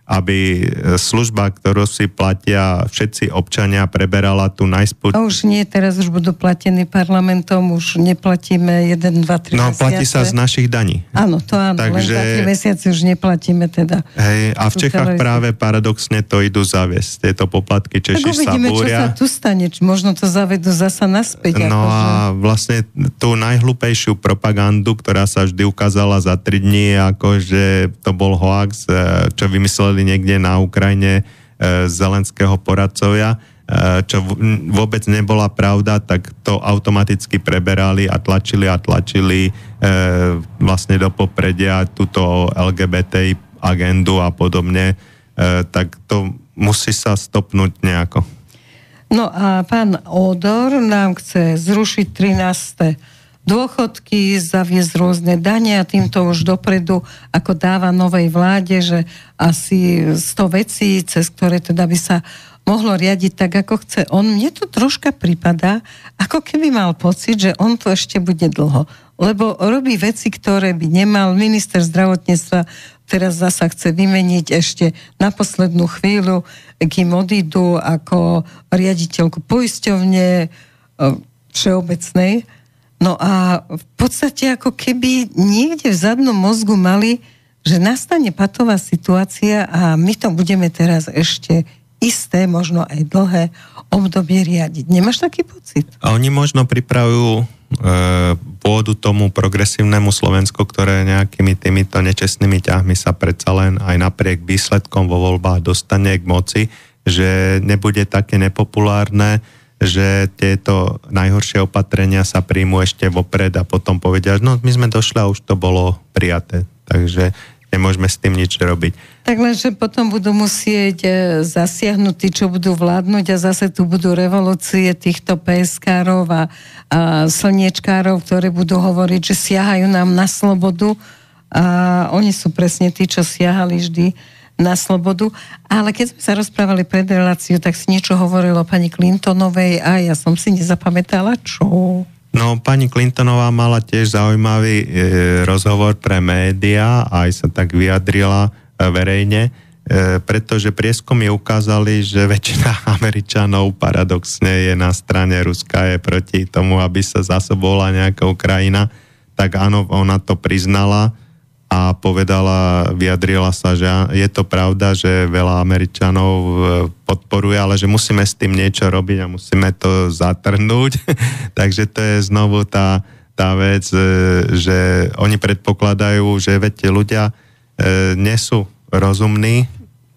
aby služba, ktorú si platia všetci občania, preberala tú najspôsob... A už nie, teraz už budú platení parlamentom, už neplatíme jeden, dva, tri no, mesiace. No, platí sa z našich daní. Áno, to áno, takže... len dva, tri mesiace už neplatíme teda. Hej, a v Čechách práve paradoxne to idú zaviesť. Tieto poplatky Češi sa búria. Čo sa tu stane, možno to zavedú zasa naspäť. No akože... a vlastne tú najhlúpejšiu propagandu, ktorá sa vždy ukázala za tri dní, ako že to bol hoax, čo vymysleli niekde na Ukrajine zelenského poradcovia, čo vôbec nebola pravda, tak to automaticky preberali a tlačili a tlačili vlastne do popredia túto el gé bé té agendu a podobne, tak to musí sa stopnúť nejako. No a pán Odor nám chce zrušiť trináste dôchodky, zaviesť rôzne dane a týmto už dopredu, ako dáva novej vláde, že asi sto vecí, cez ktoré teda by sa mohlo riadiť tak, ako chce on. Mne to troška pripadá, ako keby mal pocit, že on to ešte bude dlho. Lebo robí veci, ktoré by nemal. Minister zdravotníctva teraz zasa chce vymeniť ešte na poslednú chvíľu, kým odídu ako riaditeľku poisťovne všeobecnej. No a v podstate ako keby niekde v zadnom mozgu mali, že nastane patová situácia a my to budeme teraz ešte isté, možno aj dlhé obdobie riadiť. Nemáš taký pocit? A oni možno pripravujú e, pôdu tomu progresívnemu Slovensku, ktoré nejakými týmito nečestnými ťahmi sa predsa len aj napriek výsledkom vo voľbách dostane k moci, že nebude také nepopulárne, že tieto najhoršie opatrenia sa príjmu ešte vopred a potom povedia, no my sme došli a už to bolo prijaté. Takže nemôžeme s tým nič robiť. Tak lenže potom budú musieť zasiahnuť tí, čo budú vládnuť a zase tu budú revolúcie týchto pé es károv a, a slniečkárov, ktorí budú hovoriť, že siahajú nám na slobodu a oni sú presne tí, čo siahali vždy na slobodu. Ale keď sme sa rozprávali pred reláciou, tak si niečo hovorilo o pani Clintonovej a ja som si nezapamätala, čo... No, pani Clintonová mala tiež zaujímavý e, rozhovor pre médiá a aj sa tak vyjadrila e, verejne, e, pretože prieskumy ukázali, že väčšina Američanov paradoxne je na strane Ruska, je proti tomu, aby sa zásobovala nejaká Ukrajina. Tak áno, ona to priznala a povedala, vyjadrila sa, že je to pravda, že veľa Američanov podporuje, ale že musíme s tým niečo robiť a musíme to zatrhnúť. Takže to je znovu tá, tá vec, že oni predpokladajú, že veď ľudia nie sú rozumní,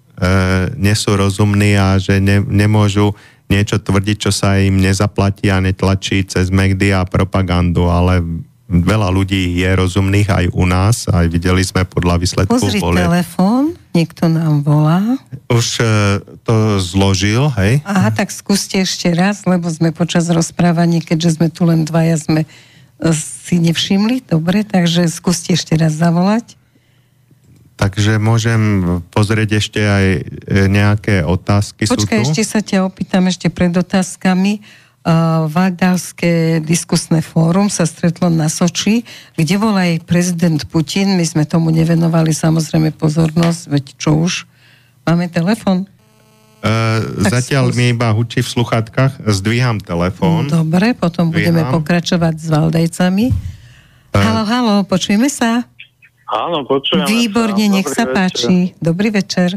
nie sú rozumní a že ne, nemôžu niečo tvrdiť, čo sa im nezaplatí a netlačí cez médiá a propagandu, ale veľa ľudí je rozumných aj u nás, aj videli sme podľa výsledku Pozri volieb. Telefón, niekto nám volá. Už uh, to zložil, hej? Aha, tak skúste ešte raz, lebo sme počas rozprávania, keďže sme tu len dvaja, sme uh, si nevšimli. Dobre, takže skúste ešte raz zavolať. Takže môžem pozrieť ešte aj nejaké otázky. Počkaj, ešte sa ťa opýtam ešte pred otázkami. Uh, Valdavské diskusné fórum sa stretlo na Soči, kde bol aj prezident Putin. My sme tomu nevenovali samozrejme pozornosť, veď čo už? Máme telefon? Uh, zatiaľ skús... mi iba hučí v sluchátkach. Zdvíham telefón. Dobre, potom Zdvíham. Budeme pokračovať s Valdejcami. Uh... Haló, haló, počujeme sa? Áno, počujeme Výborne, sa. nech Dobrý sa večer. páči. Dobrý večer.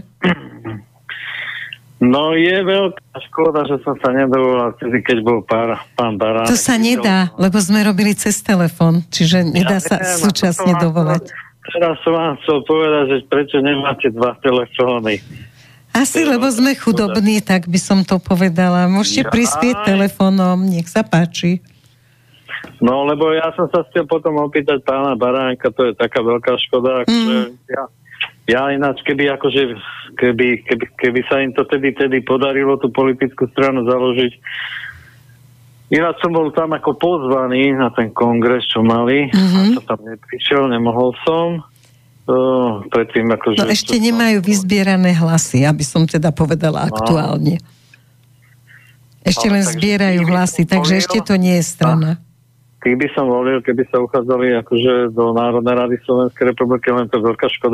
No je veľká škoda, že som sa nedovolal vtedy, keď bol pár, pán Baránek. To sa nedá, lebo sme robili cez telefón, čiže nedá ja sa neviem, súčasne dovolať. Teraz som vám chcel povedať, že prečo nemáte dva telefóny. Asi, lebo sme chudobní, tak by som to povedala. Môžete ja, prispieť telefónom, nech sa páči. No, lebo ja som sa chcel potom opýtať pána Baránka, to je taká veľká škoda, akože mm. ja, ja ináč, keby akože Keby, keby, keby sa im to tedy, tedy podarilo tú politickú stranu založiť. Ináč som bol tam ako pozvaný na ten kongres, čo mali. Mm-hmm. A to tam neprišiel, nemohol som. Uh, predtým akože... No ešte nemajú tam... vyzbierané hlasy, aby som teda povedala aktuálne. Ešte no, len zbierajú hlasy, takže volil, ešte to nie je strana. Tých by som volil, keby sa uchádzali akože do Národnej rady Slovenskej republiky, len to je veľká škoda.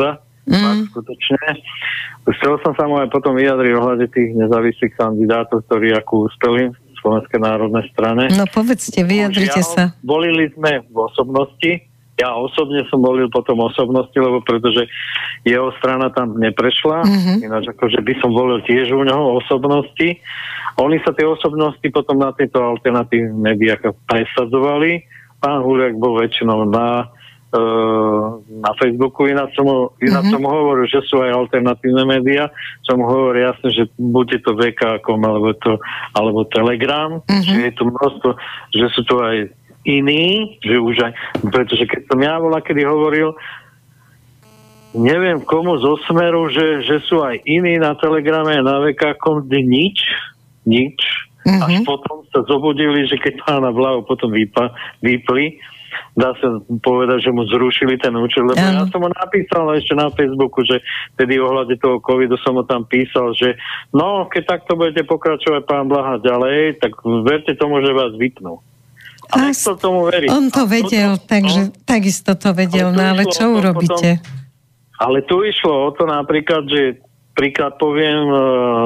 Mm. Skutočne. Chcel som sa mu aj potom vyjadriť ohľade tých nezávislých kandidátov, ktorí ako úspeli v Slovenskej národnej strane. No povedzte, vyjadrite sa. Volili sme v osobnosti. Ja osobne som volil potom osobnosti, lebo pretože jeho strana tam neprešla. Mm-hmm. Ináč akože by som volil tiež u neho osobnosti. Oni sa tie osobnosti potom na tieto alternatívne médiá presadzovali. Pán Huliak bol väčšinou na na Facebooku, ináč som, ináč mm-hmm. som hovoril, že sú aj alternatívne médiá, som hovoril jasne, že buďte to vé ká kom, alebo, to, alebo Telegram, mm-hmm. že je tu množstvo, že sú to aj iní, že už aj, pretože keď som ja bola, kedy hovoril, neviem komu zo Smeru, že, že sú aj iní na Telegrame a na vé ká kom, kde nič, nič, mm-hmm. až potom sa zobudili, že keď pána Blahu potom vypa, vypli, dá sa povedať, že mu zrušili ten účet, lebo ja. ja som mu napísal ešte na Facebooku, že tedy ohľade toho covidu som mu tam písal, že no, keď takto budete pokračovať pán Blaha ďalej, tak verte tomu, že vás vypnú. A nechcel tomu veriť. On to vedel, toto, takže on, takisto to vedel, ale, to no, ale čo urobíte? Potom, ale tu išlo o to napríklad, že príklad poviem uh,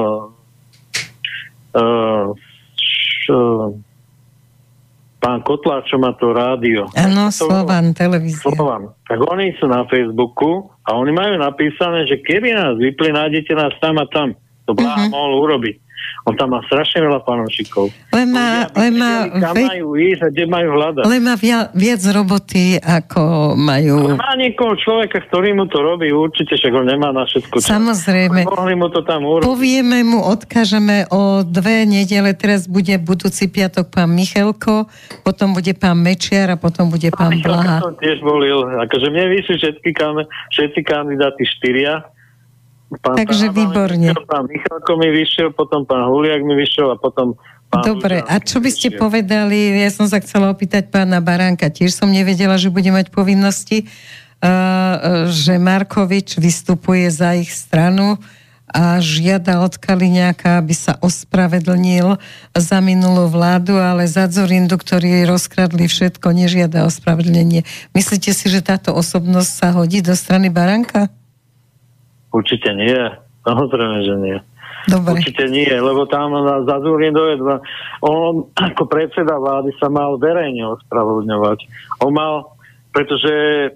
uh, š, uh, pán Kotlár, čo má to rádio. Áno, Slovan, televízia. Slovan. Tak oni sú na Facebooku a oni majú napísané, že keby nás vypli, nájdete nás tam a tam. To Blaha uh-huh. mohol urobiť. On tam má strašne veľa fanúšikov. Len má, len má, kam ve... majú ísť a kde majú hľadať. Len má via, viac roboty, ako majú... Má niekoho človeka, ktorý mu to robí, určite, však ho nemá na všetko. Samozrejme. Mohli mu to tam urobiť. Povieme mu, odkážeme o dve nedele, teraz bude budúci piatok pán Michalko, potom bude pán Mečiar a potom bude pán Michalka Blaha. Som tiež volil. Akože mne vyšli všetky, všetci kandidáti štyria. Pán Takže výborne. Vyšiel, pán Michalko mi vyšiel, potom pán Huliak mi vyšiel a potom pán... Dobre, a čo by ste povedali, ja som sa chcela opýtať pána Baránka, tiež som nevedela, že bude mať povinnosti, uh, že Markovič vystupuje za ich stranu a žiada od Kaliňáka, aby sa ospravedlnil za minulú vládu, ale za Dzurindu, ktorí rozkradli všetko, nežiada ospravedlnenie. Myslíte si, že táto osobnosť sa hodí do strany Baránka? Určite nie. Samozrejme, že nie. Dobre. Určite nie, lebo tam za Dzurindou je dva. On ako predseda vlády sa mal verejne ospravedlňovať. On mal, pretože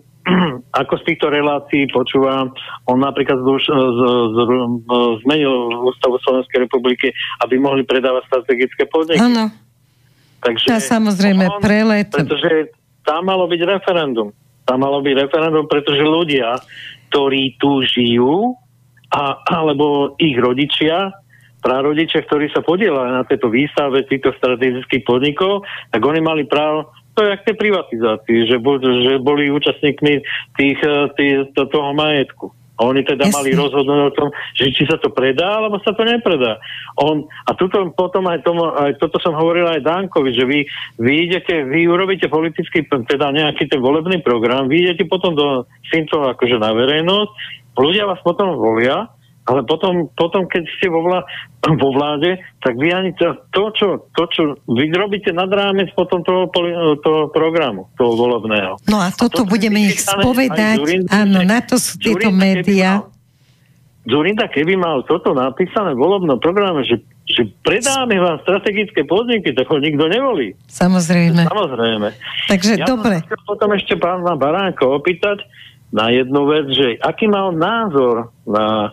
ako z týchto relácií počúvam, on napríklad z, z, z, zmenil Ústavu Slovenskej republiky, aby mohli predávať strategické podniky. Áno. Takže tá samozrejme on, prelet. Pretože tam malo byť referendum. Tam malo byť referendum, pretože ľudia, ktorí tu žijú, a, alebo ich rodičia, prarodičia, ktorí sa podielajú na tejto výstave týchto strategických podnikov, tak oni mali právo, to je jak tie privatizácie, že, že boli účastníkmi tých, tých, to, toho majetku. A oni teda Jasne. mali rozhodnúť o tom, že či sa to predá, alebo sa to nepredá. On, a tuto, potom aj, tomu, aj toto som hovoril aj Dankovi, že vy, vy idete, vy urobíte politický, teda nejaký ten volebný program, vy idete potom do týmto akože na verejnosť, ľudia vás potom volia, ale potom, potom keď ste vo, vlá, vo vláde, tak vy ani to, to, čo, to, čo vy robíte nad rámec potom toho, toho programu, toho volebného. No a toto a to, budeme ich spovedať, Dzurinda, áno, na to sú tieto médiá. Dzurinda, keby mal toto napísané v volebnom programe, že, že predáme vám strategické podniky, tak ho nikto nevolí. Samozrejme. Samozrejme. Takže ja dobre. Ja potom ešte pána Baránka opýtať na jednu vec, že aký mal názor na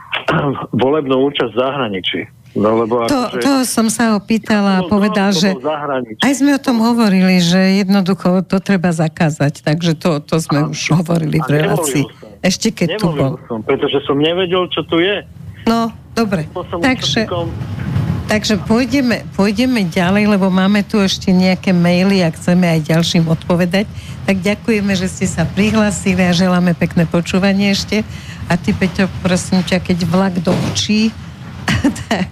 volebnú účasť v zahraničí. No, lebo to, akože... to som sa ho pýtala a povedal, že aj sme o tom hovorili, že jednoducho to treba zakázať, takže to, to sme a, už hovorili v relácii. Ešte keď tu bol. Som, pretože som nevedel, čo tu je. No, dobre. Takže, takže pôjdeme, pôjdeme ďalej, lebo máme tu ešte nejaké maily a chceme aj ďalším odpovedať. Tak ďakujeme, že ste sa prihlásili a želáme pekné počúvanie ešte. A ty, Peťo, prosím ťa, keď vlak dohučí, tak,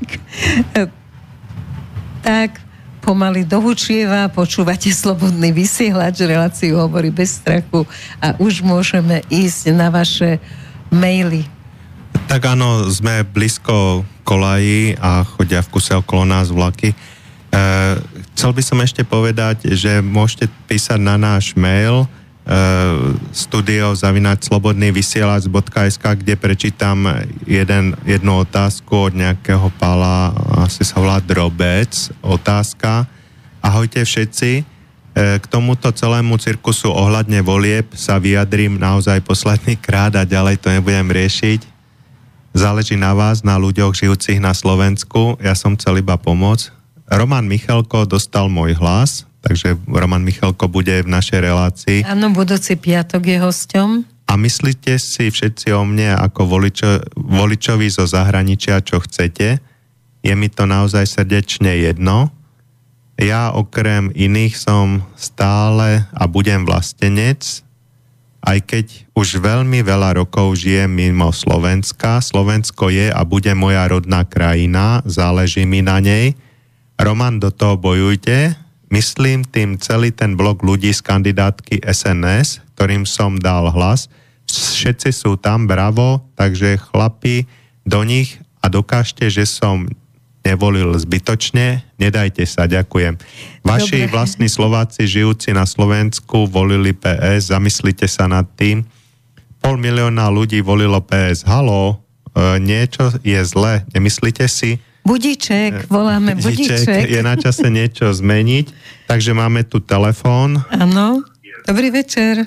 tak pomaly dohučieva, počúvate Slobodný vysielač, reláciu Hovory bez strachu a už môžeme ísť na vaše maily. Tak áno, sme blízko kolají a chodia v kuse okolo nás vlaky. E, chcel by som ešte povedať, že môžete písať na náš mail studio zavináč slobodný vysielač bodka es ká, kde prečítam jeden, jednu otázku od nejakého pála, asi sa volá Drobec. Otázka. Ahojte všetci. K tomuto celému cirkusu ohľadne volieb sa vyjadrím naozaj posledný krát a ďalej to nebudem riešiť. Záleží na vás, na ľuďoch žijúcich na Slovensku. Ja som chcel iba pomôcť. Roman Michalko dostal môj hlas, takže Roman Michalko bude v našej relácii. Áno, budúci piatok je hosťom. A myslíte si všetci o mne ako voličo, voličovi zo zahraničia, čo chcete? Je mi to naozaj srdečne jedno. Ja okrem iných som stále a budem vlastenec, aj keď už veľmi veľa rokov žijem mimo Slovenska. Slovensko je a bude moja rodná krajina, záleží mi na nej. Roman, do toho bojujte. Myslím tým celý ten blok ľudí z kandidátky es en es, ktorým som dal hlas. Všetci sú tam, bravo, takže chlapi, do nich a dokážte, že som nevolil zbytočne. Nedajte sa, ďakujem. Vaši Dobre. Vlastní Slováci žijúci na Slovensku volili pé es, zamyslite sa nad tým. Pol milióna ľudí volilo pé es. Haló, e, niečo je zle, nemyslíte si? Budíček, voláme Budíček. Budíček. Je na čase niečo zmeniť, takže máme tu telefón. Áno, dobrý večer.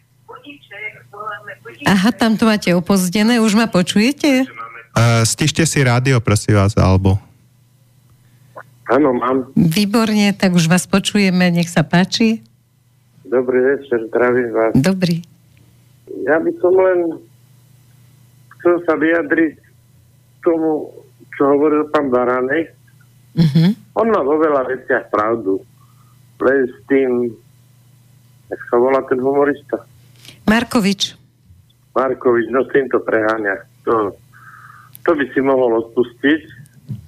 Aha, tam to máte opozdené, už ma počujete? Uh, stište si rádio, prosím vás, alebo... Áno, mám. Výborne, tak už vás počujeme, nech sa páči. Dobrý večer, zdravím vás. Dobrý. Ja by som len chcel sa vyjadriť tomu, čo hovoril pán Baránek. Uh-huh. On má vo veľa veciach pravdu. Len s tým, jak sa volá ten humorista? Markovič. Markovič, no s tým to preháňa. To, to by si mohol odpustiť.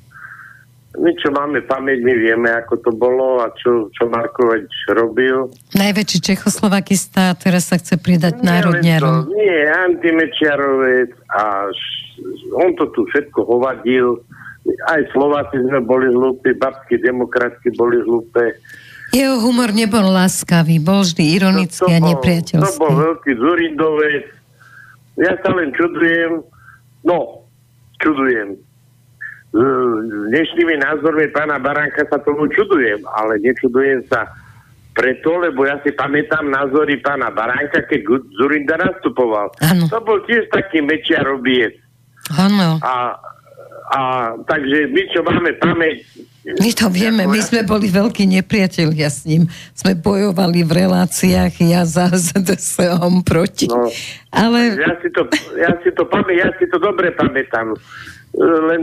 My, čo máme pamäť, my vieme, ako to bolo a čo, čo Markovič robil. Najväčší Čechoslovakista, teraz sa chce pridať národňarom. Nie, antimečiarovec a on to tu všetko hovadil. Aj Slováci sme boli hlúpi, babskí demokratky boli hlúpe. Jeho humor nebol láskavý, bol vždy ironický no, a nepriateľský. To bol veľký Dzurindovec. Ja sa len čudujem, no, čudujem. S dnešnými názormi pána Baránka sa tomu čudujem, ale nečudujem sa preto, lebo ja si pamätám názory pána Baránka, keď Dzurinda nastupoval. Ano. To bol tiež taký mečiarobiec. Áno. A, a takže my, čo máme pamäť... My to vieme, my sme boli veľkí nepriatelia s ním. Sme bojovali v reláciách, ja za zet es em proti. No, ale... Ja si to, ja si to, pamä, ja si to dobre pamätám. Len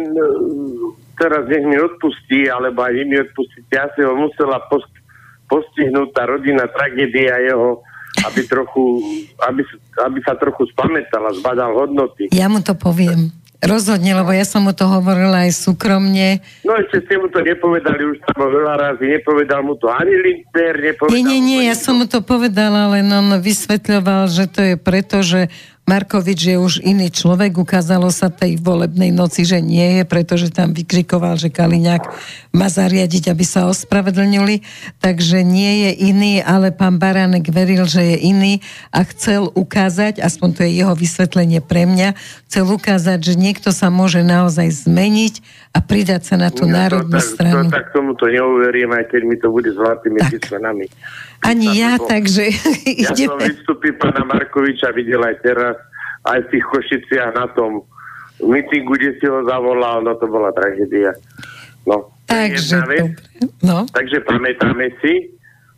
teraz nech mi odpustí, alebo aj vy mi odpustíte. Ja si ho musela post, postihnúť tá rodinná tragédia jeho, aby trochu, aby, aby sa trochu spamätala, zbadal hodnoty. Ja mu to poviem. Rozhodne, lebo ja som mu to hovorila aj súkromne. No ešte ste mu to nepovedali, už tam veľa razy, nepovedal mu to ani Lindner, nepovedal Nie, nie, nie, ja to som mu to povedala, len on vysvetľoval, že to je preto, že Markovič je už iný človek, ukázalo sa tej volebnej noci, že nie je, pretože tam vykrikoval, že Kaliňák má zariadiť, aby sa ospravedlnili, takže nie je iný, ale pán Baránek veril, že je iný a chcel ukázať, aspoň to je jeho vysvetlenie pre mňa, chcel ukázať, že niekto sa môže naozaj zmeniť a pridať sa na tú ja, národnú to, tak, stranu. To, tak tomu to neuverím, aj keď mi to bude zlatými písmenami. Ani ja, bol, takže ja ideme. som vystúpil pána Markoviča videl aj teraz, aj v tých Košiciach na tom mítingu, kde si ho zavolal, no to bola tragédia. No, takže, dobre. No. Takže pamätáme si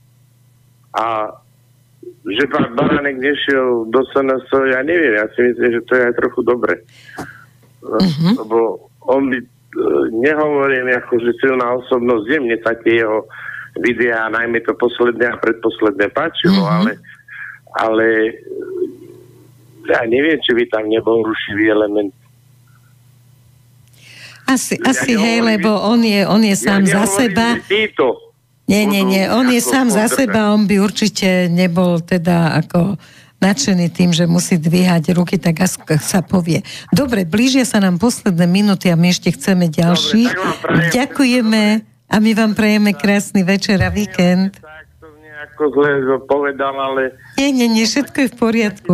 a že pán Baránek nešiel do es en es, ja neviem, ja si myslím, že to je aj trochu dobre. Uh-huh. Lebo on by, nehovorím ako, že silná osobnosť, je mne sa tie jeho videá, najmä to posledné a predposledné páčilo, uh-huh. ale ale ja neviem, či by tam nebol rušivý element. Asi, ja asi hej, lebo on je, on je sám ja za seba. Nie, nie, nie, on je sám za seba, on by určite nebol teda ako nadšený tým, že musí dvíhať ruky, tak sa povie. Dobre, blížia sa nám posledné minúty a my ešte chceme ďalší. Dobre, ďakujeme a my vám prajeme krásny večer a víkend. nejako zle povedal, ale... Nie, nie, nie, všetko je v poriadku.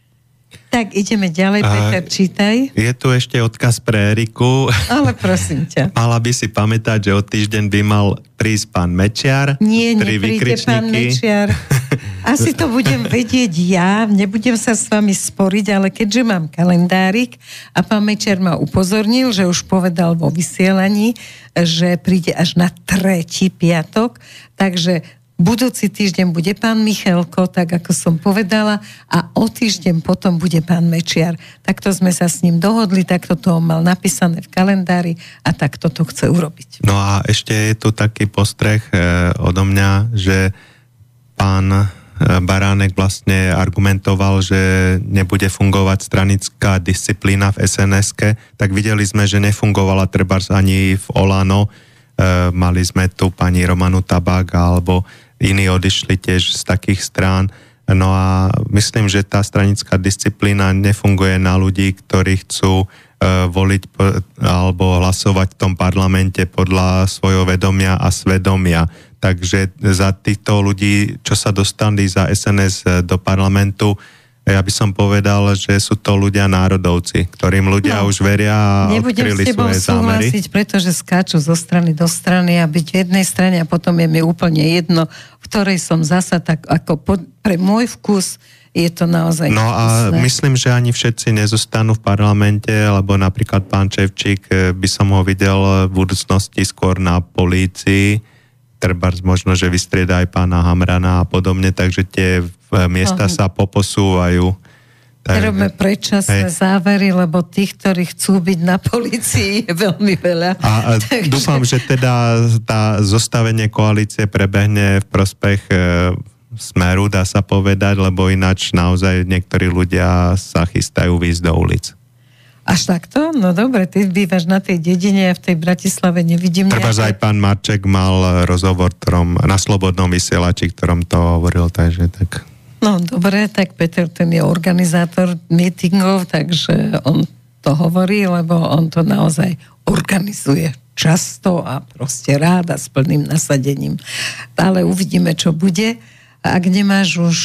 Tak, ideme ďalej, Peter, čítaj. Je tu ešte odkaz pre Eriku. Ale prosím ťa. Mala by si pamätať, že o týždeň by mal prísť pán Mečiar. Nie, nepríde pán Mečiar. Asi to budem vedieť ja, nebudem sa s vami sporiť, ale keďže mám kalendárik a pán Mečiar ma upozornil, že už povedal vo vysielaní, že príde až na tretí piatok, takže budúci týždeň bude pán Michalko, tak ako som povedala, a o týždeň potom bude pán Mečiar. Takto sme sa s ním dohodli, takto to mal napísané v kalendári a takto to chce urobiť. No a ešte je tu taký postreh eh, odo mňa, že pán Baránek vlastne argumentoval, že nebude fungovať stranická disciplína v es en eske, tak videli sme, že nefungovala trebárs ani v Olano. E, mali sme tu pani Romanu Tabák alebo iní odišli tiež z takých strán. No a myslím, že tá stranická disciplína nefunguje na ľudí, ktorí chcú e, voliť po, alebo hlasovať v tom parlamente podľa svojho vedomia a svedomia. Takže za týchto ľudí, čo sa dostali za es en es do parlamentu, ja by som povedal, že sú to ľudia národovci, ktorým ľudia no, už veria a odkryli svoje zámery. Nebudem s tebou súhlasiť, pretože skáču zo strany do strany a byť v jednej strane a potom je mi úplne jedno, v ktorej som zasa tak ako pod, pre môj vkus je to naozaj... No a vkusné. Myslím, že ani všetci nezostanú v parlamente, lebo napríklad pán Ševčík by som ho videl v budúcnosti skôr na polícii, trebárs možno, že vystrieda aj pána Hamrana a podobne, takže tie miesta Aha. sa poposúvajú. Robíme predčasné hej. závery, lebo tých, ktorí chcú byť na polícii, je veľmi veľa. A, a takže... dúfam, že teda tá zostavenie koalície prebehne v prospech e, Smeru, dá sa povedať, lebo ináč naozaj niektorí ľudia sa chystajú výjsť do ulic. Až takto? No dobre, ty bývaš na tej dedine a v tej Bratislave nevidím nejaké... Treba, že aj pán Marček mal rozhovor ktorom, na Slobodnom vysielači, ktorom to hovoril, takže tak... No dobre, tak Peter, ten je organizátor meetingov, takže on to hovorí, lebo on to naozaj organizuje často a proste rád a s plným nasadením. Ale uvidíme, čo bude. A ak nemáš už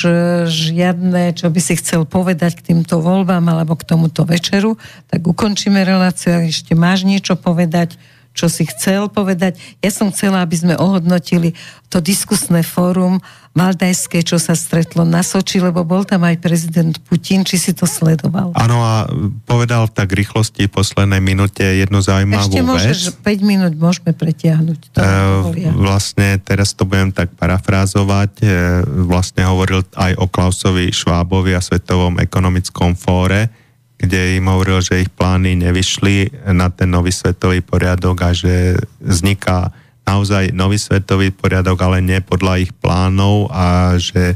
žiadne, čo by si chcel povedať k týmto voľbám alebo k tomuto večeru, tak ukončíme reláciu. Ak ešte máš niečo povedať, čo si chcel povedať. Ja som chcela, aby sme ohodnotili to diskusné fórum valdajské, čo sa stretlo na Soči, lebo bol tam aj prezident Putin. Či si to sledoval? Áno, a povedal tak rýchlosti v poslednej minúte jednu zaujímavú ešte môžeš, vec. Ešte päť minút môžeme pretiahnuť. To e, vlastne teraz to budem tak parafrázovať. E, vlastne hovoril aj o Klausovi Schwabovi a Svetovom ekonomickom fóre, kde im hovoril, že ich plány nevyšli na ten nový svetový poriadok a že vzniká naozaj nový svetový poriadok, ale nie podľa ich plánov a že e,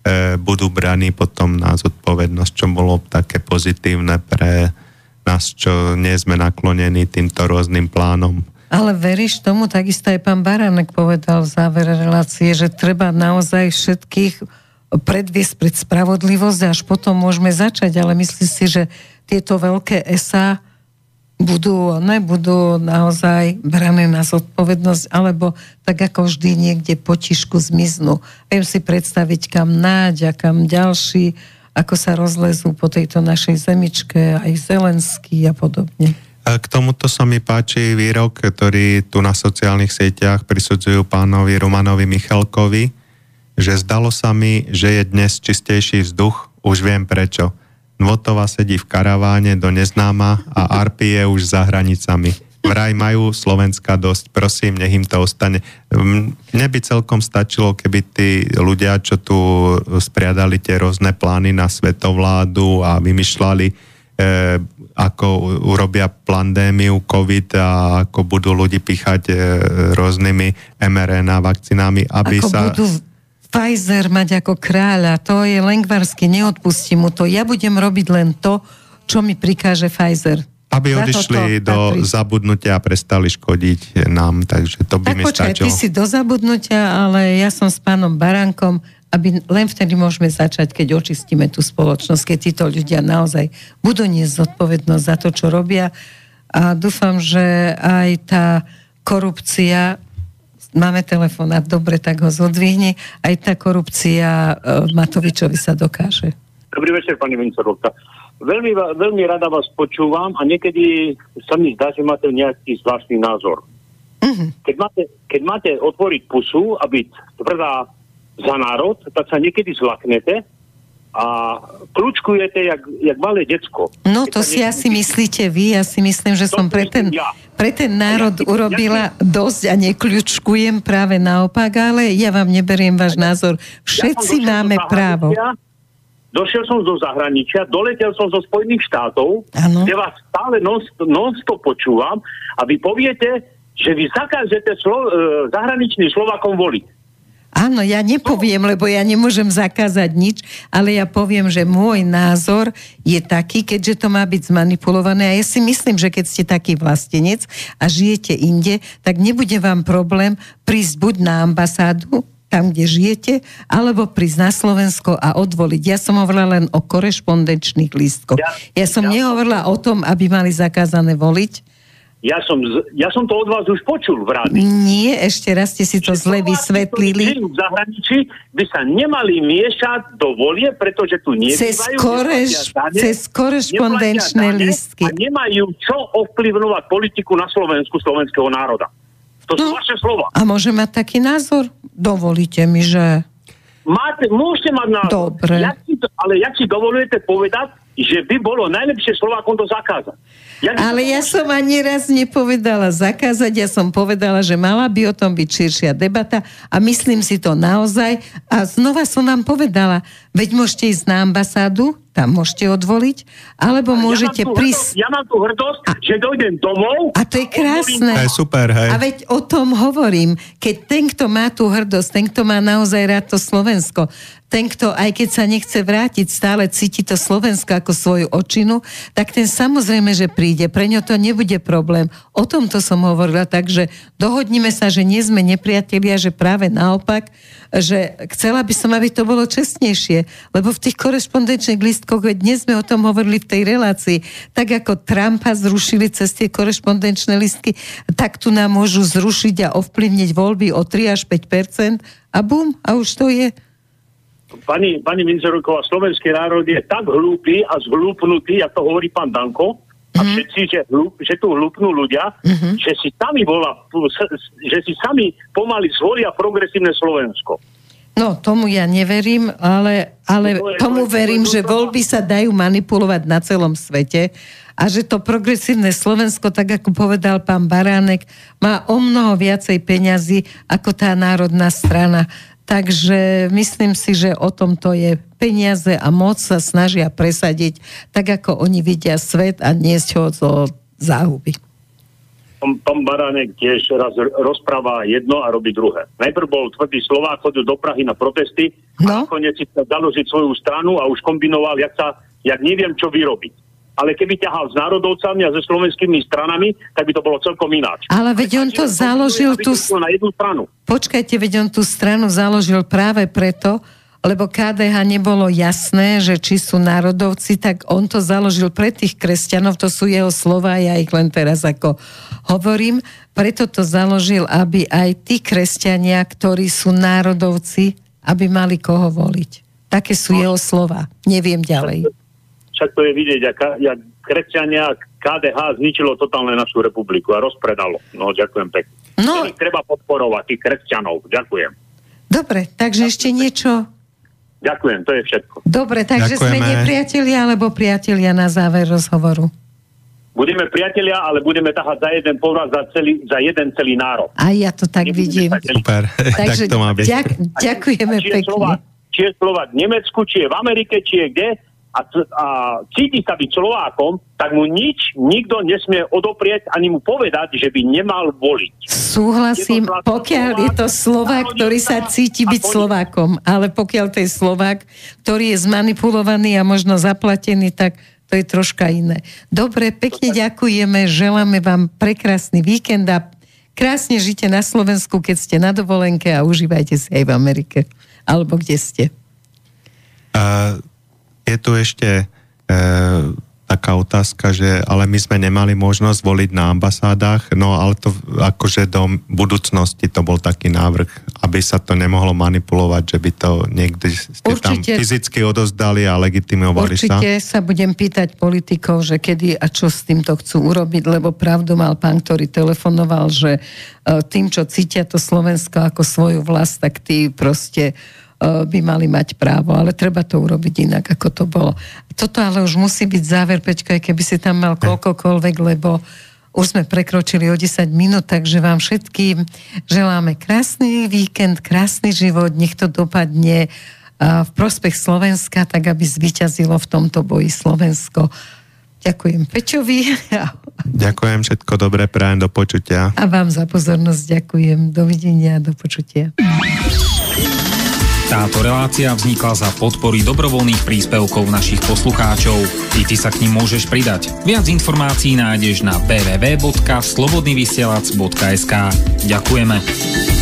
budú braní potom na zodpovednosť, čo bolo také pozitívne pre nás, čo nie sme naklonení týmto rôznym plánom. Ale veríš tomu, takisto aj pán Baránek povedal v závere relácie, že treba naozaj všetkých predviesť pred spravodlivosť a až potom môžeme začať, ale myslím si, že tieto veľké esá budú, ne, budú naozaj brané na zodpovednosť, alebo tak ako vždy niekde potišku zmiznú. Viem si predstaviť, kam Náď a kam ďalší, ako sa rozlezú po tejto našej zemičke, aj Zelenský a podobne. K tomuto sa mi páči výrok, ktorý tu na sociálnych sieťach prisudzujú pánovi Romanovi Michalkovi, že zdalo sa mi, že je dnes čistejší vzduch, už viem prečo. Nvotova sedí v karaváne do neznáma a Arpi je už za hranicami. Vraj majú Slovenska dosť, prosím, nech im to ostane. Mne by celkom stačilo, keby tí ľudia, čo tu spriadali tie rôzne plány na svetovládu a vymýšľali, e, ako urobia pandémiu COVID a ako budú ľudí píchať e, rôznymi em er en á vakcínami, aby ako sa... Budú... Pfizer mať ako kráľa, to je lengvarsky, neodpustím mu to. Ja budem robiť len to, čo mi prikáže Pfizer. Aby odišli do patrí. Zabudnutia a prestali škodiť nám, takže to by tak mi počkaj, stačilo. Ty si do zabudnutia, ale ja som s pánom Baránkom, aby len vtedy môžeme začať, keď očistíme tú spoločnosť, keď títo ľudia naozaj budú niesť zodpovednosť za to, čo robia. A dúfam, že aj tá korupcia máme telefonát, dobre, tak ho zodvihni. Aj tá korupcia Matovičovi sa dokáže. Dobrý večer, pani ministerovka. Veľmi, veľmi rada vás počúvam a niekedy sa mi zdá, že máte nejaký zvláštny názor. Uh-huh. Keď, máte, keď máte otvoriť pusu a byť tvrdá za národ, tak sa niekedy zlaknete a kľúčkujete jak, jak malé decko. No to si asi myslíte vy, ja si myslím, že som pre ten, ja. pre ten národ ja, urobila ja, dosť a nekľúčkujem, práve naopak, ale ja vám neberiem váš názor. Všetci ja máme právo. Došiel som zo zahraničia, doletel som zo Spojených štátov, ano. Kde vás stále non-stop počúvam a vy poviete, že vy zakážete slo- zahraničným Slovákom voliť. Áno, ja nepoviem, lebo ja nemôžem zakázať nič, ale ja poviem, že môj názor je taký, keďže to má byť zmanipulované a ja si myslím, že keď ste taký vlastenec a žijete inde, tak nebude vám problém prísť buď na ambasádu, tam, kde žijete, alebo prísť na Slovensko a odvoliť. Ja som hovorila len o korešpondenčných lístkoch. Ja, ja som ja nehovorila som... o tom, aby mali zakázané voliť. Ja som, ja som to od vás už počul v rádiu. Nie, ešte raz ste si to že zle vysvetlili. V zahraničí by sa nemali miešať do volie, pretože tu nebývajú. Cez, koreš, cez korešpondenčné lístky. A nemajú čo ovplyvňovať politiku na Slovensku, slovenského národa. To sú no, vaše slova. A môže mať taký názor? Dovolíte mi, že... Máte, môžete mať názor. Dobre. Jak si to, ale jak si dovolujete povedať, že by bolo najlepšie Slovákom to zakázať? Jak ale ja som ani raz nepovedala zakázať, ja som povedala, že mala by o tom byť širšia debata a myslím si to naozaj. A znova som vám povedala, veď môžete ísť na ambasádu, tam môžete odvoliť, alebo ale môžete ja prísť... Ja mám tu hrdosť, a... že dojdem domov... A to je krásne. To je super, hej. A veď o tom hovorím. Keď ten, kto má tú hrdosť, ten, kto má naozaj rád to Slovensko, ten, kto aj keď sa nechce vrátiť, stále cíti to Slovensko ako svoju očinu, tak ten samozrejme, že príde. Pre ňo to nebude problém. O tomto som hovorila, takže dohodnime sa, že nie sme nepriatelia, že práve naopak, že chcela by som, aby to bolo čestnejšie, lebo v tých korešpondenčných lístkoch, veď dnes sme o tom hovorili v tej relácii, tak ako Trumpa zrušili cez tie korešpondenčné lístky, tak tu nám môžu zrušiť a ovplyvniť voľby o tri až päť percent a bum, a už to je. Pani, pani Minzeruková, slovenský národ je tak hlúpy a zhlúpnutý, ako to hovorí pán Danko, a mm-hmm. všetci, že, hlup, že tu hlúpnú ľudia, mm-hmm. že si sami volá, že si sami pomaly zvolia progresívne Slovensko. No, tomu ja neverím, ale, ale no, tomu verím, že voľby sa dajú manipulovať na celom svete a že to progresívne Slovensko, tak ako povedal pán Baránek, má o mnoho viacej peňazí ako tá národná strana. Takže myslím si, že o tom to je. Peniaze a moc sa snažia presadiť tak, ako oni vidia svet a niesť ho zo záhuby. Pán Baránek tiež raz rozpráva jedno a robí druhé. Najprv bol tvrdý Slovák, chodil do Prahy na protesty no? a nakoniec si chcel založiť svoju stranu a už kombinoval, jak, sa, jak neviem, čo vyrobiť. Ale keby ťahal s národovcami a so slovenskými stranami, tak by to bolo celkom ináč. Ale veď on to založil tú... na jednu stranu. Počkajte, veď on tú stranu založil práve preto, lebo ká dé há nebolo jasné, že či sú národovci, tak on to založil pre tých kresťanov, to sú jeho slová, ja ich len teraz ako hovorím, preto to založil, aby aj tí kresťania, ktorí sú národovci, aby mali koho voliť. Také sú jeho slová. Neviem ďalej. Však to je vidieť, jak kresťania ká dé há zničilo totálne našu republiku a rozpredalo. No, ďakujem pekne. No, treba podporovať tých kresťanov. Ďakujem. Dobre, takže ďakujem. Ešte niečo... Ďakujem, to je všetko. Dobre, takže Ďakujeme. Sme nepriatelia alebo priatelia na záver rozhovoru? Budeme priatelia, ale budeme tahať za jeden povraz za, celý, za jeden celý národ. A ja to tak vidím. Super, takže tak to má byť. Ďak, ďakujeme či pekne. Slovák, či je Slovák v Nemecku, či je v Amerike, či je kde a, a cíti sa byť Slovákom, tak mu nič, nikto nesmie odoprieť ani mu povedať, že by nemal voliť. Súhlasím, je pokiaľ Slovák, je to Slovák, ktorý sa cíti byť Slovákom, ale pokiaľ to je Slovák, ktorý je zmanipulovaný a možno zaplatený, tak to je troška iné. Dobre, pekne ďakujeme, želáme vám prekrásny víkend a krásne žite na Slovensku, keď ste na dovolenke a užívajte si aj v Amerike. Alebo kde ste. Uh, je tu ešte uh, taká otázka, že ale my sme nemali možnosť voliť na ambasádach, no ale to akože do budúcnosti to bol taký návrh, aby sa to nemohlo manipulovať, že by to niekde ste určite, tam fyzicky odozdali a legitimovali určite sa. Určite sa budem pýtať politikov, že kedy a čo s týmto chcú urobiť, lebo pravdu mal pán, ktorý telefonoval, že tým, čo cítia to Slovensko ako svoju vlast, tak tí proste by mali mať právo, ale treba to urobiť inak, ako to bolo. Toto ale už musí byť záver, Pečko, aj keby si tam mal koľkokoľvek, lebo už sme prekročili o desať minút, takže vám všetkým želáme krásny víkend, krásny život, nech to dopadne v prospech Slovenska, tak aby zvíťazilo v tomto boji Slovensko. Ďakujem Pečovi. Ďakujem, všetko dobré, prajem, do počutia. A vám za pozornosť ďakujem. Dovidenia, do počutia. Táto relácia vznikla za podpory dobrovoľných príspevkov našich poslucháčov. I ty sa k nim môžeš pridať. Viac informácií nájdeš na w w w bodka slobodnyvysielac bodka es ka. Ďakujeme.